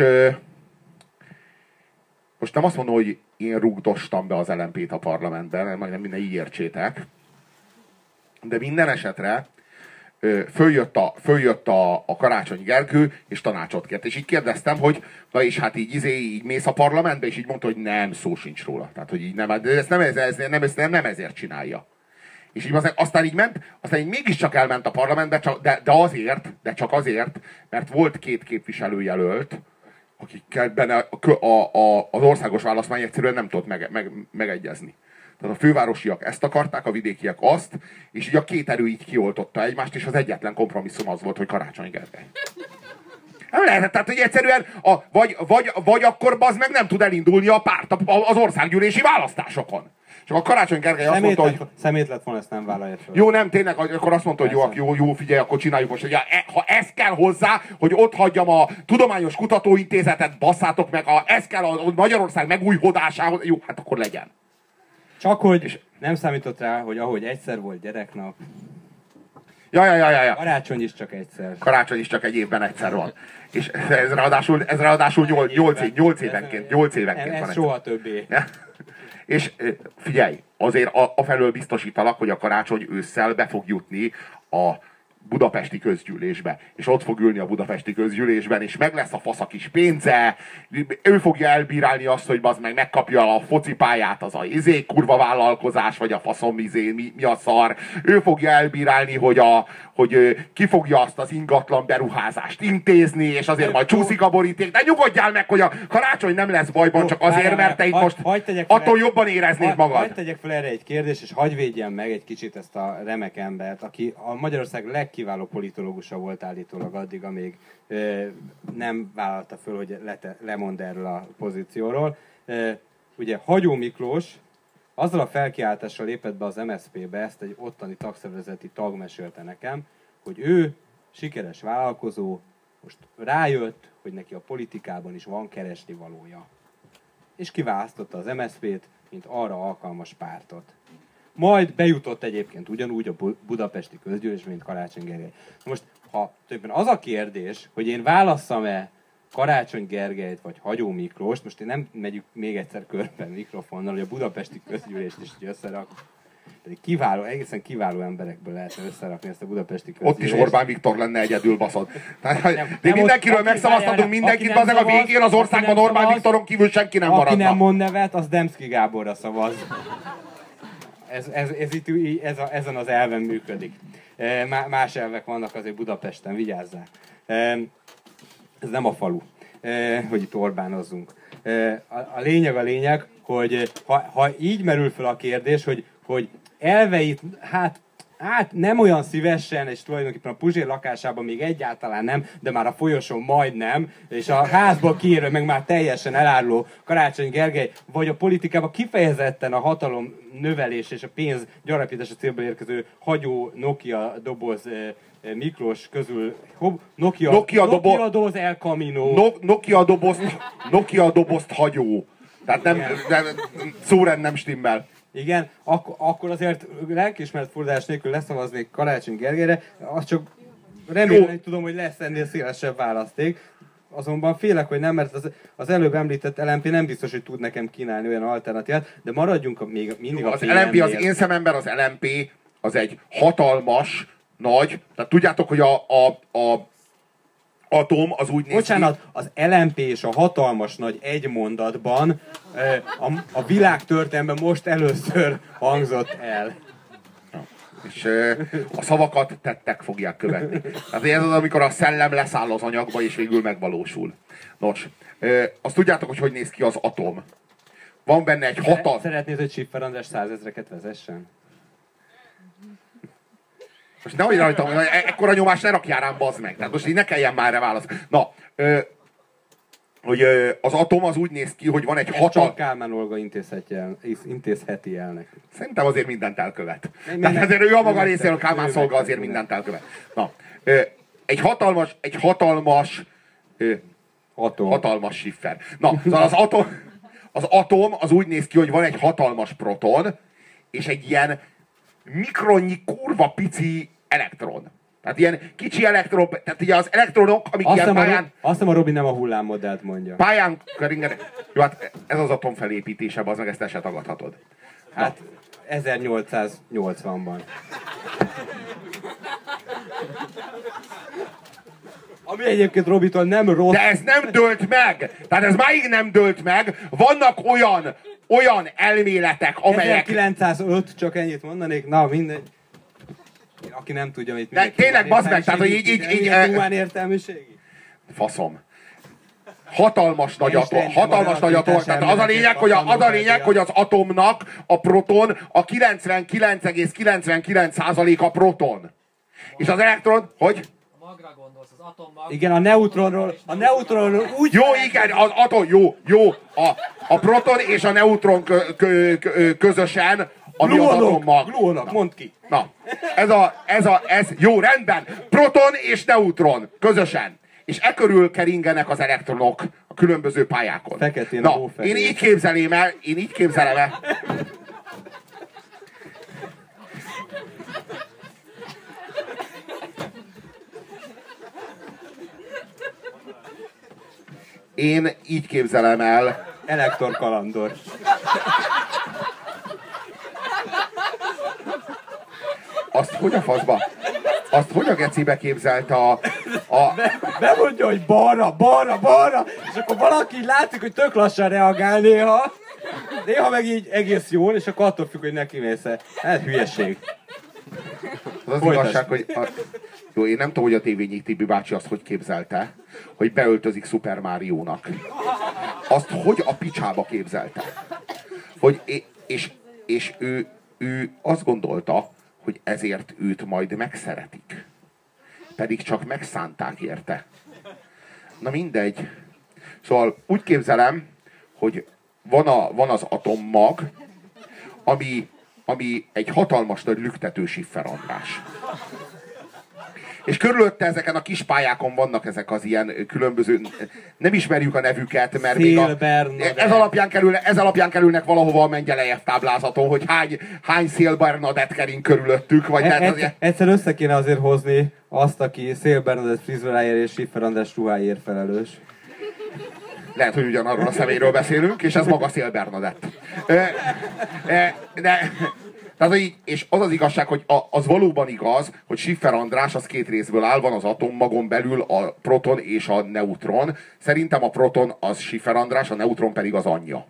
A: most nem azt mondom, hogy én rugdostam be az el em pét a parlamentben, majd nem minden így értsétek, de minden esetre följött a, följött a, a Karácsony Gergő, és tanácsot kért. És így kérdeztem, hogy na és hát így, izé, így mész a parlamentbe, és így mondta, hogy nem, szó sincs róla. Tehát, hogy így nem, de ezt nem, ez, ez, nem, ez nem, nem ezért csinálja. És így aztán így ment, aztán így mégiscsak elment a parlamentbe, csak, de, de azért, de csak azért, mert volt két képviselőjelölt, akikkel benne a, a, a, az országos választmány egyszerűen nem tudott meg, meg, megegyezni. Tehát a fővárosiak ezt akarták, a vidékiek azt, és így a két erő így kioltotta egymást, és az egyetlen kompromisszum az volt, hogy Karácsony Gergely. Nem lehet, tehát hogy egyszerűen a, vagy, vagy, vagy akkor bazd meg nem tud elindulni a párt az országgyűlési választásokon. Csak a Karácsony Gergely azt mondta, hogy...
B: Szemét lett volna, ezt nem vállalja fel.
A: Jó, nem, tényleg, akkor azt mondta, hogy jó, jó, jó, figyelj, akkor csináljuk most, hogy ha ez kell hozzá, hogy ott hagyjam a Tudományos Kutatóintézetet, basszátok meg, ha ez kell a Magyarország megújhodásához, jó, hát akkor legyen.
B: Csak hogy és nem számított rá, hogy ahogy egyszer volt gyereknap,
A: ja, ja, ja, ja, ja.
B: Karácsony is csak egyszer.
A: Karácsony is csak egy évben egyszer van. És ez ráadásul, ez ráadásul nyolc évenként, nyolc évenként
B: ez
A: van.
B: Ez soha többé.
A: Ja. És figyelj, azért afelől biztosítalak, hogy a Karácsony ősszel be fog jutni a budapesti közgyűlésbe, és ott fog ülni a budapesti közgyűlésben, és meg lesz a fasz a kis pénze, ő fogja elbírálni azt, hogy az meg megkapja a focipályát, az a izé kurva vállalkozás, vagy a faszom izé, mi, mi a szar, ő fogja elbírálni, hogy, a, hogy ki fogja azt az ingatlan beruházást intézni, és azért majd csúszik a boríték, de nyugodjál meg, hogy a Karácsony nem lesz bajban, csak azért, mert te itt most attól jobban éreznéd magad.
B: Hagy tegyek fel erre egy kérdést, és hagyj védjem meg egy kicsit ezt a remek embert, aki a Magyarország legkiváló politológusa volt állítólag addig, amíg ö, nem vállalta föl, hogy lete, lemond erről a pozícióról. Ö, ugye Hagyó Miklós Azzal a felkiáltással lépett be az em es zé pé-be, ezt egy ottani tagszervezeti tag mesélte nekem, hogy ő sikeres vállalkozó, most rájött, hogy neki a politikában is van keresnivalója. És kiválasztotta az em es zé pét, mint arra alkalmas pártot. Majd bejutott egyébként ugyanúgy a budapesti közgyűlés, mint Karácsony Gergely. Most, ha többen az a kérdés, hogy én válasszam-e Karácsony Gergelyt vagy Hagyó Miklóst, most én nem megyük még egyszer körben mikrofonnal, hogy a budapesti közgyűlést is összerak. Pedig kiváló, egészen kiváló emberekből lehetne összerakni ezt a budapesti közgyűlést.
A: Ott is Orbán Viktor lenne egyedül, baszod. Tehát,
B: Nem,
A: de
B: nem
A: mindenkiről
B: ott,
A: megszavaztatunk mindenkit, de azért a
B: szavaz,
A: végén az országban Orbán
B: szavaz,
A: Viktoron kívül senki nem maradna.
B: Aki nem mond nevet, az Demszky Gáborra szavaz. Ez, ez, ez itt ez a, ezen az elven működik. Más elvek vannak azért Budapesten, vigyázzál. Ez nem a falu, hogy itt Orbánozzunk. A, a lényeg a lényeg, hogy ha, ha így merül fel a kérdés, hogy, hogy elveit, hát, hát nem olyan szívesen, és tulajdonképpen a Puzsér lakásában még egyáltalán nem, de már a folyosón majdnem, és a házból kiérő meg már teljesen eláruló Karácsony Gergely, vagy a politikában kifejezetten a hatalom növelés és a pénz gyarapítása célba érkező Hagyó Nokia doboz Miklós közül, hob, Nokia,
A: Nokia, dobo,
B: Nokia doboz El Camino.
A: No, Nokia dobozt, Nokia dobozt hagyó. Tehát nem, nem szórend nem stimmel.
B: Igen, ak- akkor azért lelkiismeret fordulás nélkül leszavaznék Karácsony Gergelyre, azt csak remélem, tudom, hogy lesz ennél szélesebb választék. Azonban félek, hogy nem, mert az, az előbb említett el em pé nem biztos, hogy tud nekem kínálni olyan alternatívát, de maradjunk a, még mindig a
A: Az el em pé, az én szememben az el em pé az egy hatalmas, nagy, tehát tudjátok, hogy a, a, a Atom az úgy néz
B: Bocsánat,
A: ki.
B: az el em pé és a hatalmas nagy egy mondatban a, a világtörténelemben most először hangzott el.
A: És a szavakat tettek fogják követni. Tehát ez az, amikor a szellem leszáll az anyagba, és végül megvalósul. Nos, azt tudjátok, hogy hogy néz ki az Atom. Van benne egy hatal...
B: Szeretnéd, hogy Schiffer András százezreket vezessen?
A: Most nehogy rajtam, ekkora nyomást ne rakjál rám, bazd meg. Tehát most így ne kelljen már erre válasz. Na, ö, hogy ö, az Atom az úgy néz ki, hogy van egy hatal...
B: Csak Kálmán Olga intézheti el, intézheti el neki.
A: Szerintem azért mindent elkövet.
B: Nem,
A: Tehát
B: nem,
A: azért ő a maga
B: nem,
A: részéről,
B: nem,
A: Kálmán
B: nem,
A: Szolga
B: nem,
A: azért
B: nem.
A: mindent elkövet. Na, ö, egy hatalmas, egy hatalmas, ö,
B: Atom.
A: hatalmas Schiffer. Na, szóval az atom, az atom az úgy néz ki, hogy van egy hatalmas proton, és egy ilyen mikronnyi kurva pici elektron. Tehát ilyen kicsi elektron, tehát ugye az elektronok, amik
B: Azt
A: ilyen
B: hiszem,
A: pályán...
B: a, azt hiszem a Robi nem a hullámmodellt mondja.
A: Pályán keringenek. Jó, hát ez az atom felépítésebb, az meg ezt el se tagadhatod.
B: Hát ezernyolcszáznyolcvanban. Ami egyébként Robitól nem rossz.
A: De ez nem dőlt meg! Tehát ez máig nem dőlt meg. Vannak olyan, olyan elméletek, amelyek...
B: ezerkilencszázöt, csak ennyit mondanék. Na, mindegy. Aki nem tudja, mit
A: De tényleg, bazd meg, tehát, hogy így... így, így
B: humán értelmiségi?
A: Faszom. Hatalmas nagy atom,
B: Einstein
A: hatalmas nagy atom. Tehát az a lényeg, hogy, a, az a lényeg, hogy az atomnak a proton a kilencvenkilenc egész kilencvenkilenc százalék a proton. És az elektron, hogy?
G: A magra gondolsz, az atommag.
B: Igen, a neutronról, a neutronról úgy...
A: Jó, igen, az atom, jó, jó. A, a proton és a neutron kö, kö, kö, közösen, ami az atommag.
B: Gluonok, mondd ki.
A: Na, ez a, ez a, ez, jó, rendben. Proton és neutron közösen. És e körül keringenek az elektronok a különböző pályákon.
B: Feketén a
A: Na,
B: hófehér.
A: én így képzelem el, én így képzelem el. Én így képzelem el.
B: Elektor kalandor.
A: Azt hogy a faszba? Azt hogy a gecibe képzelte a... a...
B: Bemondja, hogy balra, balra, balra, és akkor valaki így látszik, hogy tök lassan reagál néha. Néha meg így egész jól, és akkor attól függ, hogy neki mész-e. Hát hülyeség.
A: Az az
B: Folytasd.
A: igazság, hogy... A... Jó, én nem tudom, hogy a Tévényi Tibi bácsi azt hogy képzelte, hogy beöltözik Super Mario-nak. Azt hogy a picsába képzelte. Hogy, és, és ő, ő azt gondolta, hogy ezért őt majd megszeretik. Pedig csak megszánták érte. Na mindegy. Szóval úgy képzelem, hogy van, a, van az atommag, ami, ami egy hatalmas nagy lüktető Schiffer András. És körülötte ezeken a kis pályákon vannak ezek az ilyen különböző, nem ismerjük a nevüket, mert még a, ez, alapján kerül, ez alapján kerülnek valahova a Mendelejev táblázaton, hogy hány, hány Szél Bernadett kering körülöttük. Vagy
B: e,
A: tehát
B: egyszer,
A: azért...
B: egyszer össze kéne azért hozni azt, aki Szél Bernadett frizzurájáért és Schiffer András ruháért felelős.
A: Lehet, hogy ugyanarról a személyről beszélünk, és ez maga Szél Bernadett. E, e, de... Tehát, és az az igazság, hogy az valóban igaz, hogy Schiffer András az két részből áll, van az atommagon belül a proton és a neutron. Szerintem a proton az Schiffer András, a neutron pedig az anyja.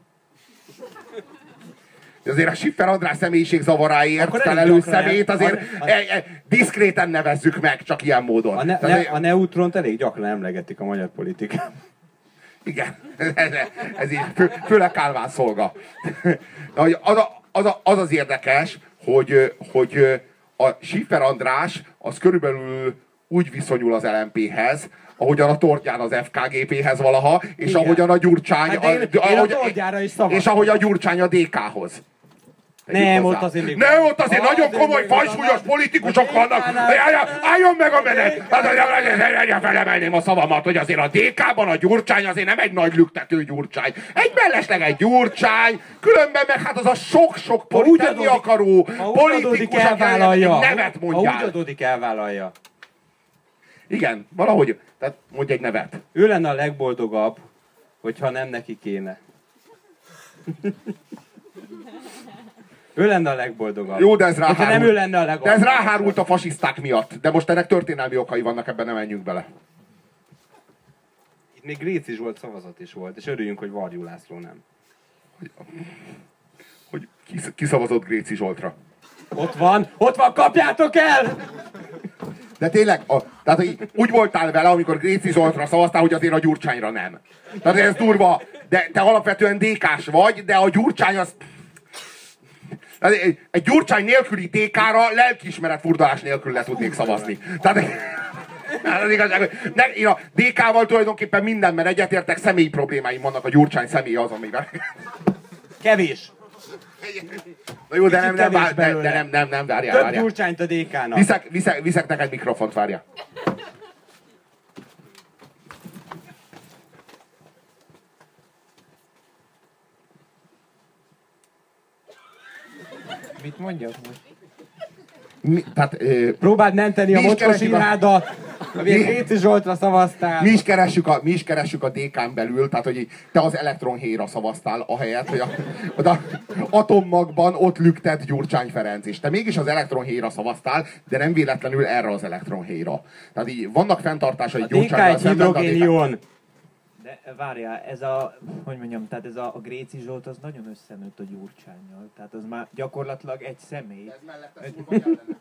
A: De azért a Schiffer András személyiségzavaráért felelős szemét azért
B: a, a,
A: e, e, diszkréten nevezzük meg, csak ilyen módon.
B: A, ne,
A: Tehát,
B: ne, a neutront elég gyakran emlegetik a magyar politikán.
A: Igen, ez, ez így, fő, főleg Kálmán szolga. Az, a, az, a, az az érdekes, hogy, hogy a Schiffer András az körülbelül úgy viszonyul az el em péhez, ahogyan a Tordján az ef ká gé péhez valaha, és igen. ahogyan a Gyurcsány...
B: Hát én,
A: a,
B: én
A: ahogy,
B: a Tordjára is szavaztam.
A: És ahogy a Gyurcsány a dé kához.
B: Nem, ott azért még...
A: Nem, ott azért nagyon komoly, fajsúlyos politikusok vannak. Álljon meg a menet! Felemelném a szavamat, hogy azért a dé kában a Gyurcsány azért nem egy nagy lüktető Gyurcsány. Egy mellesleg egy Gyurcsány, különben meg hát az a sok-sok tenni akaró politikus, aki nevet mondjál.
B: Ha úgy adódik, elvállalja.
A: Igen, valahogy, tehát mondj egy nevet.
B: Ő lenne a legboldogabb, hogyha nem neki kéne. Ő lenne a legboldogabb.
A: Jó, de ez ráhárult.
B: nem ő lenne a legboldogabb.
A: De ez ráhárult a fasiszták miatt. De most ennek történelmi okai vannak, ebben nem menjünk bele.
B: Itt még Gréci Zsolt szavazat is volt, és örüljünk, hogy Varjú László nem.
A: Hogy, hogy ki szavazott Gréci Zsoltra?
B: Ott van, ott van, kapjátok el!
A: De tényleg, a, tehát hogy úgy voltál vele, amikor Gréci Zsoltra szavaztál, hogy azért a Gyurcsányra nem. Tehát ez durva, de te alapvetően dé kás vagy, de a Gyurcsány az... Egy Gyurcsány nélküli dé kára lelkiismeret furdalás nélkül le tudnék szavazni. Tehát... Az igazság, hogy ne, én a dé kával tulajdonképpen mindenben egyetértek, személyi problémáim vannak, a Gyurcsány személye az, amivel...
B: Kevés.
A: Na jó, de nem, nem, vár, de, de nem, nem, nem, várjál,
B: Több
A: várjál.
B: Gyurcsányt a dé kának.
A: Viszek, viszek, viszek neked mikrofont, várjál.
D: Mit mondjak most?
A: Mi, tehát, ö,
B: Próbáld menteni a
A: mi is
B: mocskos
A: keressük a-
B: irádat, amilyen Gréci Zsoltra szavaztál.
A: mi is keressük a, mi is keressük a dé kán belül, tehát hogy te az elektronhéjra szavaztál, ahelyett, hogy a, a atommagban ott lüktet Gyurcsány Ferenc, és te mégis az elektronhéjra szavaztál, de nem véletlenül erre az elektronhéjra. Tehát így vannak fenntartásai
B: A dé ká
A: Gyurcsánynal
B: egy
A: szemben, de a dé ká...
B: hidrogén-ion.
H: De várjál, ez a, hogy mondjam, tehát ez a, a Gréci Zsolt az nagyon összenőtt a Gyurcsánnyal. Tehát az már gyakorlatilag egy személy.
A: Ez mellette szúrva kellene.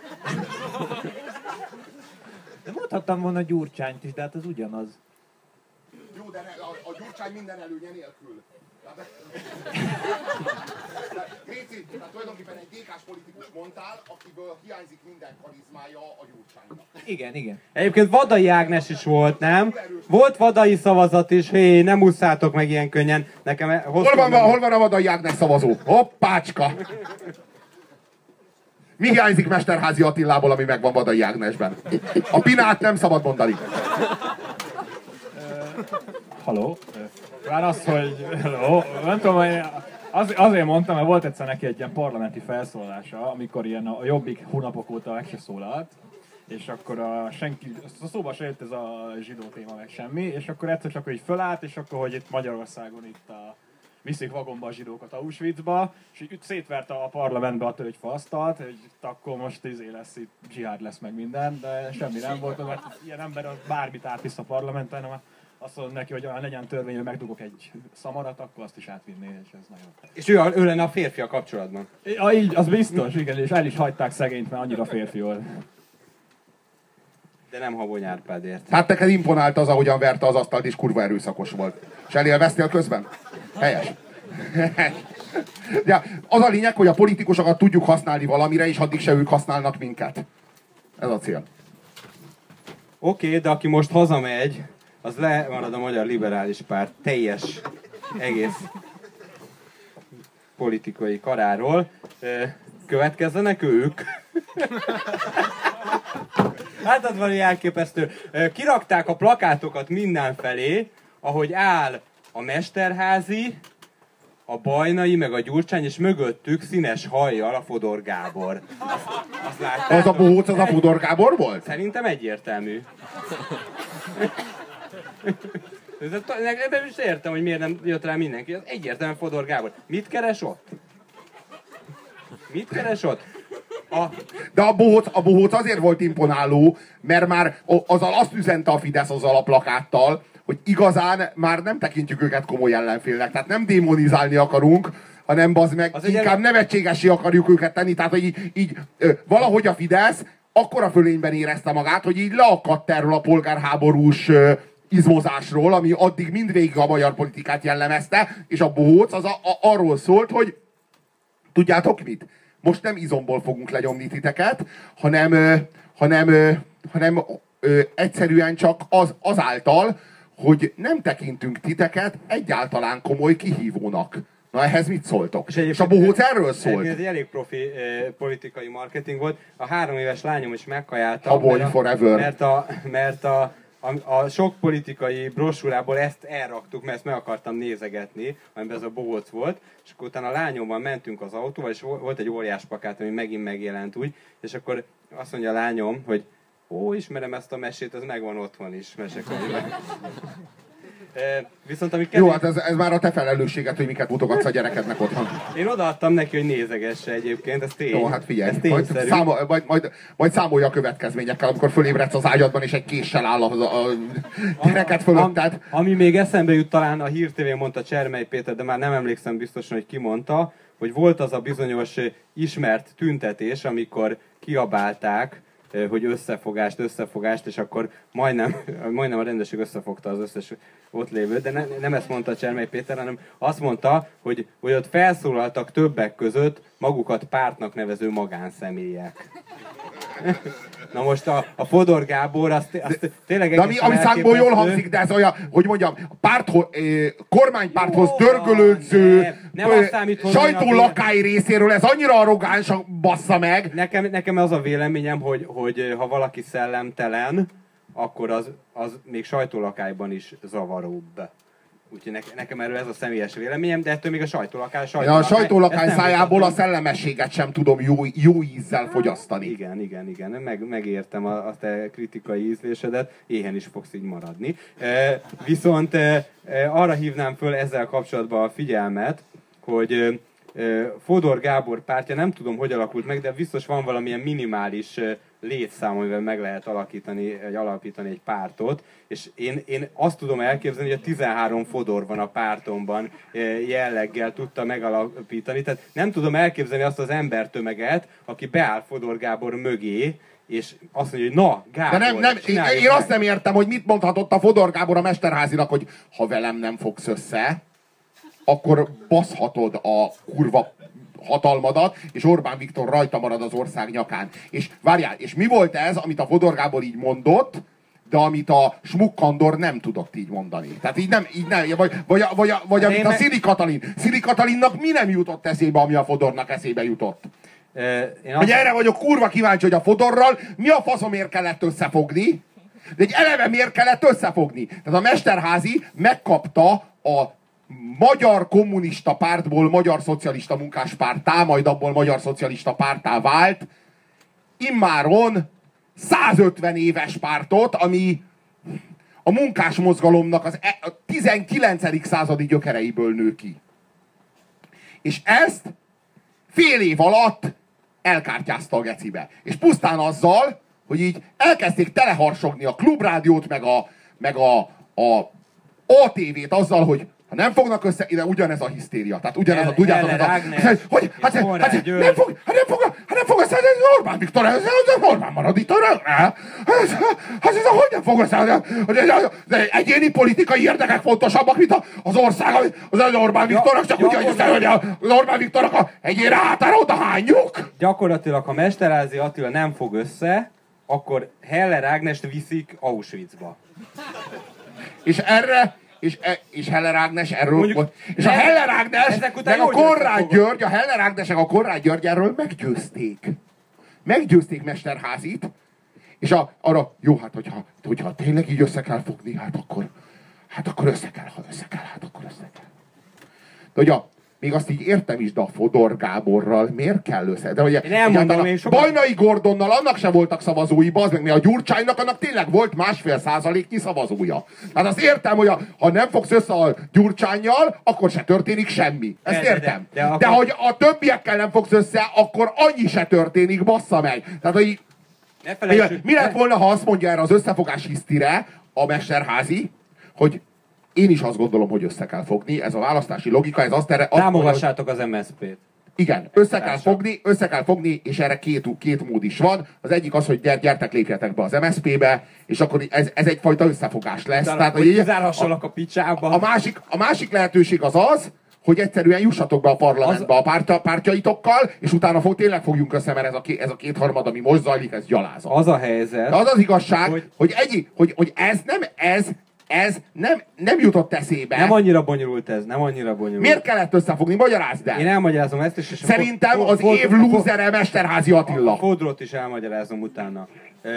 H: De mondhattam volna Gyurcsányt is, de hát az ugyanaz.
A: Jó, de ne, a, a Gyurcsány minden előnye nélkül. Tehát, Gréci, tehát tulajdonképpen egy dé kás politikus mondtál, akiből hiányzik minden karizmája a Gyurcsánynak.
H: Igen, igen.
B: Egyébként Vadai Ágnes is volt, nem? Volt Vadai szavazat is, hé, nem ússzátok meg ilyen könnyen. Nekem e-
A: Hol van,
B: nem...
A: hol van a Vadai Ágnes szavazó? Hoppácska! Mi hiányzik Mesterházi Attilából, ami megvan Vadai Ágnesben? A pinát nem szabad mondani.
E: Haló? Már az, hogy... Hello? Nem tudom, hogy az, azért mondtam, mert volt egyszer neki egy ilyen parlamenti felszólalása, amikor ilyen a Jobbik hónapok óta meg se szólalt, és akkor a senki, a szóba se jött ez a zsidó téma meg semmi, és akkor egyszer csak így fölállt, és akkor, hogy itt Magyarországon itt a viszik vagonba a zsidókat Auschwitzba, és így szétverte a parlamentbe a tölgyfaasztalt, hogy itt akkor most izé lesz, itt zsihád lesz meg minden, de semmi nem volt, mert ilyen ember az bármit átvisz a parlamenten, hanem azt mondom neki, hogy olyan legyen törvény, hogy megdugok egy szamarat, akkor azt is átvinné, és ez nagyon...
B: És ő, a, ő lenne a férfi a kapcsolatban.
E: Ja, így, az biztos, igen, és el is hagyták szegényt, mert annyira férfi volt.
B: De nem Habony Árpádért.
A: Hát neked imponált az, ahogyan verte az asztalt, és kurva erőszakos volt. És elélveztél közben? Helyes. Ja, az a lényeg, hogy a politikusokat tudjuk használni valamire, és addig se ők használnak minket. Ez a cél.
B: Oké, okay, de aki most hazamegy, az lemarad a Magyar Liberális Párt teljes, egész. politikai karáról. Következzenek ők. Hát az valami elképesztő. Kirakták a plakátokat mindenfelé, ahogy áll a Mesterházi, a Bajnai, meg a Gyurcsány, és mögöttük színes hajjal a Fodor Gábor. Azt, azt látták?
A: Az a bohóc, az a Fodor Gábor volt?
B: Szerintem egyértelmű. Ebben is értem, hogy miért nem jött rá mindenki. Az egyértelműen Fodor Gábor. Mit keres ott? Mit keres ott? A...
A: De a bohóc, a bohóc azért volt imponáló, mert már azzal azt üzente a Fidesz azzal a plakáttal, hogy igazán már nem tekintjük őket komoly ellenfélnek. Tehát nem démonizálni akarunk, hanem bazd meg, az inkább nevetségessé akarjuk őket tenni. Tehát, hogy így, így valahogy a Fidesz akkora fölényben érezte magát, hogy így leakadt erről a polgárháborús izmozásról, ami addig mindvégig a magyar politikát jellemezte, és a bohóc az a, a, arról szólt, hogy tudjátok mit? Most nem izomból fogunk lenyomni titeket, hanem, ö, hanem, ö, hanem ö, egyszerűen csak az, azáltal, hogy nem tekintünk titeket egyáltalán komoly kihívónak. Na ehhez mit szóltok? És, és a bohóc erről szólt.
B: Ez egy elég profi eh, politikai marketing volt. A három éves lányom is megkajálta.
A: Aboly
B: mert,
A: forever.
B: mert a, mert a A, a sok politikai brosúrából ezt elraktuk, mert ezt meg akartam nézegetni, amiben ez a bohóc volt, és akkor utána a lányommal mentünk az autóval, és volt egy óriás plakát, ami megint megjelent úgy, és akkor azt mondja a lányom, hogy ó, ismerem ezt a mesét, ez megvan otthon is, mesekönyvben. E, viszont ami kevés...
A: Jó, hát ez, ez már a te felelősséged, hogy miket mutogatsz a gyerekednek otthon.
B: Én odaadtam neki, hogy nézegesse egyébként, ez tény.
A: Jó, hát figyelj,
B: ez
A: majd, számol, majd, majd, majd számolja a következményekkel, amikor fölébredsz az ágyadban, és egy késsel áll a, a gyereket fölötted.
B: Ami még eszembe jut, talán a Hír té vén mondta Csermely Péter, de már nem emlékszem biztosan, hogy ki mondta, hogy volt az a bizonyos ismert tüntetés, amikor kiabálták, hogy összefogást, összefogást, és akkor majdnem, majdnem a rendőrség összefogta az összes ott lévőt, de ne, nem ezt mondta Csermely Péter, hanem azt mondta, hogy, hogy ott felszólaltak többek között magukat pártnak nevező magánszemélyek. Na most a, a Fodor Gábor, azt, azt tényleg
A: de ami, ami számból jól hangzik, de ez olyan, hogy mondjam, párthoz, eh, kormánypárthoz jó, dörgölődző
B: nem, nem számít,
A: sajtólakály részéről, ez annyira arrogáns, bassza meg.
B: Nekem, nekem az a véleményem, hogy, hogy ha valaki szellemtelen, akkor az, az még sajtólakályban is zavaróbb. Úgyhogy ne, nekem erről ez a személyes véleményem, de ettől még a sajtólakály...
A: sajtólakály a sajtólakály szájából a szellemességet sem tudom jó, jó ízzel fogyasztani.
B: Igen, igen, igen. Meg, megértem a, a te kritikai ízlésedet, éhen is fogsz így maradni. E, viszont e, arra hívnám föl ezzel kapcsolatban a figyelmet, hogy e, Fodor Gábor pártja, nem tudom, hogy alakult meg, de biztos van valamilyen minimális létszám, amivel meg lehet alakítani, egy, alapítani egy pártot, és én, én azt tudom elképzelni, hogy a tizenhárom Fodor van a pártomban jelleggel tudta megalapítani, tehát nem tudom elképzelni azt az embertömeget, aki beáll Fodor Gábor mögé, és azt mondja, hogy na, Gábor,
A: de nem, nem, én, én azt nem értem, hogy mit mondhatott a Fodor Gábor a Mesterházinak, hogy ha velem nem fogsz össze, akkor baszhatod a kurva hatalmadat, és Orbán Viktor rajta marad az ország nyakán. És várjál, és mi volt ez, amit a Fodor Gábor így mondott, de amit a Smuk Kandor nem tudott így mondani. Tehát így nem, így nem, vagy, vagy, vagy, vagy amit a Szili Katalin. Szili Katalinnak mi nem jutott eszébe, ami a Fodornak eszébe jutott? Én hogy azt... erre vagyok kurva kíváncsi, hogy a Fodorral mi a faszomért kellett összefogni, de egy eleve miért kellett összefogni. Tehát a Mesterházi megkapta a Magyar Kommunista Pártból Magyar Szocialista Munkáspárttá, majd abból Magyar Szocialista Párttá vált immáron százötven éves pártot, ami a munkásmozgalomnak az tizenkilencedik századi gyökereiből nő ki. És ezt fél év alatt elkártyázta a gecibe. És pusztán azzal, hogy így elkezdték teleharsogni a Klubrádiót, meg a, meg a, a á té vét azzal, hogy ha nem fognak össze, ide ugyanez a hisztéria. Tehát ugyanez a, tudjátok, ez a... Hogy, hát, hát, hát, nem fog, hát nem fog, hát nem fog össze, ez Orbán Viktor, ez Orbán marad itt örökre. Hát ez hogy nem fog össze, de egyéni politikai érdekek fontosabbak, mint az ország, az Orbán Viktornak, csak úgy, hogy az Orbán Viktornak a egyére hátára oda hányjuk.
B: Gyakorlatilag, ha Mesterházi Attila nem fog össze, akkor Heller Ágnest viszik Auschwitzba.
A: És erre és, e, és Heller Ágnes erről
B: Mondjuk,
A: volt. És a
B: nem,
A: Heller Ágnes,
B: ezek után
A: meg a
B: jól
A: Konrád
B: győztek
A: György, a Heller Ágnesek a Konrád György erről meggyőzték. Meggyőzték Mesterházit, és a, arra, jó, hát hogyha, hogyha tényleg így össze kell fogni, hát akkor, hát akkor össze kell, ha össze kell, hát akkor össze kell. De hogy a, még azt így értem is, de a Fodor Gáborral miért kell össze? De ugye,
B: én elmondom, én sokat...
A: Bajnai Gordonnal annak se voltak szavazói, bazd meg, mert a Gyurcsánynak annak tényleg volt másfél százaléknyi szavazója. Hát azt értem, hogy a, ha nem fogsz össze a Gyurcsánnyal, akkor se történik semmi. Ezt
B: de,
A: értem.
B: De, de, de, akkor...
A: de hogy a többiekkel nem fogsz össze, akkor annyi se történik, bassza meg. Tehát, hogy
B: ne felejtsük,
A: mi lett volna, ha azt mondja erre az összefogás hisztire a Mesterházi, hogy én is azt gondolom, hogy össze kell fogni, ez a választási logika, ez azt erre...
B: Támogassátok az em es zé pét.
A: Igen, össze kell fogni, össze kell fogni, és erre két, két mód is van. Az egyik az, hogy gyertek, lépjetek be az em es zé pé-be, és akkor ez, ez egyfajta összefogás lesz.
B: Tehát,
A: Tehát,
B: hogy
A: hogy
B: kizárhassalak a, a picsába.
A: A másik, a másik lehetőség az az, hogy egyszerűen jussatok be a parlamentbe az... a párt, pártjaitokkal, és utána fog, tényleg fogjunk össze, mert ez a, ez a kétharmad, ami most zajlik, ez gyalázat.
B: Az a helyzet...
A: De az az igazság, hogy,
B: hogy,
A: hogy, egy, hogy, hogy ez nem ez, ez nem, nem jutott eszébe.
B: Nem annyira bonyolult ez, nem annyira bonyolult.
A: Miért kellett összefogni? Magyarázd el!
B: Én elmagyarázom ezt is. És
A: Szerintem
B: a,
A: az
B: a,
A: év lúzere Mesterházi Attila.
B: A Fodrót is elmagyarázom utána.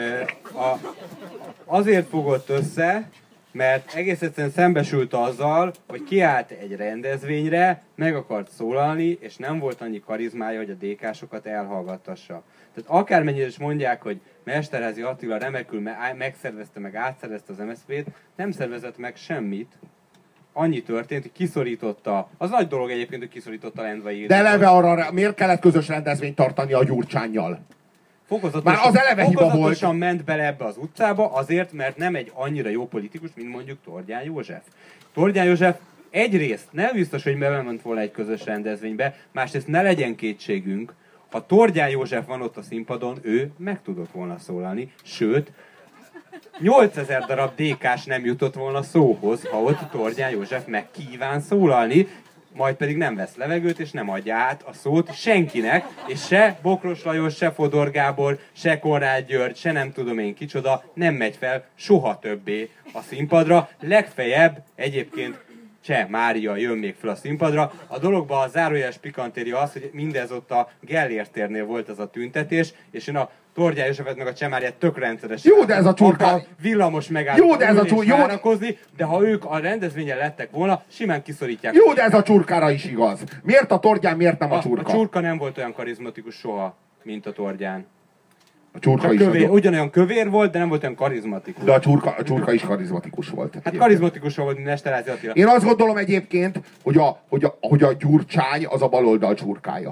B: A, azért fogott össze, mert egész egyszerűen szembesült azzal, hogy kiállt egy rendezvényre, meg akart szólalni, és nem volt annyi karizmája, hogy a dé ká-sokat elhallgattassa. Tehát akármennyire is mondják, hogy Mesterházi Attila remekül megszervezte, meg átszervezte az em es zé pét, nem szervezett meg semmit. Annyi történt, hogy kiszorította, az nagy dolog egyébként, hogy kiszorította Lendvai Ildikót.
A: De eleve arra, miért kellett közös rendezvényt tartani a Gyurcsánnyal?
B: Fokozatosan,
A: Már az eleve hiba
B: fokozatosan
A: volt.
B: ment bele ebbe az utcába, azért, mert nem egy annyira jó politikus, mint mondjuk Tordján József. Tordján József egyrészt nem biztos, hogy belement volna egy közös rendezvénybe, másrészt ne legyen kétségünk, ha Tordján József van ott a színpadon, ő meg tudott volna szólalni, sőt, nyolcezer darab dé ká-s nem jutott volna szóhoz, ha ott Tordján József meg kíván szólalni, majd pedig nem vesz levegőt, és nem adja át a szót senkinek, és se Bokros Lajos, se Fodor Gábor, se Konrád György, se nem tudom én kicsoda, nem megy fel soha többé a színpadra, legfeljebb egyébként Cseh Mária jön még fel a színpadra. A dologban a zárójeles pikantéria az, hogy mindez ott a Gellért térnél volt ez a tüntetés, és én a Tordján Józsefet meg a Cseh Máriát tök rendszeresen
A: jó, de ez a csurka...
B: villamos megállni,
A: jó, de ez a csurka...
B: de ha ők a rendezvényen lettek volna, simán kiszorítják.
A: Jó, de ez a csurkára is igaz. Miért a Tordján, miért nem a,
B: a
A: csurka?
B: A csurka nem volt olyan karizmatikus soha, mint a Tordján.
A: A csurka is
B: kövér,
A: nagyon...
B: ugyanolyan kövér volt, de nem volt olyan karizmatikus.
A: De a csurka, a csurka is karizmatikus volt.
B: Hát karizmatikus volt, mint Mesterházi Attila.
A: Én azt gondolom egyébként, hogy a, hogy a, hogy a Gyurcsány az a baloldal csurkája.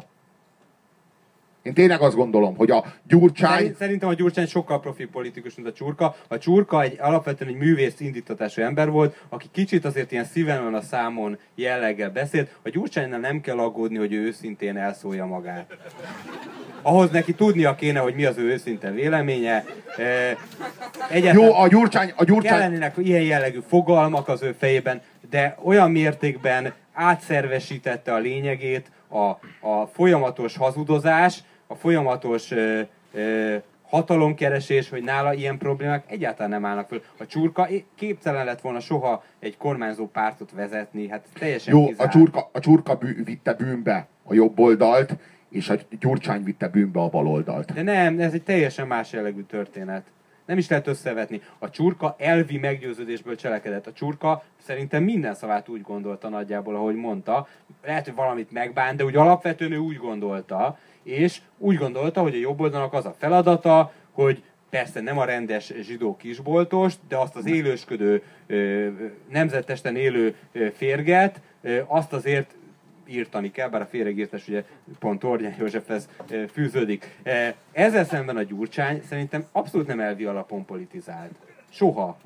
A: Én tényleg azt gondolom, hogy a Gyurcsány...
B: Szerintem a Gyurcsány sokkal profi politikus, mint a Csurka. A Csurka egy alapvetően egy művész indítatású ember volt, aki kicsit azért ilyen szíven van a számon jelleggel beszélt. A Gyurcsánynál nem kell aggódni, hogy ő őszintén elszólja magát. Ahhoz neki tudnia kéne, hogy mi az ő őszinte véleménye. Egyáltalán
A: jó, a Gyurcsány... A Gyurcsány...
B: kellenének ilyen jellegű fogalmak az ő fejében, de olyan mértékben átszervesítette a lényegét a, a folyamatos hazudozás, a folyamatos ö, ö, hatalomkeresés, hogy nála ilyen problémák egyáltalán nem állnak föl. A Csurka képtelen lett volna soha egy kormányzó pártot vezetni, hát teljesen
A: jó,
B: kizárt.
A: a Csurka, a Csurka bű, vitte bűnbe a jobb oldalt, és a Gyurcsány vitte bűnbe a bal oldalt.
B: De nem, ez egy teljesen más jellegű történet. Nem is lehet összevetni. A Csurka elvi meggyőződésből cselekedett. A Csurka szerintem minden szavát úgy gondolta nagyjából, ahogy mondta. Lehet, hogy valamit megbánt, de úgy alapvetően ő úgy gondolta, és úgy gondolta, hogy a jobboldalnak az a feladata, hogy persze nem a rendes zsidó kisboltost, de azt az élősködő, nemzettesten élő férget, azt azért írtani kell, bár a féregírtás ugye pont Tordján Józsefhez fűződik. Ezzel szemben a Gyurcsány szerintem abszolút nem elvi alapon politizált. Soha.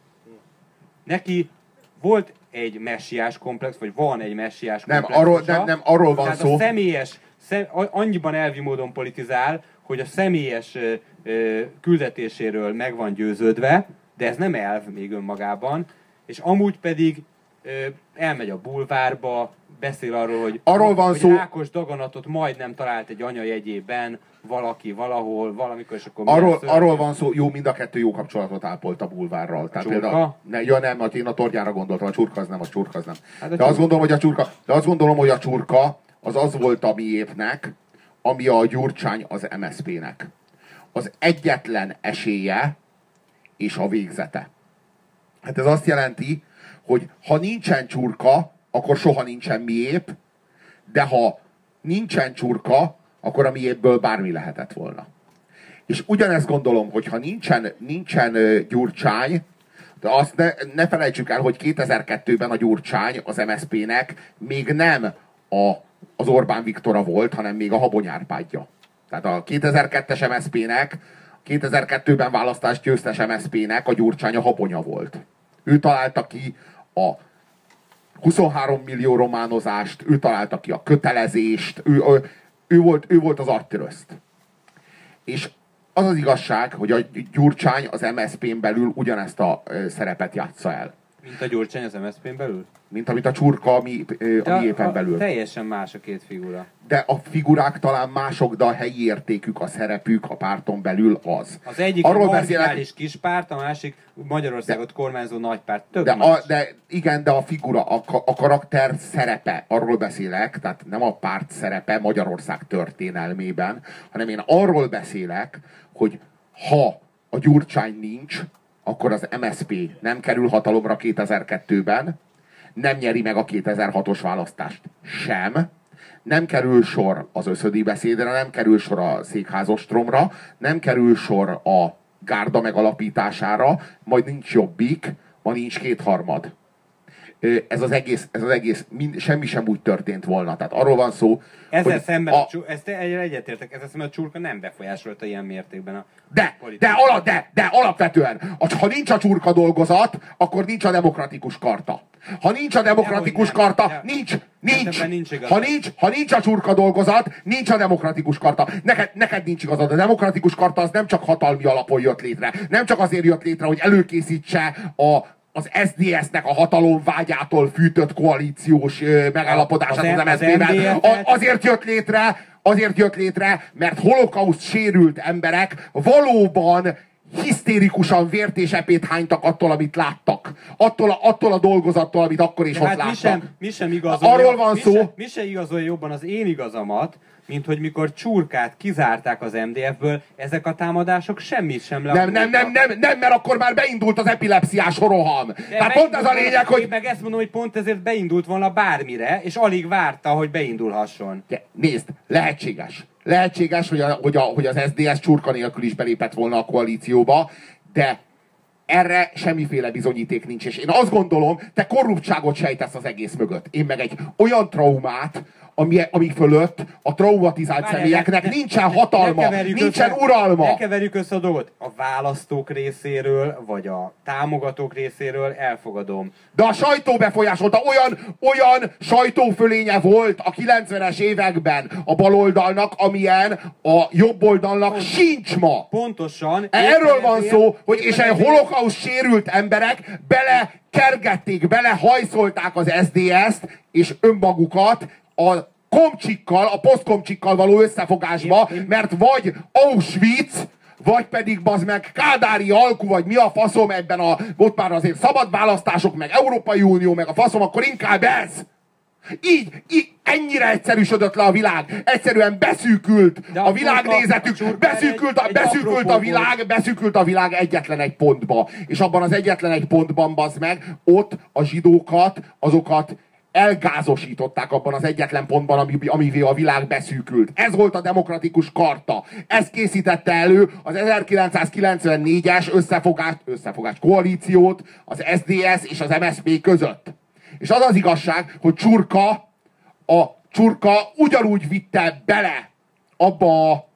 B: Neki volt egy messiás komplex, vagy van egy messiás
A: nem,
B: komplex.
A: arról, nem, nem, arról van
B: Tehát
A: szó.
B: A személyes, szem, annyiban elvi módon politizál, hogy a személyes ö, ö, küldetéséről meg van győződve, de ez nem elv még önmagában, és amúgy pedig ö, elmegy a bulvárba, beszél arról, hogy,
A: arról van
B: hogy
A: szó,
B: rákos daganatot majdnem talált egy anyajegyében valaki valahol, valamikor, és akkor
A: arról, arról van szó, jó, mind a kettő jó kapcsolatot ápolt a bulvárral. Tehát
B: Csurka?
A: például, ne, ja nem, én a Torgyára gondoltam, a Csurka az nem, a Csurka az nem.
B: Hát a
A: de, azt gondolom, hogy a Csurka, de azt gondolom, hogy a Csurka az az volt a miépnek, ami a Gyurcsány az em es zé pének. Az egyetlen esélye és a végzete. Hát ez azt jelenti, hogy ha nincsen Csurka, akkor soha nincsen miép, de ha nincsen Csurka, akkor a miépből bármi lehetett volna. És ugyanezt gondolom, hogy ha nincsen, nincsen Gyurcsány, de azt ne, ne felejtsük el, hogy kétezer-kettőben a Gyurcsány az em es zé pének még nem a, az Orbán Viktora volt, hanem még a Habony Árpádja. Tehát a kétezer-kettes em es zé pének, kétezer-kettőben választást győztes em es zé pének a Gyurcsány a Habonya volt. Ő találta ki a huszonhárom millió románozást, ő találta ki a kötelezést, ő, ő, ő, volt, ő volt az agytöröszt. És az az igazság, hogy a Gyurcsány az em es zé pén belül ugyanezt a szerepet játsza el.
B: Mint a Gyurcsány az em es zé pén belül?
A: Mint amit a Csurka a mi, a mi éppen belül.
B: Teljesen más a két figura.
A: De a figurák talán mások, de a helyi értékük, a szerepük a párton belül az.
B: Az egyik
A: arról
B: egy marginális
A: beszélek,
B: kis párt, a másik Magyarországot de, kormányzó nagypárt. Több
A: de, a, de igen, de a figura, a, a karakter szerepe, arról beszélek, tehát nem a párt szerepe Magyarország történelmében, hanem én arról beszélek, hogy ha a Gyurcsány nincs, akkor az em es zé pé nem kerül hatalomra kétezer-kettőben, nem nyeri meg a kétezer-hatos választást sem, nem kerül sor az összödi beszédre, nem kerül sor a székházostromra, nem kerül sor a gárda megalapítására, majd nincs jobbik, ma nincs kétharmad. Ez az egész, ez az egész mind, semmi sem úgy történt volna. Tehát arról van szó,
B: ezzel
A: hogy
B: szemben,
A: a,
B: a, ezt egyetértek, ezzel szemben a Csurka nem befolyásolta ilyen mértékben a
A: de, de, ala, de, de alapvetően, ha nincs a Csurka dolgozat, akkor nincs a demokratikus karta. Ha nincs a demokratikus
B: nem,
A: karta,
B: nem,
A: nincs,
B: nem,
A: nincs.
B: nincs
A: ha, nincs ha nincs a Csurka dolgozat, nincs a demokratikus karta. Neked, neked nincs igazad. A demokratikus karta az nem csak hatalmi alapon jött létre. Nem csak azért jött létre, hogy előkészítse a az es zé dé es-nek a hatalomvágyától fűtött koalíciós megállapodását az, az em es zé pével. Azért jött létre, azért jött létre, mert holokauszt sérült emberek valóban hisztérikusan vért és epét hánytak attól, amit láttak. Attól a, attól a dolgozattól, amit akkor is
B: de
A: ott
B: hát
A: láttak.
B: Mi sem, mi sem igazolja,
A: arról van
B: mi
A: szó.
B: Sem, mi sem igazolja jobban az én igazamat, mint hogy mikor Csurkát kizárták az em dé ef-ből, ezek a támadások semmit sem le.
A: Nem, nem, nem, nem, nem, mert akkor már beindult az epilepsziás roham. De tehát pont ez a lényeg, hogy...
B: Én meg ezt mondom, hogy pont ezért beindult volna bármire, és alig várta, hogy beindulhasson.
A: De, nézd, lehetséges. Lehetséges, hogy, a, hogy, a, hogy az es zé dé es Csurka nélkül is belépett volna a koalícióba, de erre semmiféle bizonyíték nincs. És én azt gondolom, te korruptságot sejtesz az egész mögött. Én meg egy olyan traumát, ami, ami fölött a traumatizált Várjál, személyeknek ne, nincsen hatalma, ne nincsen össze, uralma.
B: Ne keverjük össze a dolgot. A választók részéről, vagy a támogatók részéről elfogadom.
A: De a sajtó befolyásolta, olyan, olyan sajtófölénye volt a kilencvenes években a baloldalnak, amilyen a jobboldalnak Pont, sincs ma.
B: Pontosan.
A: Erről van szó, hogy és egy holokauszt sérült emberek bele kergették, bele hajszolták az es zé dé es-t és önmagukat a komcsikkal, a posztkomcsikkal való összefogásba, én, én... mert vagy Auschwitz, vagy pedig bazd meg kádári alku, vagy mi a faszom ebben a, ott már azért szabad választások, meg Európai Unió, meg a faszom, akkor inkább ez. Így, így ennyire egyszerűsödött le a világ. Egyszerűen beszűkült a, a világnézetük, beszűkült a, beszűkült a világ, beszűkült a világ egyetlen egy pontba. És abban az egyetlen egy pontban, bazd meg, ott a zsidókat, azokat elgázosították abban az egyetlen pontban, ami, amivé a világ beszűkült. Ez volt a demokratikus karta. Ez készítette elő az ezerkilencszázkilencvennégyes összefogás, összefogás koalíciót az es zé dé es és az em es zé pé között. És az az igazság, hogy Csurka, a Csurka ugyanúgy vitte bele abba a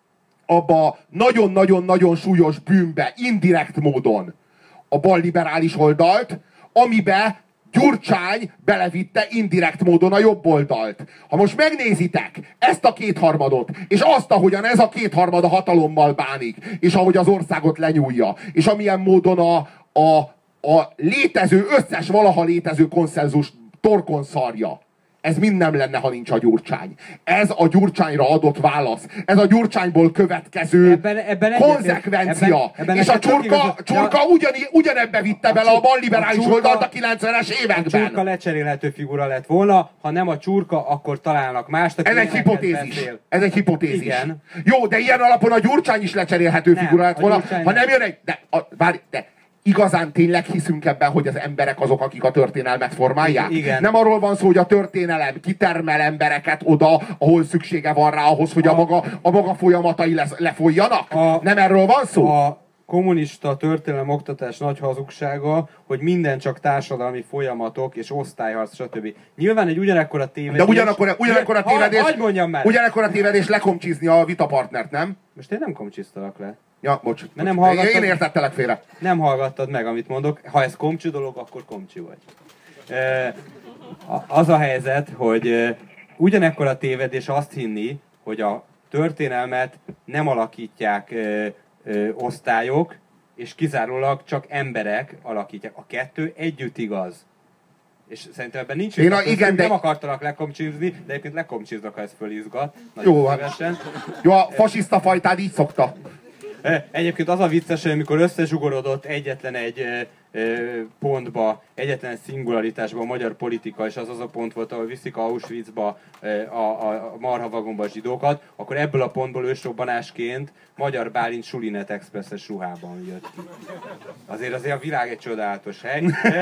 A: abba nagyon-nagyon-nagyon súlyos bűnbe, indirekt módon a balliberális oldalt, amibe Gyurcsány belevitte indirekt módon a jobb oldalt. Ha most megnézitek ezt a kétharmadot, és azt, ahogyan ez a kétharmad a hatalommal bánik, és ahogy az országot lenyúlja, és amilyen módon a, a, a létező, összes valaha létező konszenzus torkon szarja, ez mind nem lenne, ha nincs a Gyurcsány. Ez a Gyurcsányra adott válasz. Ez a Gyurcsányból következő
B: ebben, ebben
A: konzekvencia.
B: Ebben, ebben
A: és a Csurka, csurka ugyani, ugyanebbe vitte bele a balliberális oldalt a kilencvenes években.
B: A Csurka lecserélhető figura lett volna, ha nem a Csurka, akkor találnak mást.
A: Ez egy hipotézis.
B: Beszél.
A: Ez egy hipotézis.
B: Igen.
A: Jó, de ilyen alapon a Gyurcsány is lecserélhető
B: nem,
A: figura lett volna, ha nem
B: nem.
A: jön egy... De, a, várj, de igazán tényleg hiszünk ebben, hogy az emberek azok, akik a történelmet formálják?
B: Igen.
A: Nem arról van szó, hogy a történelem kitermel embereket oda, ahol szüksége van rá ahhoz, hogy a, a, maga, a maga folyamatai lesz, lefolyjanak? A, nem erről van szó?
B: A kommunista történelem oktatás nagy hazugsága, hogy minden csak társadalmi folyamatok és osztályharc, stb. Nyilván egy ugyanekkora tévedés...
A: De ugyanakkor, ugyanakkor a tévedés...
B: Hadd mondjam már!
A: Ugyanakkor a tévedés lekomcsizni a vitapartnert, nem?
B: Most én nem komcsisztalak le.
A: Ja, bocs. bocs.
B: Nem hallgattad,
A: én értettelek félre.
B: Nem hallgattad meg, amit mondok. Ha ez komcsi dolog, akkor komcsi vagy. E, az a helyzet, hogy e, ugyanekkor a tévedés azt hinni, hogy a történelmet nem alakítják e, e, osztályok, és kizárólag csak emberek alakítják. A kettő együtt igaz. És szerintem ebben nincs
A: Én a, igen, de...
B: nem akartalak lekomcsizni, de egyébként lekomcsiznak, ha ez fölizgat.
A: Jó, jó, a fasiszta fajtád így szokta.
B: Egyébként az a vicces, hogy amikor összezsugorodott egyetlen egy pontba, egyetlen egy szingularitásba a magyar politika, és az az a pont volt, ahol viszik Auschwitzba a, a, a marhavagomba a zsidókat, akkor ebből a pontból ősrobbanásként Magyar Bálint Sulinet Expresses ruhában jött ki. Azért azért a világ egy csodálatos hely.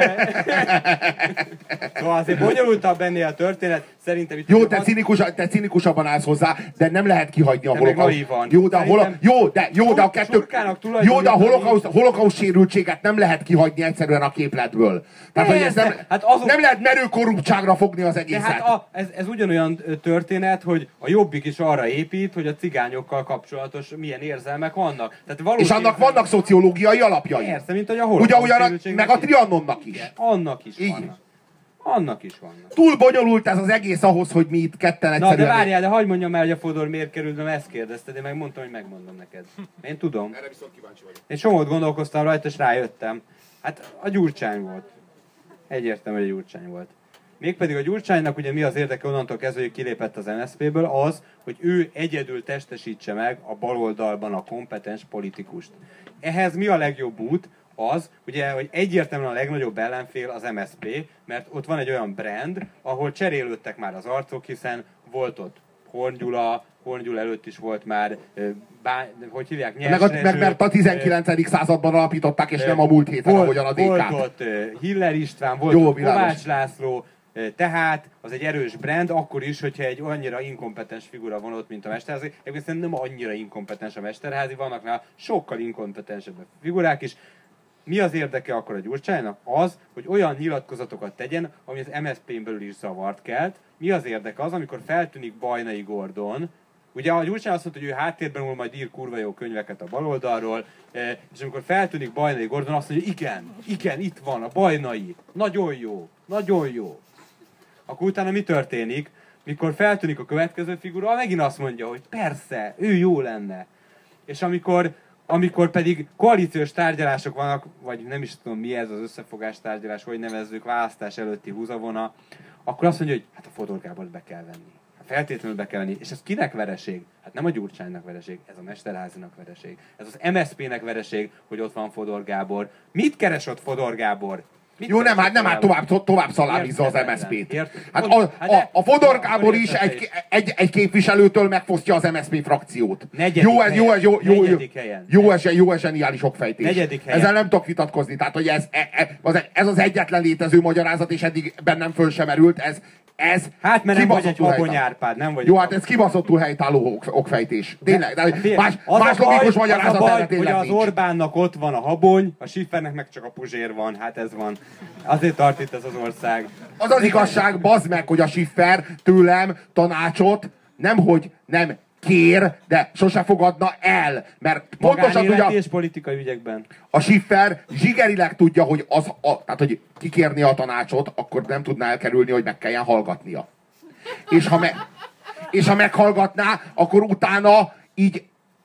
B: Szóval azért bonyolultabb ennél a történet. Szerintem itt...
A: Jó, te, cinikus, te cinikusabban állsz hozzá, de nem lehet kihagyni a holokauszt. Jó, de a, holo, jó, de, jó, de a kettő... Jó, de a holokauszt, holokauszt sérültséget nem lehet kihagyni egyszerűen a képletből. Tehát, hogy ez nem,
B: hát azok... nem
A: lehet merő korruptságra fogni az egészet.
B: Hát a, ez, ez ugyanolyan történet, hogy a Jobbik is arra épít, hogy a cigányokkal kapcsolatos milyen érzelmek vannak. Tehát
A: és annak érzelmek... vannak szociológiai alapjai.
B: Persze, mint hogy a holokauszt.
A: Ugye ugyan, meg a Trianonnak is.
B: Annak is
A: így
B: vannak. Annak is vannak.
A: Túl bonyolult ez az egész ahhoz, hogy mi itt ketten egyszerűen...
B: Na de várjál, de hagyd mondjam már, hogy a Fodor miért került, mert ezt kérdezted, én meg mondtam, hogy megmondom neked. Én tudom.
A: Erre viszont kíváncsi vagyok.
B: Én somót gondolkoztam rajta, és rájöttem. Hát a Gyurcsány volt. Egyértelmű, hogy a Gyurcsány volt. Mégpedig a Gyurcsánynak ugye mi az érdeke onnantól kezdve, hogy kilépett az em es zé pé-ből, az, hogy ő egyedül testesítse meg a baloldalban a kompetens politikust. Ehhez mi a legjobb út? Az, ugye, hogy egyértelműen a legnagyobb ellenfél az em es zé pé, mert ott van egy olyan brand, ahol cserélődtek már az arcok, hiszen volt ott Horn Gyula, Horn Gyula előtt is volt már, bá, hogy hívják, Nyers
A: meg, a, meg mert a tizenkilencedik században alapították, és nem a múlt héten,
B: volt,
A: ahogyan a dé ká-t.
B: Volt ott Hiller István, volt
A: Jó,
B: ott Kovács László, tehát az egy erős brand, akkor is, hogyha egy annyira inkompetens figura van ott, mint a Mesterházi. Egyébként szerintem nem annyira inkompetens a Mesterházi, vannak nála sokkal inkompetensebb figurák is. Mi az érdeke akkor a Gyurcsánynak? Az, hogy olyan nyilatkozatokat tegyen, ami az em es zé pén belül is zavart kelt. Mi az érdeke? Az, amikor feltűnik Bajnai Gordon. Ugye a Gyurcsány azt mondta, hogy ő háttérben úr, majd ír kurva jó könyveket a baloldalról, és amikor feltűnik Bajnai Gordon, azt mondja, hogy igen, igen, itt van a Bajnai, nagyon jó, nagyon jó. Akkor utána mi történik? Mikor feltűnik a következő figura, megint azt mondja, hogy persze, ő jó lenne. És amikor Amikor pedig koalíciós tárgyalások vannak, vagy nem is tudom mi ez az összefogás tárgyalás, hogy nevezzük, választás előtti húzavona, akkor azt mondja, hogy hát a Fodor Gábort be kell venni. Hát feltétlenül be kell venni. És ez kinek vereség? Hát nem a Gyurcsánynak vereség, ez a Mesterházinak vereség. Ez az em es zé pének vereség, hogy ott van Fodor Gábor. Mit keres ott Fodor Gábor? Mit
A: Jó, nem, hát nem, hát tovább, tovább szalámizza az em es zé pét. Hát a, a, a Fodor Gábor is egy, egy, egy képviselőtől megfosztja az em es zé pé frakciót. Jó, ez, jó, jó, jó, jó, jó, ez, jó, ez zseniális okfejtés. Ezzel nem tudok vitatkozni. Tehát, hogy ez, ez, ez az egyetlen létező magyarázat, és eddig bennem föl sem merült. Ez, ez
B: hát mert nem vagy egy Habony Árpád, nem vagy.
A: Jó, hát ez kibaszottul helytálló ok, okfejtés. Tényleg, de más, más logikus magyarázat erre tényleg
B: hogy az Orbánnak ott van a Habony, a Schiffernek meg csak a Puzsér van, hát ez van. Azért tart itt ez az ország.
A: Az az igazság, bazd meg, hogy a Schiffer tőlem tanácsot nemhogy nem kér, de sose fogadna el. Mert pontosan tudja...
B: és politikai ügyekben.
A: A Schiffer zsigerileg tudja, hogy az, a, tehát, hogy kikérni a tanácsot, akkor nem tudná elkerülni, hogy meg kelljen hallgatnia. És ha, me, és ha meghallgatná, akkor utána így a,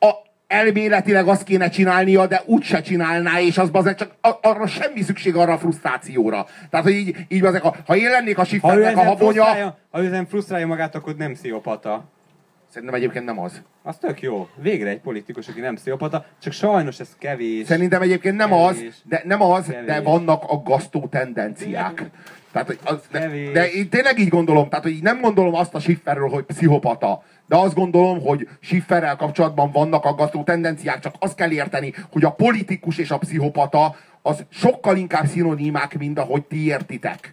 A: elméletileg azt kéne csinálnia, de úgyse csinálná, és az bazeg csak arra semmi szükség arra a frusztrációra. Tehát, hogy így, így bazeg, ha én lennék a Schiffernek a habonya...
B: Ha ő ezen frusztrálja magát, akkor nem pszichopata.
A: Szerintem egyébként nem az.
B: Az tök jó. Végre egy politikus, aki nem pszichopata, csak sajnos ez kevés.
A: Szerintem egyébként nem
B: kevés,
A: az, de nem az,
B: kevés.
A: de vannak aggasztó tendenciák. Tehát, hogy az, de,
B: Kevés.
A: de én tényleg így gondolom, tehát, hogy így nem gondolom azt a Schifferről, hogy pszichopata. De azt gondolom, hogy Schifferrel kapcsolatban vannak aggasztó tendenciák, csak azt kell érteni, hogy a politikus és a pszichopata az sokkal inkább szinonimák, mint ahogy ti értitek.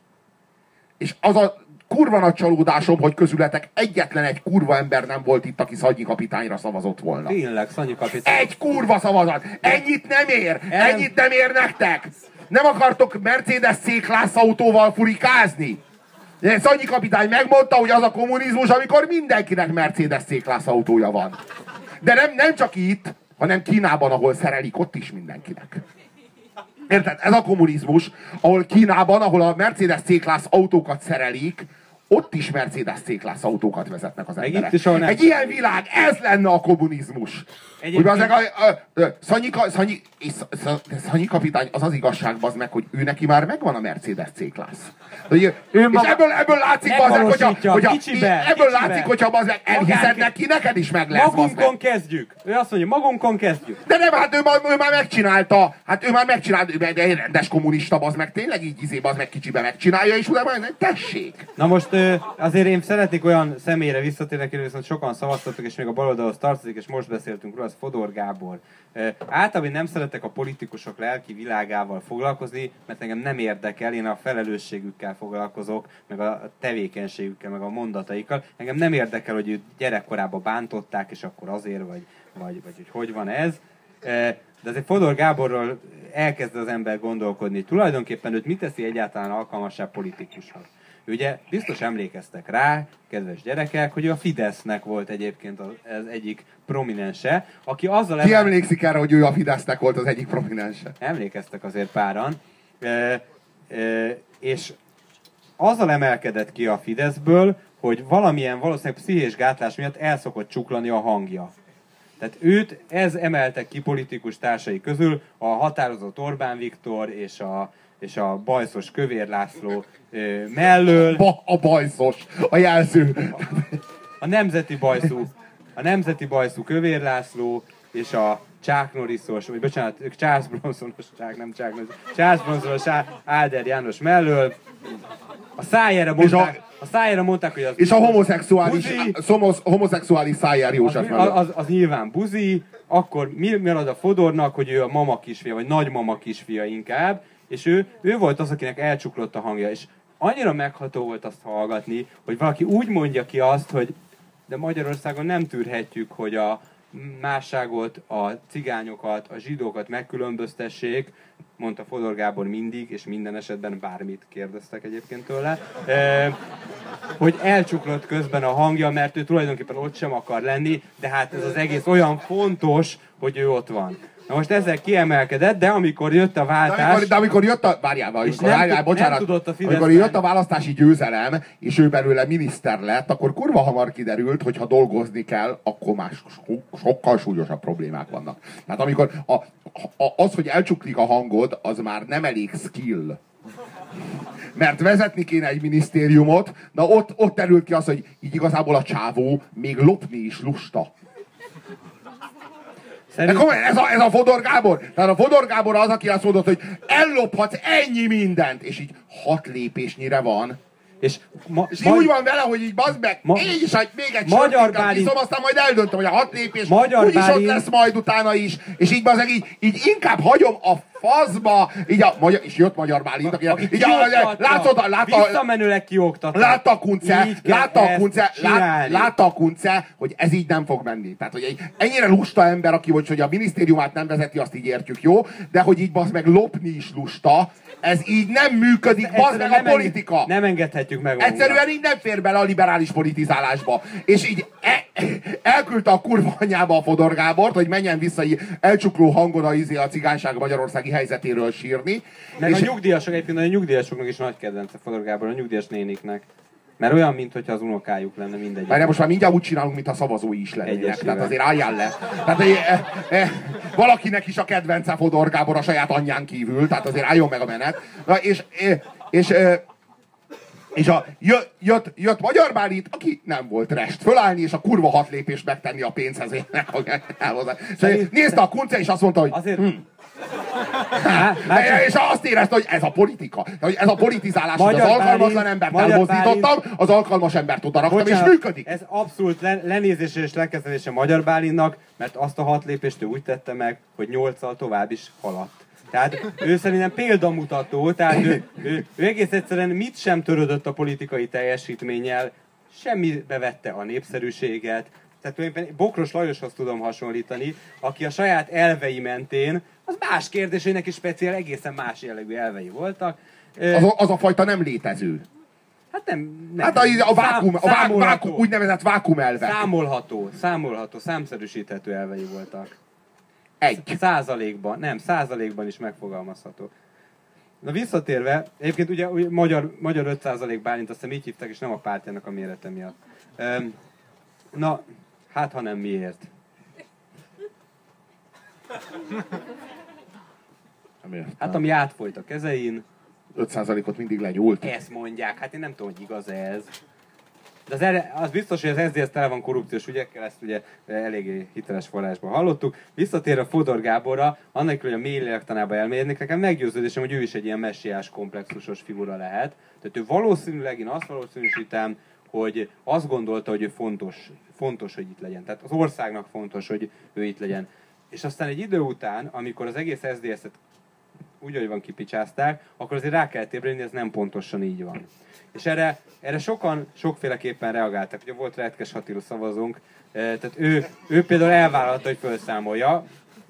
A: És az a kurva nagy csalódásom, hogy közületek egyetlen egy kurva ember nem volt itt, aki Szanyi kapitányra szavazott volna.
B: Tényleg, Szanyi kapitány.
A: Egy kurva szavazat! Ennyit nem ér! Ennyit nem ér nektek! Nem akartok Mercedes C-Class autóval furikázni? Szanyi kapitány megmondta, hogy az a kommunizmus, amikor mindenkinek Mercedes C-Class autója van. De nem, nem csak itt, hanem Kínában, ahol szerelik, ott is mindenkinek. Érted? Ez a kommunizmus, ahol Kínában, ahol a Mercedes C-Class autókat szerelik, ott is Mercedes C-Class autókat vezetnek az emberek.
B: Is, nem...
A: Egy ilyen világ, ez lenne a kommunizmus. Egyébként... Hogy az a, a, a, Szanyi, Szanyi, és Szanyi kapitány, az az igazság, bazd meg, hogy ő neki már megvan a Mercedes C-Class. És ebből, ebből látszik, bazd meg, hogyha, hogyha kicsibe, ebből kicsibe. látszik, hogyha bazd meg, elhiszed neki, neked is meg lesz.
B: Magunkon kezdjük. Ő azt mondja, magunkon kezdjük.
A: De nem, hát ő, ő már megcsinálta. Hát ő már megcsinálta, ő egy rendes kommunista, bazd meg, tényleg így izé, bazd meg kicsibe megcsinálja, és utána majd tessék.
B: Na most azért én szeretnék olyan személyre visszatérni, akiről viszont sokan szavaztatok, és még a baloldalhoz tartozik, és most beszéltünk róla, az Fodor Gábor. Általában nem szeretek a politikusok lelki világával foglalkozni, mert engem nem érdekel, én a felelősségükkel foglalkozok, meg a tevékenységükkel, meg a mondataikkal. Engem nem érdekel, hogy őt gyerekkorában bántották, és akkor azért, vagy, vagy, vagy hogy hogy van ez. De azért Fodor Gáborról elkezd az ember gondolkodni. Tulajdonképpen őt mit teszi egyáltalán alkalmassá politikusnak? Ugye biztos emlékeztek rá, kedves gyerekek, hogy ő a Fidesznek volt egyébként az egyik prominense, aki azzal...
A: Ki emel... emlékszik erre, hogy ő a Fidesznek volt az egyik prominense?
B: Emlékeztek azért páran. E, e, és azzal emelkedett ki a Fideszből, hogy valamilyen valószínűleg pszichés gátlás miatt el szokott csuklani a hangja. Tehát őt ez emeltek ki politikus társai közül, a határozott Orbán Viktor és a és a bajszos Kövér László ö, mellől...
A: Ba, a bajszos, a jelző.
B: A nemzeti bajszú, a nemzeti bajszú Kövér László és a Chuck Norrisos, vagy bocsánat, Charles Bronsonos, Chuck, nem Chuck Norris, Charles Bronsonos Áder János mellől. A szájára mondták, a, a szájára mondták, hogy az...
A: És a homoszexuális, szomos, homoszexuális Szájár József mellől.
B: Az, az, az nyilván buzi, akkor mi marad a Fodornak, hogy ő a mama kisfia, vagy nagymama kisfia inkább, és ő, ő volt az, akinek elcsuklott a hangja, és annyira megható volt azt hallgatni, hogy valaki úgy mondja ki azt, hogy de Magyarországon nem tűrhetjük, hogy a másságot, a cigányokat, a zsidókat megkülönböztessék, mondta Fodor Gábor mindig, és minden esetben bármit kérdeztek egyébként tőle, e, hogy elcsuklott közben a hangja, mert ő tulajdonképpen ott sem akar lenni, de hát ez az egész olyan fontos, hogy ő ott van. Na most ezzel kiemelkedett, de amikor jött a váltás... De amikor,
A: de amikor jött a... Várjál, amikor,
B: nem,
A: várjál, bocsánat,
B: nem tudott a
A: amikor jött a választási győzelem, és ő belőle miniszter lett, akkor kurva hamar kiderült, hogy ha dolgozni kell, akkor már so, sokkal súlyosabb problémák vannak. Tehát amikor a, a, az, hogy elcsuklik a hangod, az már nem elég skill. Mert vezetni kéne egy minisztériumot, na ott, ott derült ki az, hogy így igazából a csávó még lopni is lusta. Szerint... Ez, a, ez a Fodor Gábor. Tehát a Fodor Gábor az, aki azt mondott, hogy ellophatsz ennyi mindent, és így hat lépésnyire van.
B: És, ma,
A: és ma, úgy van vele, hogy így bazd meg, ma, így is, hogy még egy sort iszom, aztán majd eldöntöm, hogy a hat lépés úgyis Bálint... ott lesz majd utána is, és így bazd meg, így, így inkább hagyom a faszba, így a magyar, és jött Magyar Bálint, aki, aki így a, látod, látta,
B: visszamenőleg kioktatta.
A: Látta a kunce, látta a kunce, lát, látta a kunce, hogy ez így nem fog menni. Tehát, hogy egy ennyire lusta ember, aki hogy, hogy a minisztériumát nem vezeti, azt így értjük, jó? De hogy így bazd meg lopni is lusta, ez így nem működik, bazd meg a politika.
B: Enged, nem engedhetjük meg.
A: Egyszerűen így nem fér bele a liberális politizálásba. És így e, elküldte a kurva anyába a Fodor Gábort, hogy menjen vissza így elcsukló hangon a, izé, a cigányság magyarországi helyzetéről sírni.
B: Meg
A: és
B: a nyugdíjasok, egyébként a nyugdíjasoknak is nagy kedvence Fodor Gábor, a nyugdíjas néniknek. Mert olyan, mintha az unokájuk lenne mindegy.
A: Várjál, most már mindjárt úgy csinálunk, mintha szavazói is lennének.
B: Egyesével.
A: Tehát azért álljál le. Tehát e, e, valakinek is a kedvence Fodor Gábor a saját anyján kívül, tehát azért álljon meg a menet. Na, és, és, és, és a, jött, jött, jött Magyar Bálint, aki nem volt rest fölállni, és a kurva hat lépést megtenni a pénzhez. Nézte a kunce, és azt mondta, hogy
B: azért...
A: hm. És azt érezte, hogy ez a politika. Hogy ez a politizálás, hogy az alkalmatlan embert elmozdítottam, az alkalmas embert oda raktam, és működik.
B: Ez abszolút lenézése és lekezelése Magyar Bálintnak, mert azt a hat lépést ő úgy tette meg, hogy nyolccal tovább is haladt. Tehát ő szerintem példamutató, tehát ő, ő, ő egész egyszerűen mit sem törődött a politikai teljesítménnyel, semmibe vette a népszerűséget. Tehát tulajdonképpen Bokros Lajoshoz tudom hasonlítani, aki a saját elvei mentén, az más kérdés, hogy neki speciál egészen más jellegű elvei voltak.
A: Az a, az a fajta nem létező.
B: Hát nem... nem.
A: Hát a, a, vákum, a vákum, vákum, úgynevezett vákumelvek.
B: Számolható, számolható, számszerűsíthető elvei voltak.
A: Egy.
B: Százalékban, nem, százalékban is megfogalmazható. Na visszatérve, egyébként ugye magyar, magyar öt százalék Bálint, azt hiszem így hívták, és nem a pártjának a mérete miatt. Um, na, hát ha nem miért. Hát ami átfolyt a kezein.
A: öt százalékot mindig lenyúlt.
B: Ezt mondják, hát én nem tudom, hogy igaz ez. De az, erre, az biztos, hogy az es zé dé es tele van korrupciós ügyekkel, ezt ugye eléggé hiteles forrásban hallottuk. Visszatérve Fodor Gáborra, annak, hogy a mély lélektanába elmérnék, nekem meggyőződésem, hogy ő is egy ilyen messiás komplexusos figura lehet. Tehát ő valószínűleg, én azt valószínűsítem, hogy azt gondolta, hogy ő fontos, fontos, hogy itt legyen. Tehát az országnak fontos, hogy ő itt legyen. És aztán egy idő után, amikor az egész es zé dé es-et úgy, hogy van kipicsázták, akkor azért rá kell ébredni, hogy ez nem pontosan így van. És erre, erre sokan sokféleképpen reagáltak. Ugye volt Retkes Attila szavazónk, tehát ő, ő például elvállalta, hogy felszámolja.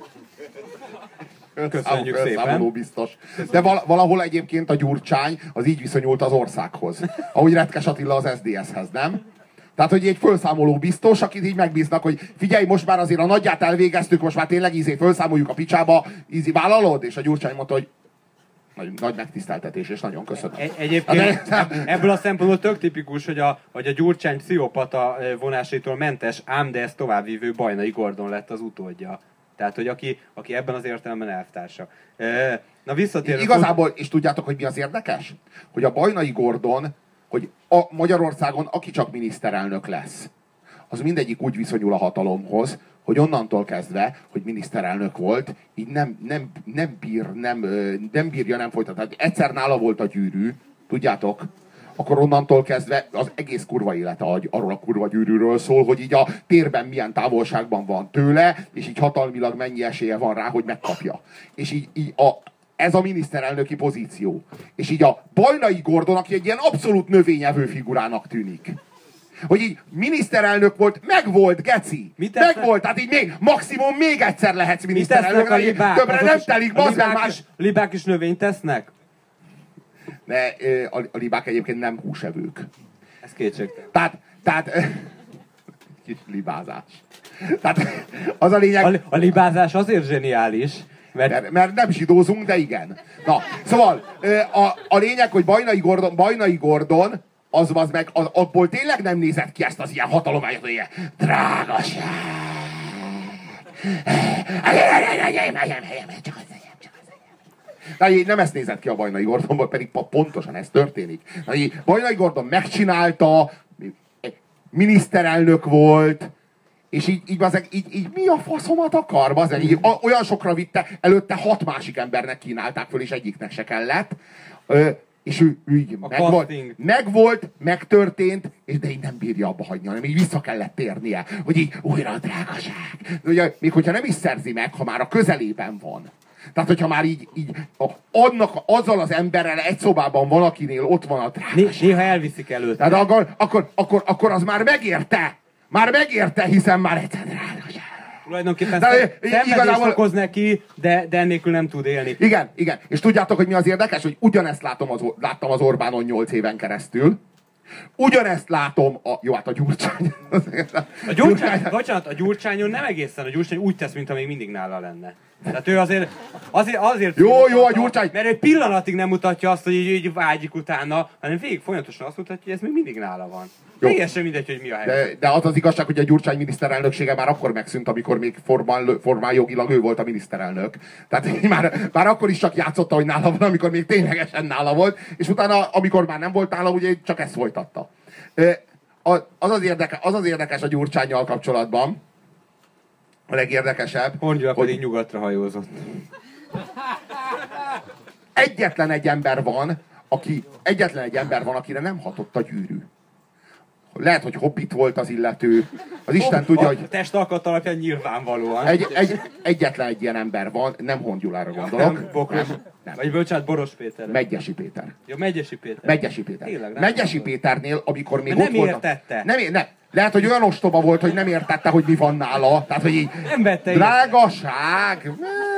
B: Köszönjük szépen.
A: Biztos. De valahol egyébként a Gyurcsány az így viszonyult az országhoz. Ahogy Retkes Attila az es zé dé es-hez, nem? Tehát, hogy egy felszámoló biztos, akit így megbíznak, hogy figyelj, most már azért a nagyját elvégeztük, most már tényleg ízé felszámoljuk a picsába, ízé vállalod? És a Gyurcsány mondta, hogy nagy, nagy megtiszteltetés, és nagyon köszönöm.
B: Egy, egyébként ebből a szempontból tök tipikus, hogy a, hogy a Gyurcsány pszichopata vonásaitól mentes, ám de ezt továbbvívő Bajnai Gordon lett az utódja. Tehát, hogy aki, aki ebben az értelemben elvtársa. Na visszatérve...
A: Igazából, és tudjátok, hogy mi az érdekes? Hogy a Bajnai Gordon, hogy a Magyarországon aki csak miniszterelnök lesz, az mindegyik úgy viszonyul a hatalomhoz, hogy onnantól kezdve, hogy miniszterelnök volt, így nem, nem, nem, bír, nem, nem bírja, nem folytatni. Egyszer nála volt a gyűrű, tudjátok? Akkor onnantól kezdve az egész kurva élete arról a kurva gyűrűről szól, hogy így a térben milyen távolságban van tőle, és így hatalmilag mennyi esélye van rá, hogy megkapja. És így, így a, ez a miniszterelnöki pozíció. És így a Bajnai Gordon, aki egy ilyen abszolút növényevő figurának tűnik. Hogy így miniszterelnök volt, meg volt, geci. Meg tesznek? Volt, tehát így még, maximum még egyszer lehetsz miniszterelnök.
B: A libák?
A: Többre nem telik, bazd meg
B: más. Is, libák is növényt tesznek?
A: De a, a libák egyébként nem húsevők.
B: Ez kétségtelen.
A: Tehát, tehát kis libázás. Tehát az a lényeg...
B: A, a libázás azért zseniális,
A: mert... mert... mert nem zsidózunk, de igen. Na, szóval a, a lényeg, hogy Bajnai Gordon, Bajnai Gordon az, az meg, az, abból tényleg nem nézett ki ezt az ilyen hatalományot, hogy ilyen drágaság. Csak az enyém, csak az enyém. De így nem ezt nézett ki a Bajnai Gordonból, pedig pontosan ez történik. De így Bajnai Gordon megcsinálta, miniszterelnök volt, és így, így, bazeg, így, így mi a faszomat akar, bazeg? Így, olyan sokra vitte, előtte hat másik embernek kínálták föl, és egyiknek se kellett. Ö, és ő, ő így megvolt, megvolt, megtörtént, és de így nem bírja abba hagyni, hanem így vissza kellett térnie, hogy így újra a drágaság. De ugye, még hogyha nem is szerzi meg, ha már a közelében van. Tehát, hogyha már így, így annak, azzal az emberrel egy szobában van, akinél ott van a drágaság.
B: Néha elviszik előtt.
A: Tehát akkor, akkor, akkor, akkor az már megérte. Már megérte, hiszen már egyszer drágaság.
B: Tulajdonképpen de, szenvedést igazából... okoz neki, de, de ennélkül nem tud élni.
A: Igen, igen. És tudjátok, hogy mi az érdekes? Hogy ugyanezt látom az, láttam az Orbánon nyolc éven keresztül. Ugyanezt látom a... Jó, hát a Gyurcsány.
B: A Gyurcsány, bocsánat, a Gyurcsányon nem egészen. A Gyurcsány úgy tesz, mintha még mindig nála lenne. Tehát ő azért, azért, azért
A: Jó, jó, a Gyurcsány.
B: Mert egy pillanatig nem mutatja azt, hogy így, így vágyik utána, hanem végig folyamatosan azt mutatja, hogy ez még mindig nála van. Teljesen mindegy, hogy mi a helyzet.
A: De, de az az igazság, hogy a Gyurcsány miniszterelnöksége már akkor megszűnt, amikor még formál, formál jogilag ő volt a miniszterelnök. Tehát már, már akkor is csak játszotta, hogy nála van, amikor még ténylegesen nála volt, és utána, amikor már nem volt nála, ugye csak ezt folytatta. Az az, érdekes, az az érdekes a Gyurcsánnyal kapcsolatban, a legérdekesebb,
B: Hongyula
A: hogy
B: pedig nyugatra hajózott.
A: Egyetlen egy ember van, aki, egyetlen egy ember van, akire nem hatott a gyűrű. Lehet, hogy hobbit volt az illető. Az Isten tudja, hogy...
B: A testalkat alapján nyilvánvalóan.
A: Egy, egy, egyetlen egy ilyen ember van, nem Hongyulára gondolok.
B: Nem, Bokros.
A: Nem, nem.
B: Vagy bocsánat, Boros Péter.
A: Megyesi Péter.
B: Jó, Megyesi Péter.
A: Megyesi Péter.
B: Tényleg,
A: Megyesi Péternél, amikor még
B: nem
A: ott volt...
B: értette.
A: Nem, nem. Lehet, hogy olyan ostoba volt, hogy nem értette, hogy mi van nála. Tehát, hogy így...
B: Nem vette
A: Drágaság.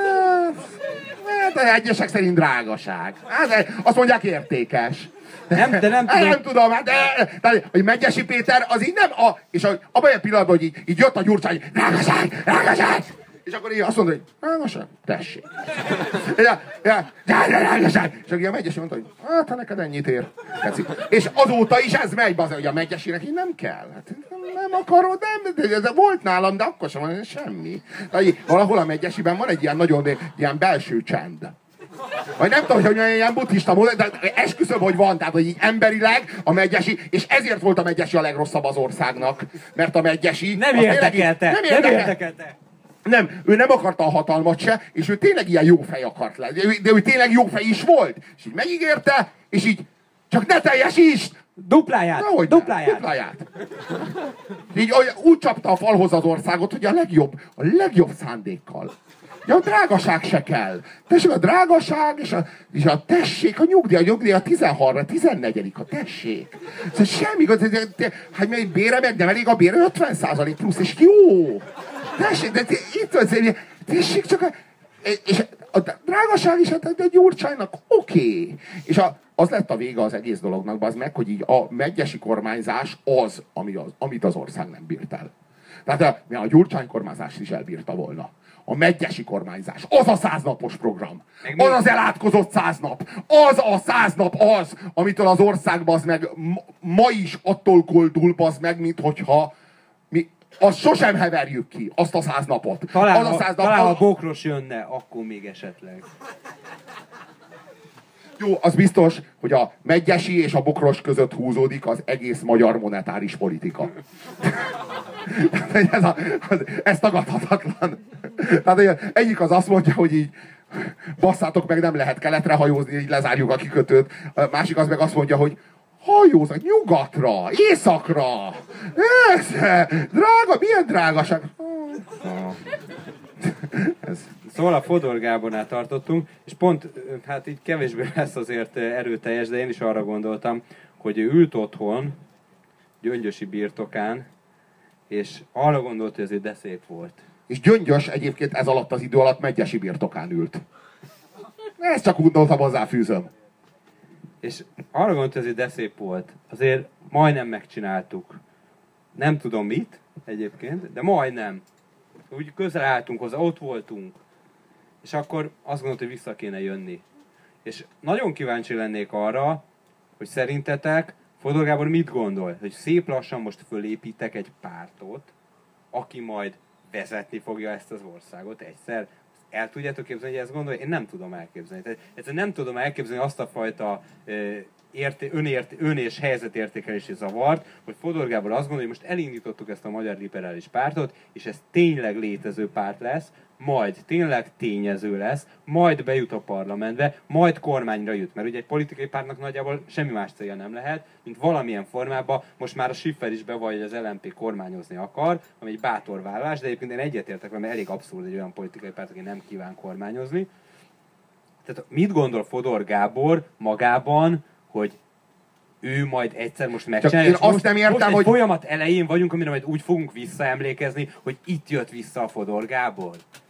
A: Hát, egyesek szerint drágaság. Hát, azt mondják értékes.
B: Nem, de nem
A: tudom.
B: tudom.
A: Nem tudom, hát de, de, hogy Megyesi Péter az így nem a... És a, abban a pillanatban, hogy így, így jött a Gyurcsány, drágaság, drágaság! És akkor így azt mondta, hogy drágaság, tessék. Ja, ja, drágaság! És akkor a Megyesi mondta, hogy hát, ha neked ennyit ér. Tetszik. És azóta is ez megy, bazen, hogy a Megyesinek így nem kell. Hát, nem akarod, nem, de, de volt nálam, de akkor sem van semmi. De, valahol a Megyesiben van egy ilyen nagyon ilyen belső csend. Vagy nem tudom, hogy olyan buddhista módon, de esküszöm, hogy van, tehát, hogy így emberileg a Megyesi, és ezért volt a Megyesi a legrosszabb az országnak. Mert a Megyesi...
B: Nem érdekelte, nem érdekelte. érdekelte.
A: Nem, ő nem akarta a hatalmat se, és ő tényleg ilyen jó fej akart lenni. De, de ő tényleg jó fej is volt. És így megígérte, és így csak ne teljesítsd!
B: Dupláját!
A: Nehogy
B: dupláját!
A: Ne, dupláját! Így olyan, úgy csapta a falhoz az országot, hogy a legjobb, a legjobb szándékkal. Ja, a drágaság se kell. Tessék, a drágaság, és a, és a tessék, a nyugdíj, a nyugdíj a tizenharmadik, tizennegyedik, a tessék. Szóval semmi, hát még bére meg nem elég a bére, ötven százalék plusz, és jó. Tessék, de itt van, tessék csak a, és a drágaság is a, a Gyurcsánynak oké. Okay. És a, az lett a vége az egész dolognak, az meg, hogy így a megyesi kormányzás az, ami az, amit az ország nem bírt el. Tehát a, a Gyurcsány kormányzást is elbírta volna. A megyesi kormányzás, az a száznapos program. Az az elátkozott száz nap. Az a száz nap az, amitől az ország bazd meg ma is attól koldul bazd meg, mint hogyha mi azt sosem heverjük ki, azt a száz napot.
B: Talán,
A: az a száz nap,
B: talán
A: az...
B: ha Bokros jönne, akkor még esetleg.
A: Jó, az biztos, hogy a Megyesi és a Bokros között húzódik az egész magyar monetáris politika. ez, a, az, ez tagadhatatlan. Tehát egyik az azt mondja, hogy így basszátok meg, nem lehet keletre hajózni, így lezárjuk a kikötőt. A másik az meg azt mondja, hogy hajóznak nyugatra, északra. Ez, drága, milyen drágaság.
B: Ez. Szóval a Fodor Gábornál tartottunk, és pont, hát így kevésbé lesz azért erőteljes, de én is arra gondoltam, hogy ő ült otthon, Gyöngyösi birtokán, és arra gondolt, hogy azért de szép volt.
A: És Gyöngyös egyébként ez alatt az idő alatt Megyesi birtokán ült. Ezt csak gondoltam, hozzáfűzöm.
B: És arra gondolt, hogy azért de szép volt. Azért majdnem megcsináltuk. Nem tudom mit egyébként, de majdnem. Úgy közel álltunk hozzá, ott voltunk. És akkor azt gondolt, hogy vissza kéne jönni. És nagyon kíváncsi lennék arra, hogy szerintetek Fodor Gábor mit gondol? Hogy szép lassan most fölépítek egy pártot, aki majd vezetni fogja ezt az országot egyszer. El tudjátok képzelni, hogy ezt gondolja? Én nem tudom elképzelni. Tehát, egyszerűen nem tudom elképzelni azt a fajta érté, önért, ön- és helyzetértékelési zavart, hogy Fodor Gábor azt gondolja, hogy most elindítottuk ezt a Magyar Liberális Pártot, és ez tényleg létező párt lesz, majd tényleg tényező lesz, majd bejut a parlamentbe, majd kormányra jut. Mert ugye egy politikai pártnak nagyjából semmi más célja nem lehet, mint valamilyen formában, most már a Schiffer is bevallja, hogy az el em pé kormányozni akar, ami egy bátor vállalás, de egyébként én egyetértek vele, mert elég abszurd egy olyan politikai párt, aki nem kíván kormányozni. Tehát mit gondol Fodor Gábor magában, hogy ő majd egyszer most megcsinálja.
A: Én azt
B: most,
A: nem értem,
B: most egy
A: hogy...
B: folyamat elején vagyunk, amire majd úgy fogunk visszaemlékezni, hogy itt jött vissza a Fodor Gábor.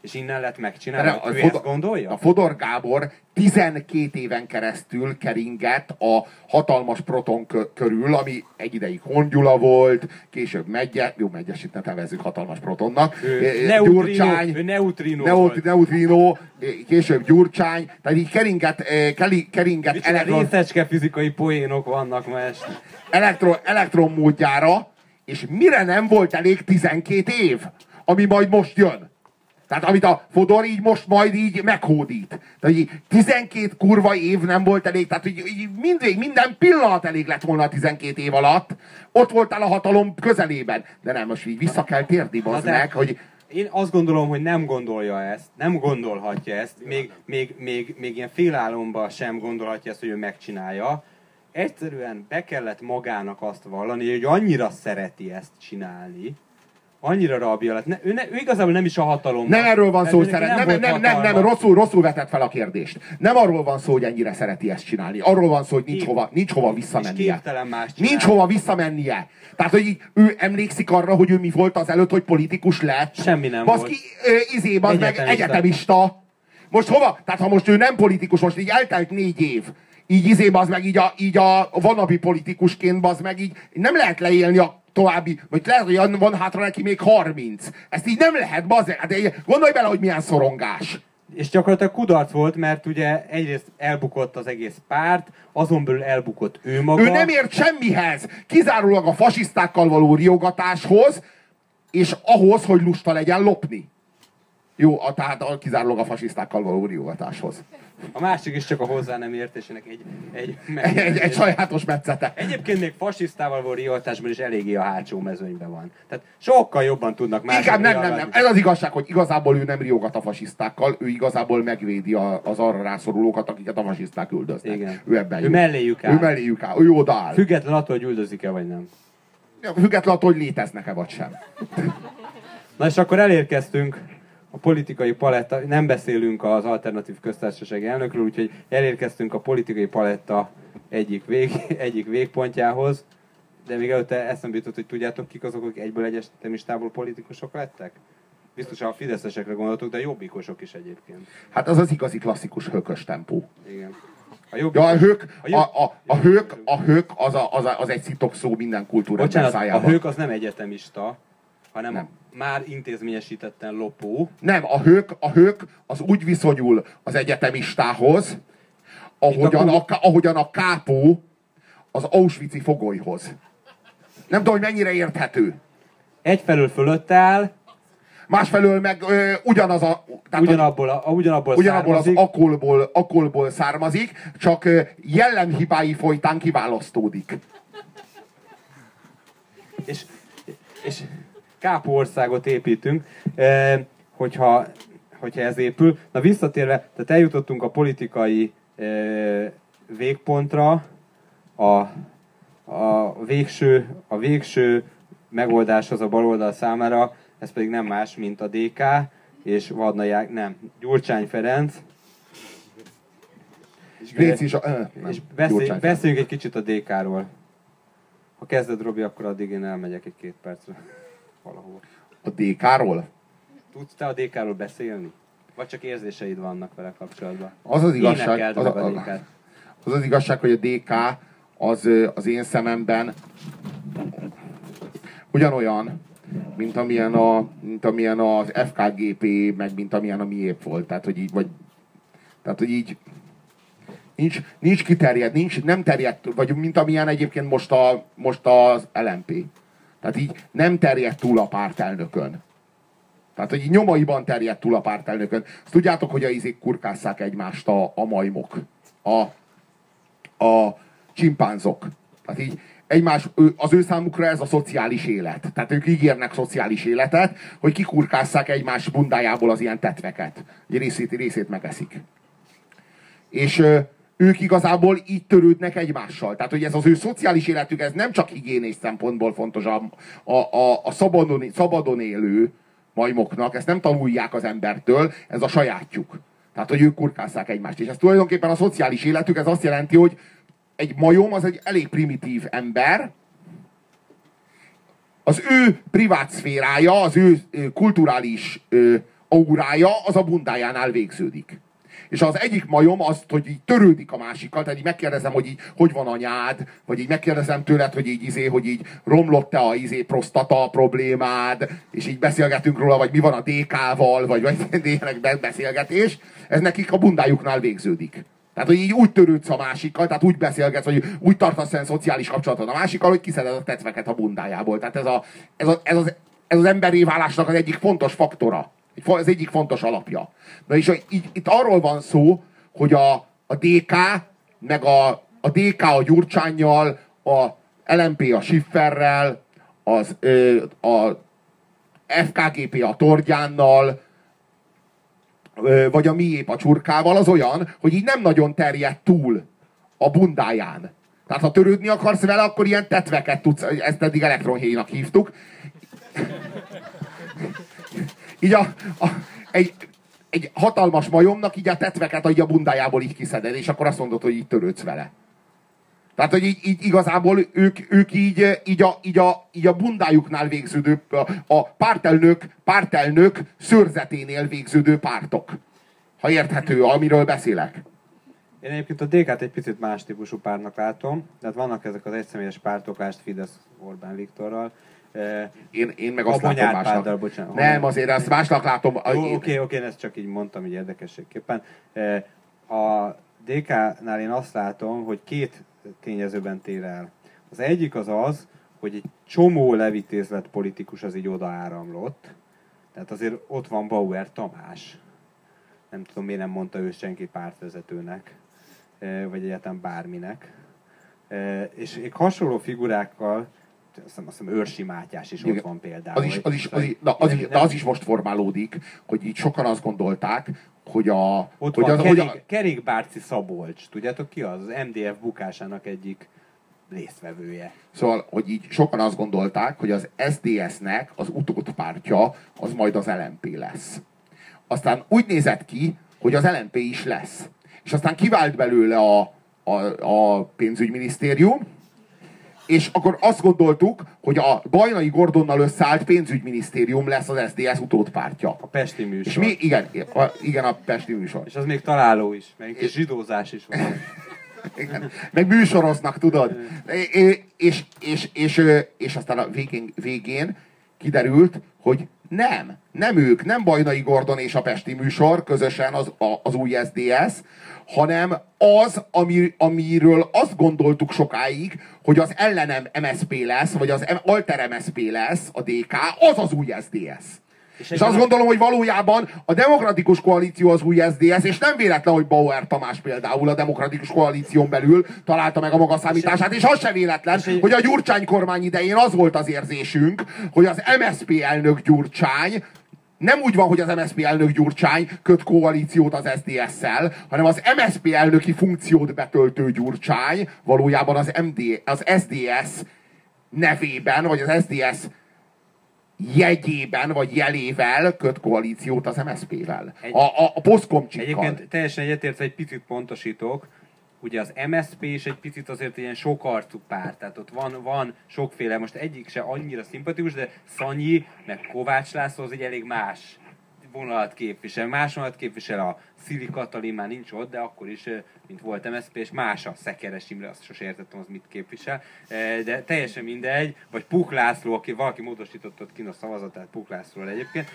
B: És innen lett megcsinálni,
A: A,
B: ő
A: Fodor,
B: ezt gondolja?
A: a Fodor Gábor tizenkét éven keresztül keringett a hatalmas proton kö- körül, ami egy ideig Hongyula volt, később Megye, jó, Megyesit ne nevezzük hatalmas protonnak,
B: Ő
A: eh,
B: neutrino,
A: Gyurcsány,
B: ő neutrino
A: neut,
B: volt.
A: neutrino, eh, később Gyurcsány, tehát így keringett, eh, keli- keringett
B: Micsoda
A: elektron,
B: részecske fizikai poénok vannak ma este.
A: elektron, elektronmódjára, és mire nem volt elég tizenkét év, ami majd most jön. Tehát amit a Fodor így most majd így meghódít. Tehát így tizenkét kurva év nem volt elég, tehát így, így mindig, minden pillanat elég lett volna a tizenkét év alatt. Ott voltál a hatalom közelében. De nem, most így vissza kell térni, bazd meg, hogy...
B: Én azt gondolom, hogy nem gondolja ezt, nem gondolhatja ezt, még, még, még, még ilyen félálomban sem gondolhatja ezt, hogy ő megcsinálja. Egyszerűen be kellett magának azt vallani, hogy annyira szereti ezt csinálni, annyira rabja lett. Ne, ő, ne, ő igazából nem is a hatalom.
A: Nem erről van szó, hogy
B: neki
A: szeret. Nem,
B: volt
A: nem, nem, nem,
B: hatalma.
A: rosszul, rosszul vetett fel a kérdést. Nem arról van szó, hogy ennyire szereti ezt csinálni. Arról van szó, hogy nincs
B: Ki-
A: hova, nincs hova
B: És
A: visszamennie.
B: képtelen más csinálni.
A: Nincs hova visszamennie. Tehát, hogy így, ő emlékszik arra, hogy ő mi volt az előtt, hogy politikus lett.
B: Semmi nem
A: Baszki,
B: volt.
A: ö, izé, bazd meg,
B: Egyetemista.
A: egyetemista. Most hova? Tehát ha most ő nem politikus, most így eltelt négy év, így izé, bazd meg, így a, így a vanabi politikusként, bazd meg, így nem lehet leélni a további, vagy lehet, hogy van hátra neki még harminc. Ezt így nem lehet, bazd meg. Hát gondolj bele, hogy milyen szorongás.
B: És gyakorlatilag kudarc volt, mert ugye egyrészt elbukott az egész párt, azon belül elbukott ő maga.
A: Ő nem ért semmihez, kizárólag a fasisztákkal való riogatáshoz, és ahhoz, hogy lusta legyen lopni. Jó, a, tehát a, kizárólag a fasisztákkal való riogatáshoz.
B: A másik is csak a hozzá nem értésének egy... Egy,
A: Egy, egy, egy sajátos metszete.
B: Egyébként még fasisztával való rioltásban is eléggé a hátsó mezőnyben van. Tehát sokkal jobban tudnak más.
A: Inkább nem, nem, nem. Ez az igazság, hogy igazából ő nem riogat a fasisztákkal, ő igazából megvédi a, az arra rászorulókat, akiket a fasiszták üldöznek.
B: Igen.
A: Ő ebben
B: Ő
A: jó.
B: melléjük áll.
A: Ő melléjük áll. Ő odaáll.
B: Független attól, hogy üldözik-e vagy nem.
A: Független attól, hogy léteznek-e vagy sem.
B: Na és akkor elérkeztünk a politikai paletta, nem beszélünk az alternatív köztársasági elnökről, úgyhogy elérkeztünk a politikai paletta egyik, vég, egyik végpontjához, de még előtte eszembe jutott, hogy tudjátok, kik azok, akik egyből egyetemistából politikusok lettek? Biztos a fideszesekre gondoltok, de jobbikosok is egyébként.
A: Hát az az igazi klasszikus hökös tempó.
B: Igen. A jobb,
A: Ja, a hők,
B: a
A: a,
B: jobb,
A: a, a hők, a hők az, a, az, a, az egy szitokszó minden kultúrában
B: bocsánat, a
A: szájában.
B: hők az nem egyetemista, hanem
A: Nem.
B: már intézményesítetten lopó.
A: Nem, a hők, a hők az úgy viszonyul az egyetemistához, ahogyan a, ahogyan a kápó az auschwitzi fogolyhoz. Nem tudom, hogy mennyire érthető.
B: Egyfelől fölött áll,
A: Másfelől meg ö, ugyanaz a... Tehát
B: ugyanabból, a, ugyanabból,
A: ugyanabból az
B: származik.
A: akolból, akolból származik, csak ö, jellemhibái folytán kiválasztódik.
B: És, és kápó országot építünk, eh, hogyha, hogyha ez épül. Na visszatérve, tehát eljutottunk a politikai eh, végpontra, a, a, végső, a végső megoldáshoz a baloldal számára, ez pedig nem más, mint a dé ká és Vadnai Ág, nem, Gyurcsány Ferenc.
A: Grécz is a... Ö, nem,
B: És beszélj,
A: Gyurcsány.
B: beszéljünk egy kicsit a dé ká-ról. Ha kezded, Robi, akkor addig én elmegyek egy két percre valahol.
A: A dé ká-ról?
B: Tudsz te a dé ká-ról beszélni? Vagy csak érzéseid vannak vele kapcsolatban?
A: Az az igazság,
B: Énekeld
A: az,
B: meg
A: a,
B: a dé ká-t.
A: az az igazság, hogy a dé ká az, ö, az én szememben ugyanolyan, mint amilyen, a, mint amilyen az ef ká gé pé, meg mint amilyen a miép volt. Tehát, hogy így, vagy, tehát, hogy így nincs, nincs kiterjed, nincs, nem terjedt, vagy mint amilyen egyébként most, a, most az el em pé. Tehát így nem terjedt túl a pártelnökön. Tehát, hogy így nyomaiban terjedt túl a pártelnökön. Azt tudjátok, hogy a izék kurkásszák egymást a, a majmok, a, a csimpánzok. Tehát így egymás, az ő számukra ez a szociális élet. Tehát ők ígérnek szociális életet, hogy kikurkásszák egymás bundájából az ilyen tetveket. Egy részét, részét megeszik. És ö, ők igazából így törődnek egymással. Tehát, hogy ez az ő szociális életük, ez nem csak higiénés szempontból fontos a, a, a, a szabadon, szabadon élő majmoknak, ezt nem tanulják az embertől, ez a sajátjuk. Tehát, hogy ők kurkásszák egymást. És ez tulajdonképpen a szociális életük, ez azt jelenti, hogy egy majom az egy elég primitív ember, az ő privát szférája, az ő kulturális ö, aurája az a bundájánál végződik. És az egyik majom azt, hogy így törődik a másikkal, tehát így megkérdezem, hogy így hogy van anyád, vagy így megkérdezem tőled, hogy így izé, hogy így romlott-e a izé prostata problémád, és így beszélgetünk róla, vagy mi van a dé ká-val, vagy, vagy ilyenek beszélgetés, ez nekik a bundájuknál végződik. Tehát, hogy így úgy törődsz a másikkal, tehát úgy beszélgetsz, vagy úgy tartasz olyan szociális kapcsolatot a másikkal, hogy kiszeded a tetveket a bundájából. Tehát ez, a, ez, a, ez, az, ez az emberi válásnak az egyik fontos faktora. Az egyik fontos alapja. Na és így, itt arról van szó, hogy a, a dé ká, meg a, a dé ká a Gyurcsánnyal, a el em pé a Schifferrel, az, ö, a ef ká gé pé a Tordjánnal, ö, vagy a miép a Csurkával, az olyan, hogy így nem nagyon terjed túl a bundáján. Tehát ha törődni akarsz vele, akkor ilyen tetveket tudsz, ezt eddig elektronhéjnak hívtuk. Így a, a, egy, egy hatalmas majomnak így a tetveket így a bundájából így kiszeded, és akkor azt mondod, hogy így törődsz vele. Tehát, hogy így, így igazából ők, ők így, így, a, így, a, így a bundájuknál végződő, a, a pártelnök, pártelnök szőrzeténél végződő pártok. Ha érthető, amiről beszélek.
B: Én egyébként a dé ká-t egy picit más típusú pártnak látom, tehát vannak ezek az egyszemélyes pártok, lásd Fidesz Orbán Viktorral.
A: Én, én meg azt
B: a
A: látom másnak.
B: Bocsánat,
A: nem, azért azt másnak látom.
B: Oké, oké, okay, okay, ezt csak így mondtam, így érdekességképpen. A dé ká-nál én azt látom, hogy két tényezőben tér el. Az egyik az az, hogy egy csomó levitézlet politikus az így odaáramlott. Tehát azért ott van Bauer Tamás. Nem tudom, miért nem mondta ő senki pártvezetőnek, vagy egyáltalán bárminek. És még hasonló figurákkal, azt hiszem, azt hiszem Őrsi Mátyás is ott van például.
A: Az is, az is, az is, na, az is, de az is most formálódik, hogy így sokan azt gondolták, hogy a...
B: Ott
A: hogy
B: van
A: az,
B: Kerék,
A: hogy a...
B: Kerékbárci Szabolcs. Tudjátok ki az? Az em dé ef bukásának egyik résztvevője.
A: Szóval, hogy így sokan azt gondolták, hogy az es zé dé es-nek az utódpártja az majd az el em pé lesz. Aztán úgy nézett ki, hogy az el em pé is lesz. És aztán kivált belőle a, a, a pénzügyminisztérium, és akkor azt gondoltuk, hogy a Bajnai Gordonnal összeállt pénzügyminisztérium lesz az es zé dé es utódpártja.
B: A pesti műsor.
A: És mi, igen, a, igen, a pesti műsor.
B: És az még találó is, meg és zsidózás is van.
A: Igen. Meg műsoroznak, tudod. És, és, és, és, és aztán a végén, végén kiderült, hogy nem, nem ők, nem Bajnai Gordon és a pesti műsor közösen az, a, az új es zé dé es, hanem az, ami, amiről azt gondoltuk sokáig, hogy az ellenem em es zé pé lesz, vagy az alter em es zé pé lesz, a dé ká, az az új es zé dé es. És, és azt gondolom, hogy valójában a Demokratikus Koalíció az új es zé dé es, és nem véletlen, hogy Bauer Tamás például a Demokratikus Koalíción belül találta meg a maga számítását, és az se véletlen, és hogy a Gyurcsány kormány idején az volt az érzésünk, hogy az em es zé pé elnök Gyurcsány nem úgy van, hogy az em es zé pé elnök Gyurcsány köt koalíciót az es zé dé es-szel, hanem az em es zé pé elnöki funkciót betöltő Gyurcsány valójában az, em dé, az es zé dé es nevében, vagy az es zé dé es jegyében, vagy jelével köt koalíciót az em es zé pé-vel. A, a, a posztkomcsikkal.
B: Egyébként teljesen egyetértve egy picit pontosítok, ugye az em es zé pé is egy picit azért ilyen sokarcú párt, tehát ott van, van sokféle, most egyik se annyira szimpatikus, de Szanyi, meg Kovács László az egy elég más vonalat képvisel. Más vonalat képvisel a Szili Katalin, már nincs ott, de akkor is, mint volt em es zé pé, és más a Szekeres Imre, azt sose értettem, az mit képvisel. De teljesen mindegy, vagy Puk László, aki valaki módosított ott kint a szavazatát, Puk Lászlóról egyébként.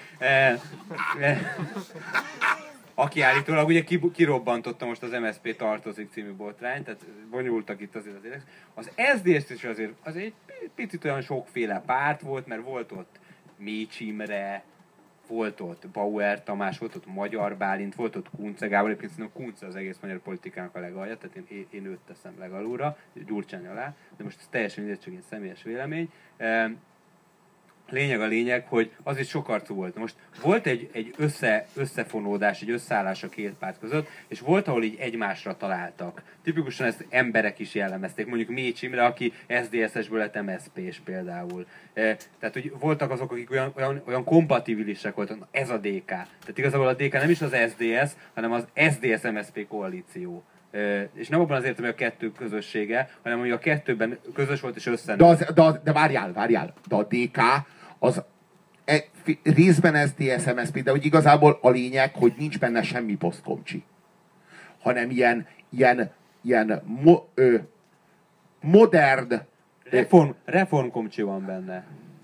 B: Aki állítólag ugye kirobbantotta most az em es zé pé tartozik című botrány, tehát bonyolultak itt azért az érdek. Az es zé dé es is azért, azért egy picit olyan sokféle párt volt, mert volt ott Mécs Imre, volt ott Bauer Tamás, volt ott Magyar Bálint, volt ott Kunce Gábor, egyébként szerintem Kunce az egész magyar politikának a legalja, tehát én, én őt teszem legalulra, Gyurcsány alá, de most ez teljesen mindegy, csak egy személyes vélemény. Lényeg a lényeg, hogy az is sokarcú volt. Most volt egy, egy össze, összefonódás, egy összeállás a két párt között, és volt, ahol így egymásra találtak. Tipikusan ezt emberek is jellemezték, mondjuk Mécs Imre, aki es zé dé es-esből lett em es zé pés például. E, tehát, hogy voltak azok, akik olyan, olyan, olyan kompatibilisek voltak, na, ez a dé ká. Tehát igazából a dé ká nem is az es zé dé es, hanem az es zé dé es-em es zé pé koalíció. E, és nem abban az értem, hogy a kettő közössége, hanem hogy a kettőben közös volt és összenőtt.
A: De, az, de, de várjál, várjál, de a dé ká az részben es zé dé es, em es zé pé, de hogy igazából a lényeg, hogy nincs benne semmi posztkomcsi. Hanem ilyen, ilyen, ilyen mo, ö, modern...
B: Reform, reformkomcsi van benne.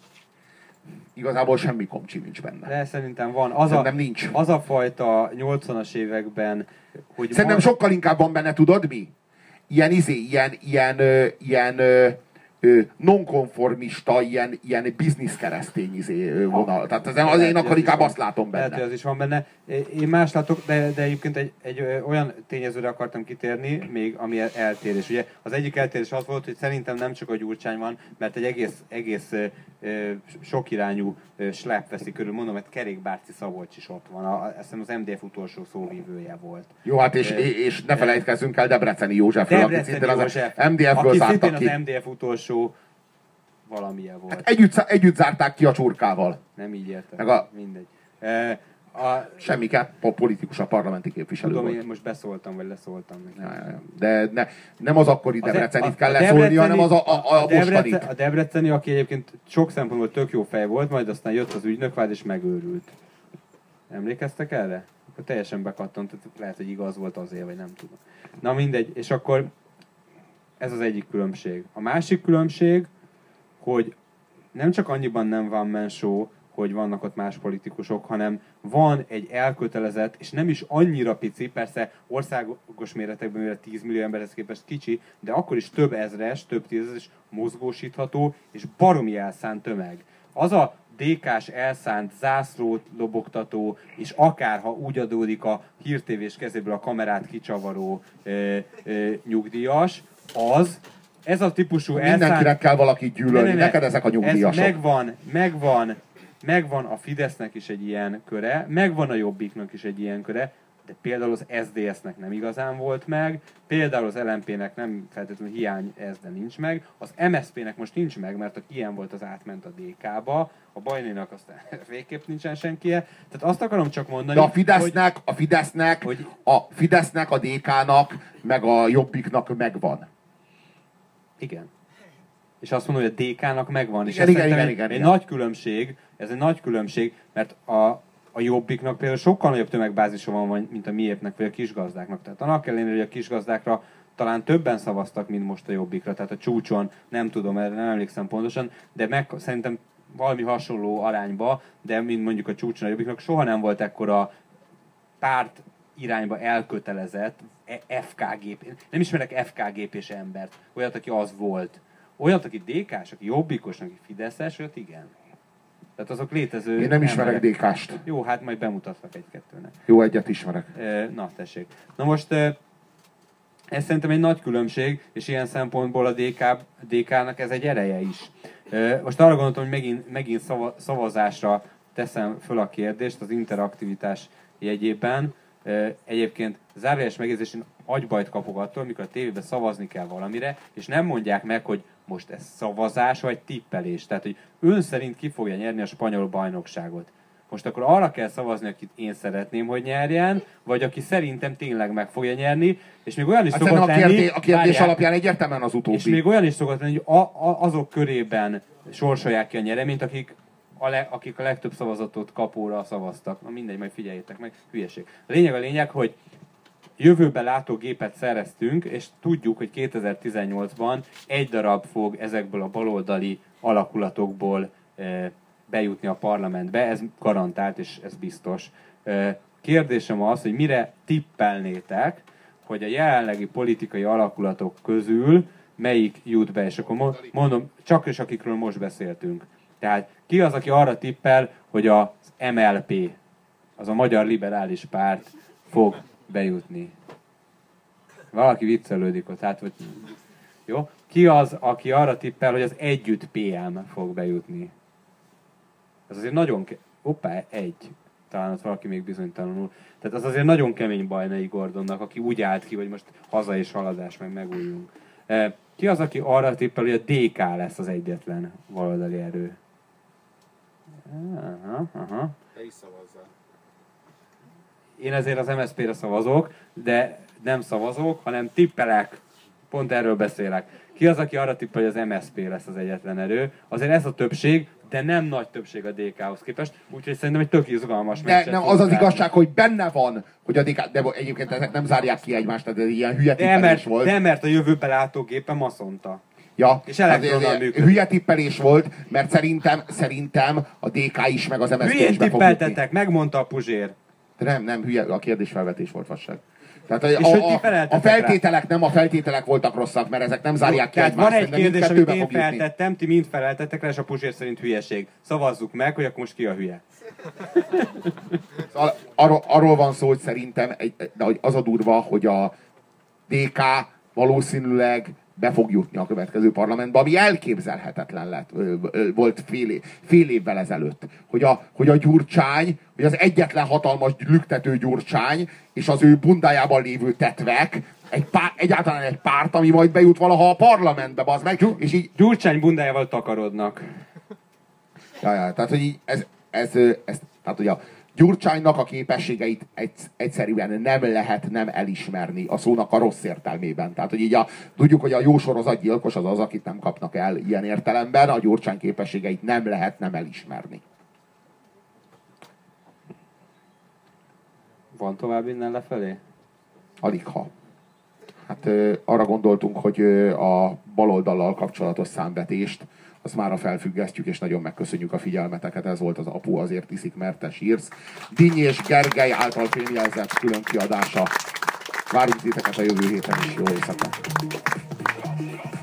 A: Igazából semmi komcsi nincs benne.
B: De szerintem van. Az
A: Szerintem
B: a,
A: nincs.
B: Az a fajta nyolcvanas években, hogy
A: Szerintem
B: van...
A: sokkal inkább van benne, tudod mi? Ilyen izé, ilyen, ilyen, ö, ilyen ö, ö, nonkonformista, ilyen, ilyen bizniszkeresztény izé, ö, vonal. Tehát az, az én akkor inkább azt látom benne.
B: Lehet, hogy az is van benne. Én más látok, de, de egyébként egy, egy ö, olyan tényezőre akartam kitérni, még ami el- eltérés. Ugye az egyik eltérés az volt, hogy szerintem nem csak a Gyurcsány van, mert egy egész, egész ö, ö, sokirányú ö, slep veszi körül. Mondom, hogy Kerékbárci Szabolcs is ott van. A, azt hiszem az em dé ef utolsó szóvívője volt.
A: Jó, hát és,
B: Ö,
A: és ne felejtkezzünk el Debreceni Józsefről, aki
B: Debreceni
A: szintén az
B: József,
A: em dé ef-ből
B: aki
A: zártak
B: szintén
A: ki.
B: az em dé ef utolsó valamilyen volt.
A: Hát együtt, együtt zárták ki a csurkával.
B: Nem így értem.
A: Meg a-
B: Mindegy. E, a,
A: Semmi kell, a politikus, a parlamenti képviselő
B: tudom,
A: volt.
B: én most beszóltam, vagy leszóltam.
A: Ja, ja, ja. De ne, nem az akkori
B: Az-
A: Debrecenit
B: a-
A: kell
B: a
A: leszólni,
B: debreceni-
A: hanem az a, a, a, a
B: Debrecen,
A: mostanit.
B: a Debreceni, aki egyébként sok szempontból tök jó fej volt, majd aztán jött az ügynökvád és megőrült. Emlékeztek erre? Akkor teljesen bekattant, tehát lehet, hogy igaz volt azért, vagy nem tudom. Na mindegy, és akkor ez az egyik különbség. A másik különbség, hogy nem csak annyiban nem van man show, hogy vannak ott más politikusok, hanem van egy elkötelezett, és nem is annyira pici, persze országos méretekben, mivel tíz millió emberhez képest kicsi, de akkor is több ezres, több tízezres mozgósítható, és baromi elszánt tömeg. Az a dé ká-s elszánt, zászlót lobogtató, és akár ha úgy adódik a hírtévés kezéből a kamerát kicsavaró ö, ö, nyugdíjas, az, ez a típusú elszánt...
A: Mindenkinek kell valakit gyűlölni,
B: Ne, ne, ne.
A: neked ezek a nyugdíjasok.
B: Ez megvan, megvan, megvan a Fidesznek is egy ilyen köre, megvan a Jobbiknak is egy ilyen köre, de például az es zé dé es-nek nem igazán volt meg, például az el em pé-nek nem feltétlenül hiány ez, de nincs meg, az em es zé pé-nek most nincs meg, mert aki ilyen volt, az átment a dé ká-ba, a Bajnénak aztán végképp nincsen senkije. Tehát azt akarom csak mondani,
A: De a Fidesznek, a Fidesznek,
B: hogy-
A: a Fidesznek, a dé ká-nak, meg a Jobbiknak megvan.
B: igen. És azt mondom, hogy a dé ká-nak megvan. És
A: Igen,
B: ez
A: igen,
B: szerintem
A: igen,
B: egy,
A: igen,
B: egy
A: igen.
B: nagy különbség, ez egy nagy különbség, mert a, a Jobbiknak például sokkal nagyobb tömegbázisa van, mint a miépnek, vagy a kisgazdáknak. Tehát annak ellenére, hogy a kisgazdákra talán többen szavaztak, mint most a Jobbikra. Tehát a csúcson, nem tudom, erre nem emlékszem pontosan, de meg, szerintem valami hasonló arányba, de mint mondjuk a csúcson a Jobbiknak soha nem volt ekkora párt irányba elkötelezett ef ká gép. Nem ismerek ef ká gépés embert, olyat, aki az volt. Olyat, aki dé ká-s, aki jobbikos, aki fideszes, olyat igen. Tehát azok létező
A: Én nem ismerek
B: emberek.
A: dé ká-st.
B: Jó, hát majd bemutatlak egy-kettőnek.
A: Jó, egyet ismerek.
B: E, Na, tessék. Na most e, ez szerintem egy nagy különbség, és ilyen szempontból a dé ká, dé ká-nak ez egy ereje is. E, Most arra gondoltam, hogy megint, megint szava, szavazásra teszem föl a kérdést az interaktivitás jegyében. E, Egyébként zárójeles megjegyzés, én agybajt kapok attól, amikor a tévében szavazni kell valamire, és nem mondják meg, hogy most ez szavazás vagy tippelés. Tehát, hogy ön szerint ki fogja nyerni a spanyol bajnokságot. Most akkor arra kell szavazni, akit én szeretném, hogy nyerjen, vagy aki szerintem tényleg meg fogja nyerni, és még olyan is
A: Hát
B: szokott
A: a
B: lenni...
A: kérdés, a kérdés
B: várjál,
A: alapján egyértelműen az utóbbi.
B: és még olyan is szokott lenni, hogy a, a, azok körében sorsolják ki a nyereményt, akik a, le, akik a legtöbb szavazatot kapóra szavaztak. Na mindegy, majd figyeljétek meg, hülyeség. A lényeg a lényeg, hogy jövőbe látó gépet szereztünk, és tudjuk, hogy kétezer-tizennyolcban egy darab fog ezekből a baloldali alakulatokból e, bejutni a parlamentbe, ez garantált, és ez biztos. E, kérdésem az, hogy mire tippelnétek, hogy a jelenlegi politikai alakulatok közül melyik jut be, és akkor mo- mondom, csak és akikről most beszéltünk. Tehát ki az, aki arra tippel, hogy az em el pé, az a Magyar Liberális Párt fog bejutni? Valaki viccelődik ott, hát, vagy... Jó? Ki az, aki arra tippel, hogy az Együtt pé em fog bejutni? Ez azért nagyon... Ke- Hoppá, egy. Talán ott valaki még bizonytalanul. Tehát az azért nagyon kemény Bajnai Gordonnak, aki úgy állt ki, hogy most haza és haladás, meg megújjunk. E, Ki az, aki arra tippel, hogy a dé ká lesz az egyetlen baloldali erő? Aha, aha.
A: Te is szavazzál.
B: Én ezért az em es zé pé-re szavazok, de nem szavazok, hanem tippelek. Pont erről beszélek. Ki az, aki arra tippel, hogy az em es zé pé lesz az egyetlen erő? Azért ez a többség, de nem nagy többség a dé ká-hoz képest, úgyhogy szerintem egy tök izgalmas
A: De
B: meccset
A: nem,
B: fog
A: az az
B: látni.
A: igazság, hogy benne van, hogy a dé ká, de egyébként ezek nem zárják ki egymást, tehát ez ilyen hülye
B: De
A: tippelés
B: mert,
A: volt.
B: de mert a jövőbe látógépem azt mondta.
A: Ja,
B: És elektronnal
A: azért
B: működik.
A: hülye tippelés volt, mert szerintem, szerintem a dé ká is, meg az em es zé pé
B: Hülyén
A: is be fog jutni.
B: tippeltetek, megmondta a Puzsér.
A: De nem, nem, hülye, a kérdésfelvetés volt vasság. Tehát a,
B: És hogy ti
A: a, a,
B: feleltetek
A: a feltételek nem, a feltételek voltak rosszak, mert ezek nem zárják ki
B: Tehát
A: egymást.
B: van egy
A: szerintem
B: kérdés,
A: mindkettőbe
B: amit én
A: fog jutni.
B: feltettem, ti mind feleltetek rá, és a Puzsér szerint hülyeség. Szavazzuk meg, hogy akkor most ki a hülye.
A: Szóval arról, arról van szó, hogy szerintem egy, de hogy az a durva, hogy a dé ká valószínűleg be fog jutni a következő parlamentbe, ami elképzelhetetlen lett, ö, ö, volt fél, év, fél évvel ezelőtt. Hogy a, hogy a Gyurcsány, hogy az egyetlen hatalmas lüktető Gyurcsány, és az ő bundájában lévő tetvek, egy pár, egyáltalán egy párt, ami majd bejut valaha a parlamentbe, bazd meg, és így...
B: Gyurcsány bundájával takarodnak.
A: Ja, ja, tehát, hogy így ez, ez, ez, ez tehát, hogy a Gyurcsánynak a képességeit egy, egyszerűen nem lehet nem elismerni a szónak a rossz értelmében. Tehát, hogy így a, tudjuk, hogy a jó sorozatgyilkos az az, akit nem kapnak el ilyen értelemben, a Gyurcsány képességeit nem lehet nem elismerni.
B: Van tovább innen lefelé?
A: Aligha. Hát ö, arra gondoltunk, hogy ö, a baloldallal kapcsolatos számvetést azt mára felfüggesztjük, és nagyon megköszönjük a figyelmeteket. Ez volt az Apu azért iszik, mert te sírsz. Dinny és Gergely által fémjelzett külön kiadása. Várunk titeket a jövő héten is. Jó éjszakát!